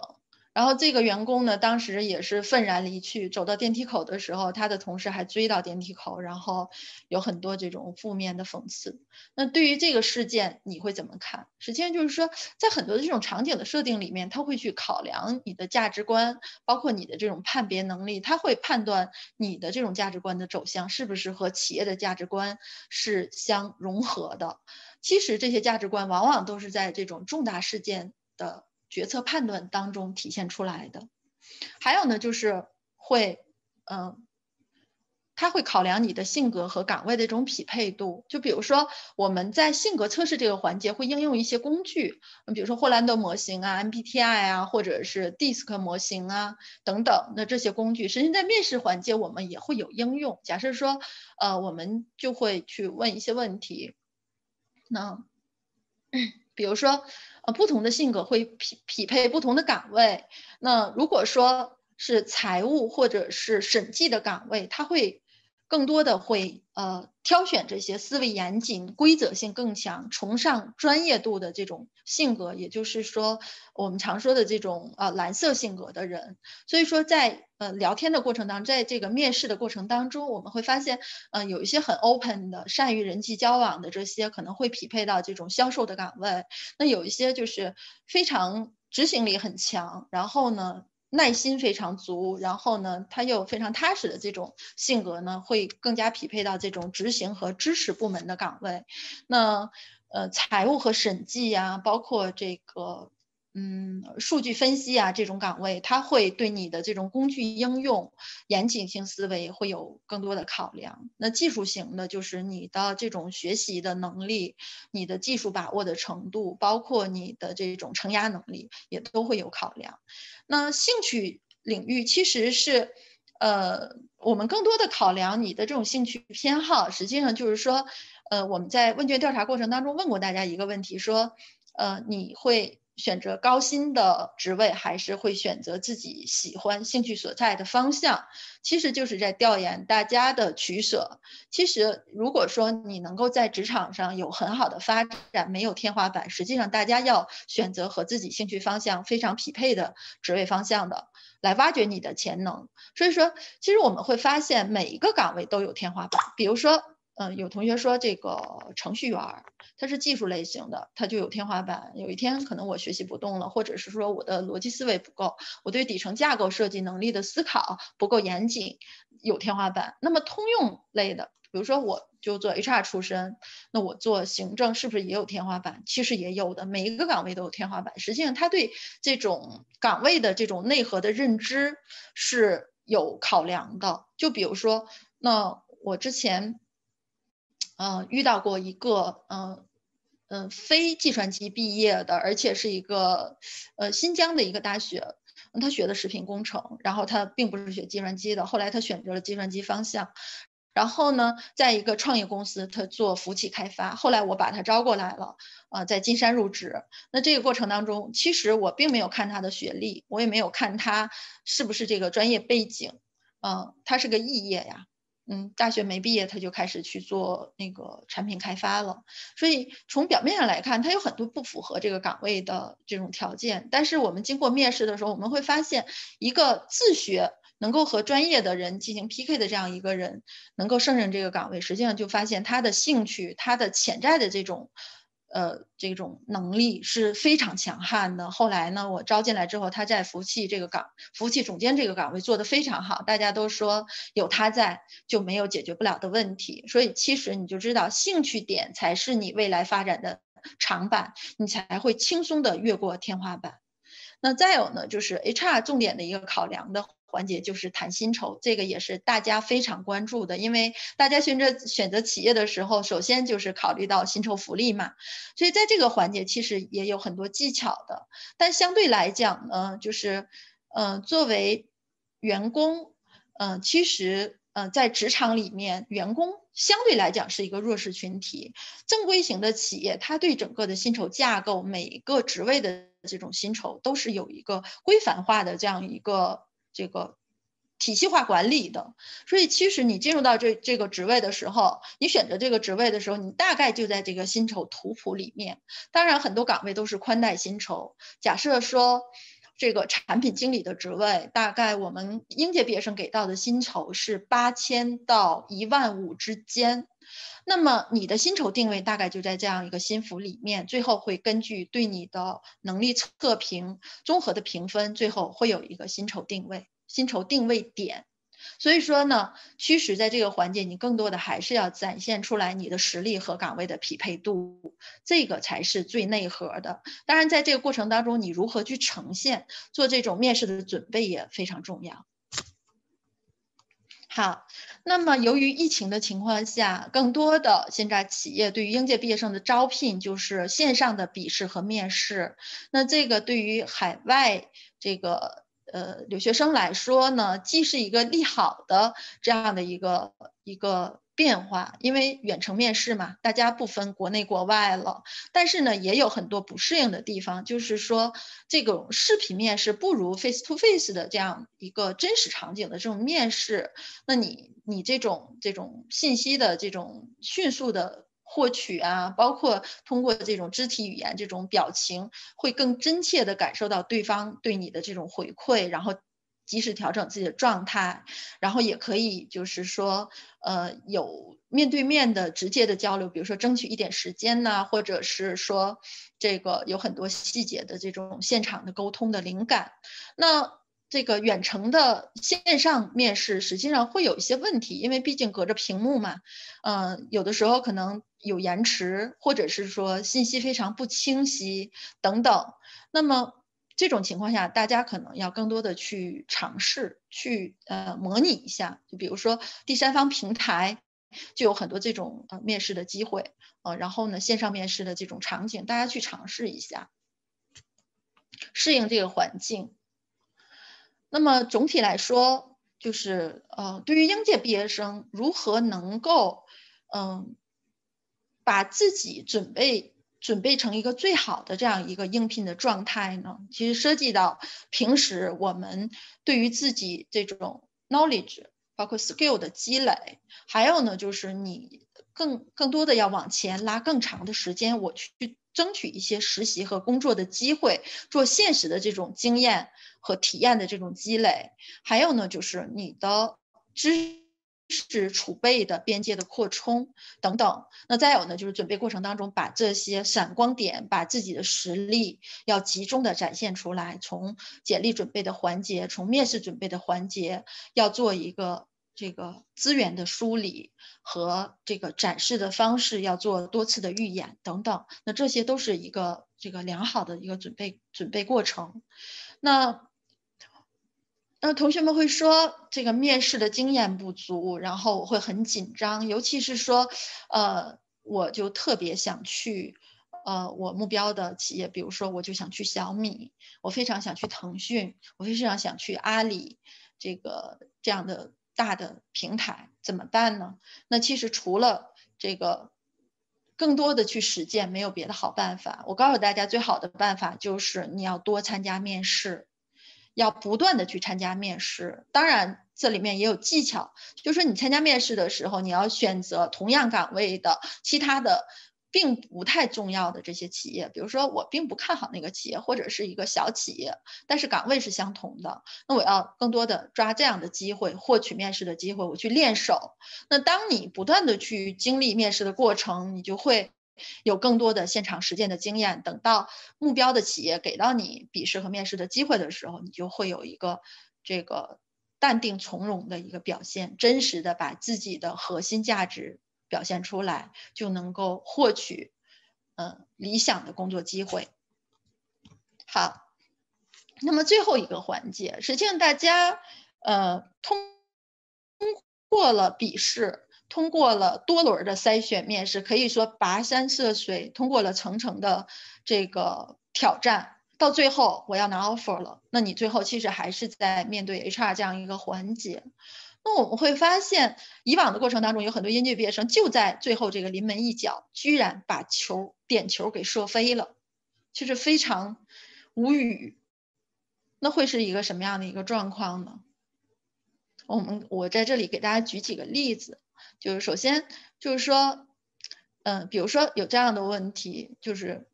然后这个员工呢，当时也是愤然离去，走到电梯口的时候，他的同事还追到电梯口，然后有很多这种负面的讽刺。那对于这个事件，你会怎么看？实际上就是说，在很多的这种场景的设定里面，他会去考量你的价值观，包括你的这种判别能力，他会判断你的这种价值观的走向是不是和企业的价值观是相融合的。其实这些价值观往往都是在这种重大事件的决策判断当中体现出来的。还有呢，就是会，嗯、呃，他会考量你的性格和岗位的这种匹配度。就比如说我们在性格测试这个环节会应用一些工具，比如说霍兰德模型啊、M B T I 啊，或者是 D I S C 模型啊等等的这些工具，实际上在面试环节我们也会有应用。假设说，呃，我们就会去问一些问题，那比如说，呃，不同的性格会匹匹配不同的岗位。那如果说是财务或者是审计的岗位，它会更多的会呃挑选这些思维严谨、规则性更强、崇尚专业度的这种性格，也就是说我们常说的这种呃蓝色性格的人。所以说在呃聊天的过程当中，在这个面试的过程当中，我们会发现，呃有一些很 open 的、善于人际交往的这些可能会匹配到这种销售的岗位。那有一些就是非常执行力很强，然后呢耐心非常足，然后呢他又非常踏实的这种性格呢，会更加匹配到这种执行和支持部门的岗位。那呃财务和审计啊，包括这个嗯，数据分析啊，这种岗位，它会对你的这种工具应用、严谨性思维会有更多的考量。那技术型的，就是你的这种学习的能力、你的技术把握的程度，包括你的这种承压能力，也都会有考量。那兴趣领域其实是，呃，我们更多的考量你的这种兴趣偏好。实际上就是说，呃，我们在问卷调查过程当中问过大家一个问题，说，呃，你会选择高薪的职位，还是会选择自己喜欢、兴趣所在的方向？其实就是在调研大家的取舍。其实如果说你能够在职场上有很好的发展，没有天花板，实际上大家要选择和自己兴趣方向非常匹配的职位方向的，来挖掘你的潜能。所以说，其实我们会发现每一个岗位都有天花板。比如说，嗯，有同学说这个程序员，他是技术类型的，他就有天花板。有一天可能我学习不动了，或者是说我的逻辑思维不够，我对底层架构设计能力的思考不够严谨，有天花板。那么通用类的，比如说我就做 H R 出身，那我做行政是不是也有天花板？其实也有的，每一个岗位都有天花板。实际上他对这种岗位的这种内核的认知是有考量的。就比如说，那我之前呃，遇到过一个嗯嗯、呃呃、非计算机毕业的，而且是一个呃新疆的一个大学，他学的食品工程，然后他并不是学计算机的，后来他选择了计算机方向。然后呢，在一个创业公司，他做服务器开发。后来我把他招过来了，呃，在金山入职。那这个过程当中，其实我并没有看他的学历，我也没有看他是不是这个专业背景，嗯、呃，他是个肄业呀。嗯，大学没毕业他就开始去做那个产品开发了，所以从表面上来看，他有很多不符合这个岗位的这种条件。但是我们经过面试的时候，我们会发现，一个自学能够和专业的人进行 P K 的这样一个人，能够胜任这个岗位，实际上就发现他的兴趣、他的潜在的这种。呃，这种能力是非常强悍的。后来呢，我招进来之后，他在服务器这个岗，服务器总监这个岗位做得非常好，大家都说有他在就没有解决不了的问题。所以其实你就知道，兴趣点才是你未来发展的长板，你才会轻松的越过天花板。那再有呢，就是 H R 重点的一个考量的环节就是谈薪酬，这个也是大家非常关注的，因为大家选择选择企业的时候，首先就是考虑到薪酬福利嘛，所以在这个环节其实也有很多技巧的。但相对来讲呢，就是嗯、呃，作为员工，嗯、呃，其实嗯、呃，在职场里面，员工相对来讲是一个弱势群体。正规型的企业，它对整个的薪酬架构，每一个职位的这种薪酬都是有一个规范化的这样一个这个体系化管理的。所以其实你进入到这这个职位的时候，你选择这个职位的时候，你大概就在这个薪酬图谱里面。当然很多岗位都是宽带薪酬，假设说这个产品经理的职位，大概我们应届毕业生给到的薪酬是八千到一万五之间。那么你的薪酬定位大概就在这样一个薪幅里面，最后会根据对你的能力测评综合的评分，最后会有一个薪酬定位，薪酬定位点。所以说呢，驱使在这个环节，你更多的还是要展现出来你的实力和岗位的匹配度，这个才是最内核的。当然，在这个过程当中，你如何去呈现，做这种面试的准备也非常重要。好，那么由于疫情的情况下，更多的现在企业对于应届毕业生的招聘就是线上的笔试和面试。那这个对于海外这个呃留学生来说呢，既是一个利好的这样的一个一个变化，因为远程面试嘛，大家不分国内国外了。但是呢，也有很多不适应的地方，就是说这种视频面试不如 face to face 的这样一个真实场景的这种面试。那你你这种这种信息的这种迅速的获取啊，包括通过这种肢体语言这种表情，会更真切的感受到对方对你的这种回馈，然后及时调整自己的状态，然后也可以就是说呃有面对面的直接的交流，比如说争取一点时间呢，或者是说这个有很多细节的这种现场的沟通的灵感。那这个远程的线上面试实际上会有一些问题，因为毕竟隔着屏幕嘛，嗯、呃，有的时候可能有延迟，或者是说信息非常不清晰等等。那么这种情况下，大家可能要更多的去尝试，去呃模拟一下，就比如说第三方平台就有很多这种呃面试的机会，呃，然后呢线上面试的这种场景，大家去尝试一下，适应这个环境。那么总体来说，就是呃，对于应届毕业生如何能够嗯、呃、把自己准备准备成一个最好的这样一个应聘的状态呢？其实涉及到平时我们对于自己这种 knowledge 包括 skill 的积累，还有呢就是你更更多的要往前拉更长的时间，我去争取一些实习和工作的机会，做现实的这种经验和体验的这种积累，还有呢就是你的知识储备的边界的扩充等等。那再有呢就是准备过程当中把这些闪光点，把自己的实力要集中的展现出来，从简历准备的环节，从面试准备的环节，要做一个这个资源的梳理和这个展示的方式，要做多次的预演等等。那这些都是一个这个良好的一个准备准备过程。那那同学们会说这个面试的经验不足，然后我会很紧张，尤其是说呃我就特别想去呃我目标的企业，比如说我就想去小米，我非常想去腾讯，我非常想去阿里这个这样的大的平台，怎么办呢？那其实除了这个更多的去实践，没有别的好办法。我告诉大家，最好的办法就是你要多参加面试，要不断的去参加面试。当然这里面也有技巧，就是说你参加面试的时候，你要选择同样岗位的其他的并不太重要的这些企业，比如说我并不看好那个企业，或者是一个小企业，但是岗位是相同的，那我要更多的抓这样的机会，获取面试的机会，我去练手。那当你不断的去经历面试的过程，你就会有更多的现场实践的经验，等到目标的企业给到你笔试和面试的机会的时候，你就会有一个这个淡定从容的一个表现，真实的把自己的核心价值表现出来，就能够获取呃理想的工作机会。好，那么最后一个环节，实际上大家呃通过了笔试，通过了多轮的筛选面试，可以说跋山涉水，通过了层层的这个挑战，到最后我要拿 offer 了，那你最后其实还是在面对 H R 这样一个环节。那我们会发现，以往的过程当中，有很多应届毕业生就在最后这个临门一脚，居然把球点球给射飞了，其实非常无语。那会是一个什么样的一个状况呢？我们我在这里给大家举几个例子，就是首先就是说，嗯、呃，比如说有这样的问题，就是呃，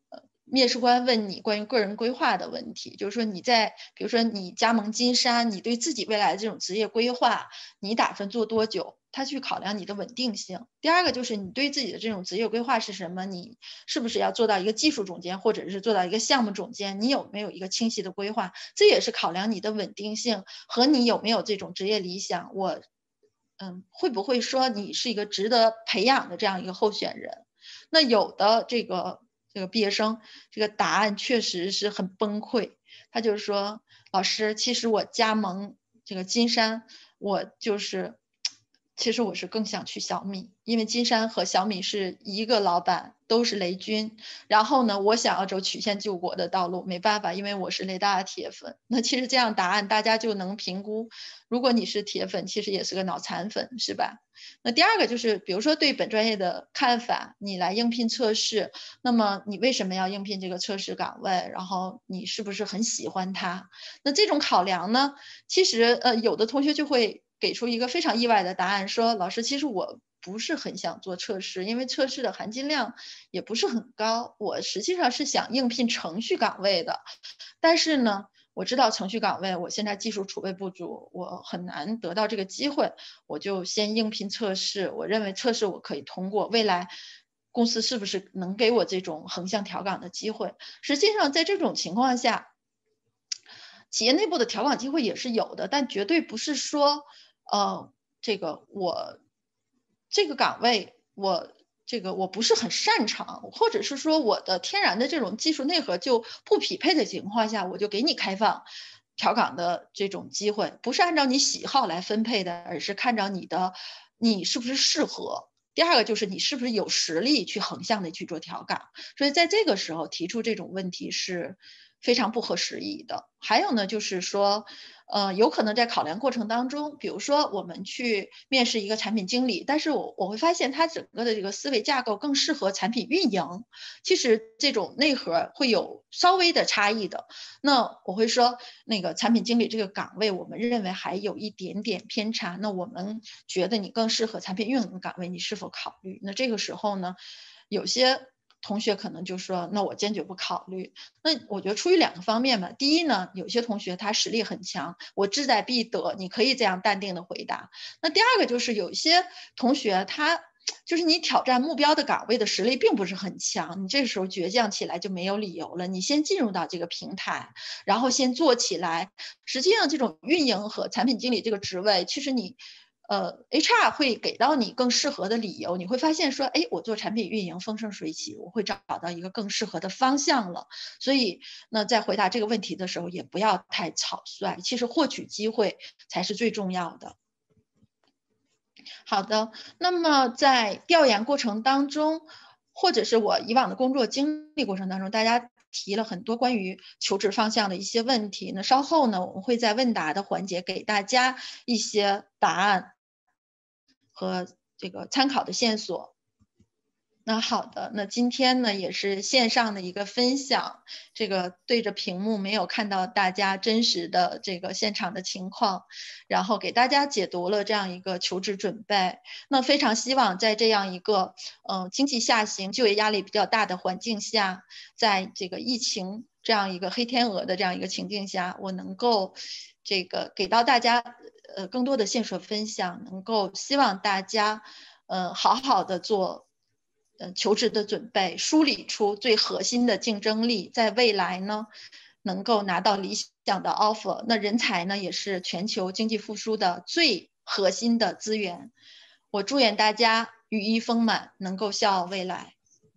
面试官问你关于个人规划的问题，就是说你在比如说你加盟金山，你对自己未来的这种职业规划，你打算做多久？他去考量你的稳定性。第二个就是你对自己的这种职业规划是什么？你是不是要做到一个技术总监，或者是做到一个项目总监？你有没有一个清晰的规划？这也是考量你的稳定性和你有没有这种职业理想。我，嗯，会不会说你是一个值得培养的这样一个候选人？那有的这个这个毕业生，这个答案确实是很崩溃。他就是说，老师，其实我加盟这个金山，我就是。其实我是更想去小米，因为金山和小米是一个老板，都是雷军。然后呢，我想要走曲线救国的道路，没办法，因为我是雷大的铁粉。那其实这样答案大家就能评估，如果你是铁粉，其实也是个脑残粉，是吧？那第二个就是，比如说对本专业的看法，你来应聘测试，那么你为什么要应聘这个测试岗位？然后你是不是很喜欢它？那这种考量呢，其实呃，有的同学就会给出一个非常意外的答案，说老师，其实我不是很想做测试，因为测试的含金量也不是很高，我实际上是想应聘程序岗位的。但是呢，我知道程序岗位我现在技术储备不足，我很难得到这个机会，我就先应聘测试。我认为测试我可以通过，未来公司是不是能给我这种横向调岗的机会？实际上在这种情况下，企业内部的调岗机会也是有的，但绝对不是说呃，这个我这个岗位我这个我不是很擅长，或者是说我的天然的这种技术内核就不匹配的情况下，我就给你开放调岗的这种机会，不是按照你喜好来分配的，而是看着你的你是不是适合。第二个就是你是不是有实力去横向的去做调岗，所以在这个时候提出这种问题是非常不合时宜的。还有呢，就是说，呃，有可能在考量过程当中，比如说我们去面试一个产品经理，但是我我会发现他整个的这个思维架构更适合产品运营，其实这种内核会有稍微的差异的。那我会说，那个产品经理这个岗位，我们认为还有一点点偏差，那我们觉得你更适合产品运营的岗位，你是否考虑？那这个时候呢，有些同学可能就说，那我坚决不考虑。那我觉得出于两个方面吧，第一呢，有些同学他实力很强，我志在必得，你可以这样淡定的回答。那第二个就是有些同学他就是你挑战目标的岗位的实力并不是很强，你这时候倔强起来就没有理由了。你先进入到这个平台，然后先做起来。实际上这种运营和产品经理这个职位，其实你呃 H R 会给到你更适合的理由，你会发现说，哎，我做产品运营风生水起，我会找到一个更适合的方向了。所以那在回答这个问题的时候，也不要太草率，其实获取机会才是最重要的。好的，那么在调研过程当中，或者是我以往的工作经历过程当中，大家提了很多关于求职方向的一些问题。那稍后呢，我们会在问答的环节给大家一些答案和这个参考的线索。那好的，那今天呢也是线上的一个分享，这个对着屏幕没有看到大家真实的这个现场的情况，然后给大家解读了这样一个求职准备。那非常希望在这样一个嗯、呃、经济下行、就业压力比较大的环境下，在这个疫情这样一个黑天鹅的这样一个情境下，我能够这个给到大家呃更多的线索分享，能够希望大家呃好好的做。呃，求职的准备，梳理出最核心的竞争力，在未来呢，能够拿到理想的 offer。那人才呢，也是全球经济复苏的最核心的资源。我祝愿大家羽翼丰满，能够笑傲未来。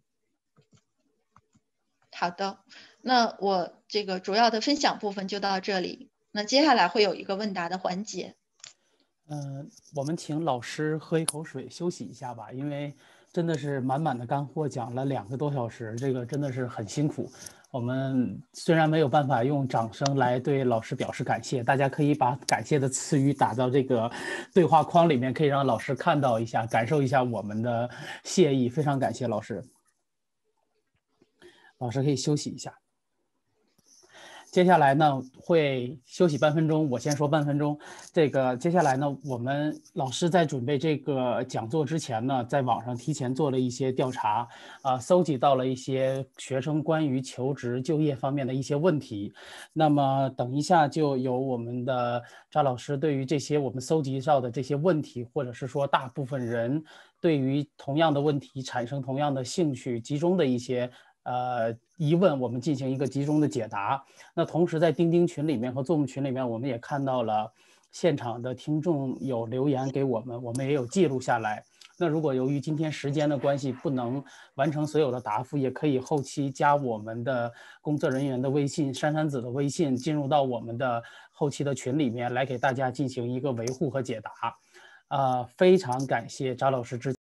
好的，那我这个主要的分享部分就到这里。那接下来会有一个问答的环节。 嗯、呃，我们请老师喝一口水休息一下吧，因为真的是满满的干货，讲了两个多小时，这个真的是很辛苦。我们虽然没有办法用掌声来对老师表示感谢，大家可以把感谢的词语打到这个对话框里面，可以让老师看到一下，感受一下我们的谢意。非常感谢老师，老师可以休息一下。 接下来呢会休息半分钟，我先说半分钟。这个接下来呢，我们老师在准备这个讲座之前呢，在网上提前做了一些调查，啊、呃，搜集到了一些学生关于求职就业方面的一些问题。那么等一下就由我们的赵老师对于这些我们搜集到的这些问题，或者是说大部分人对于同样的问题产生同样的兴趣，集中的一些。呃，疑问我们进行一个集中的解答。那同时在钉钉群里面和 Zoom 群里面，我们也看到了现场的听众有留言给我们，我们也有记录下来。那如果由于今天时间的关系不能完成所有的答复，也可以后期加我们的工作人员的微信，珊珊子的微信，进入到我们的后期的群里面来给大家进行一个维护和解答。呃，非常感谢张老师之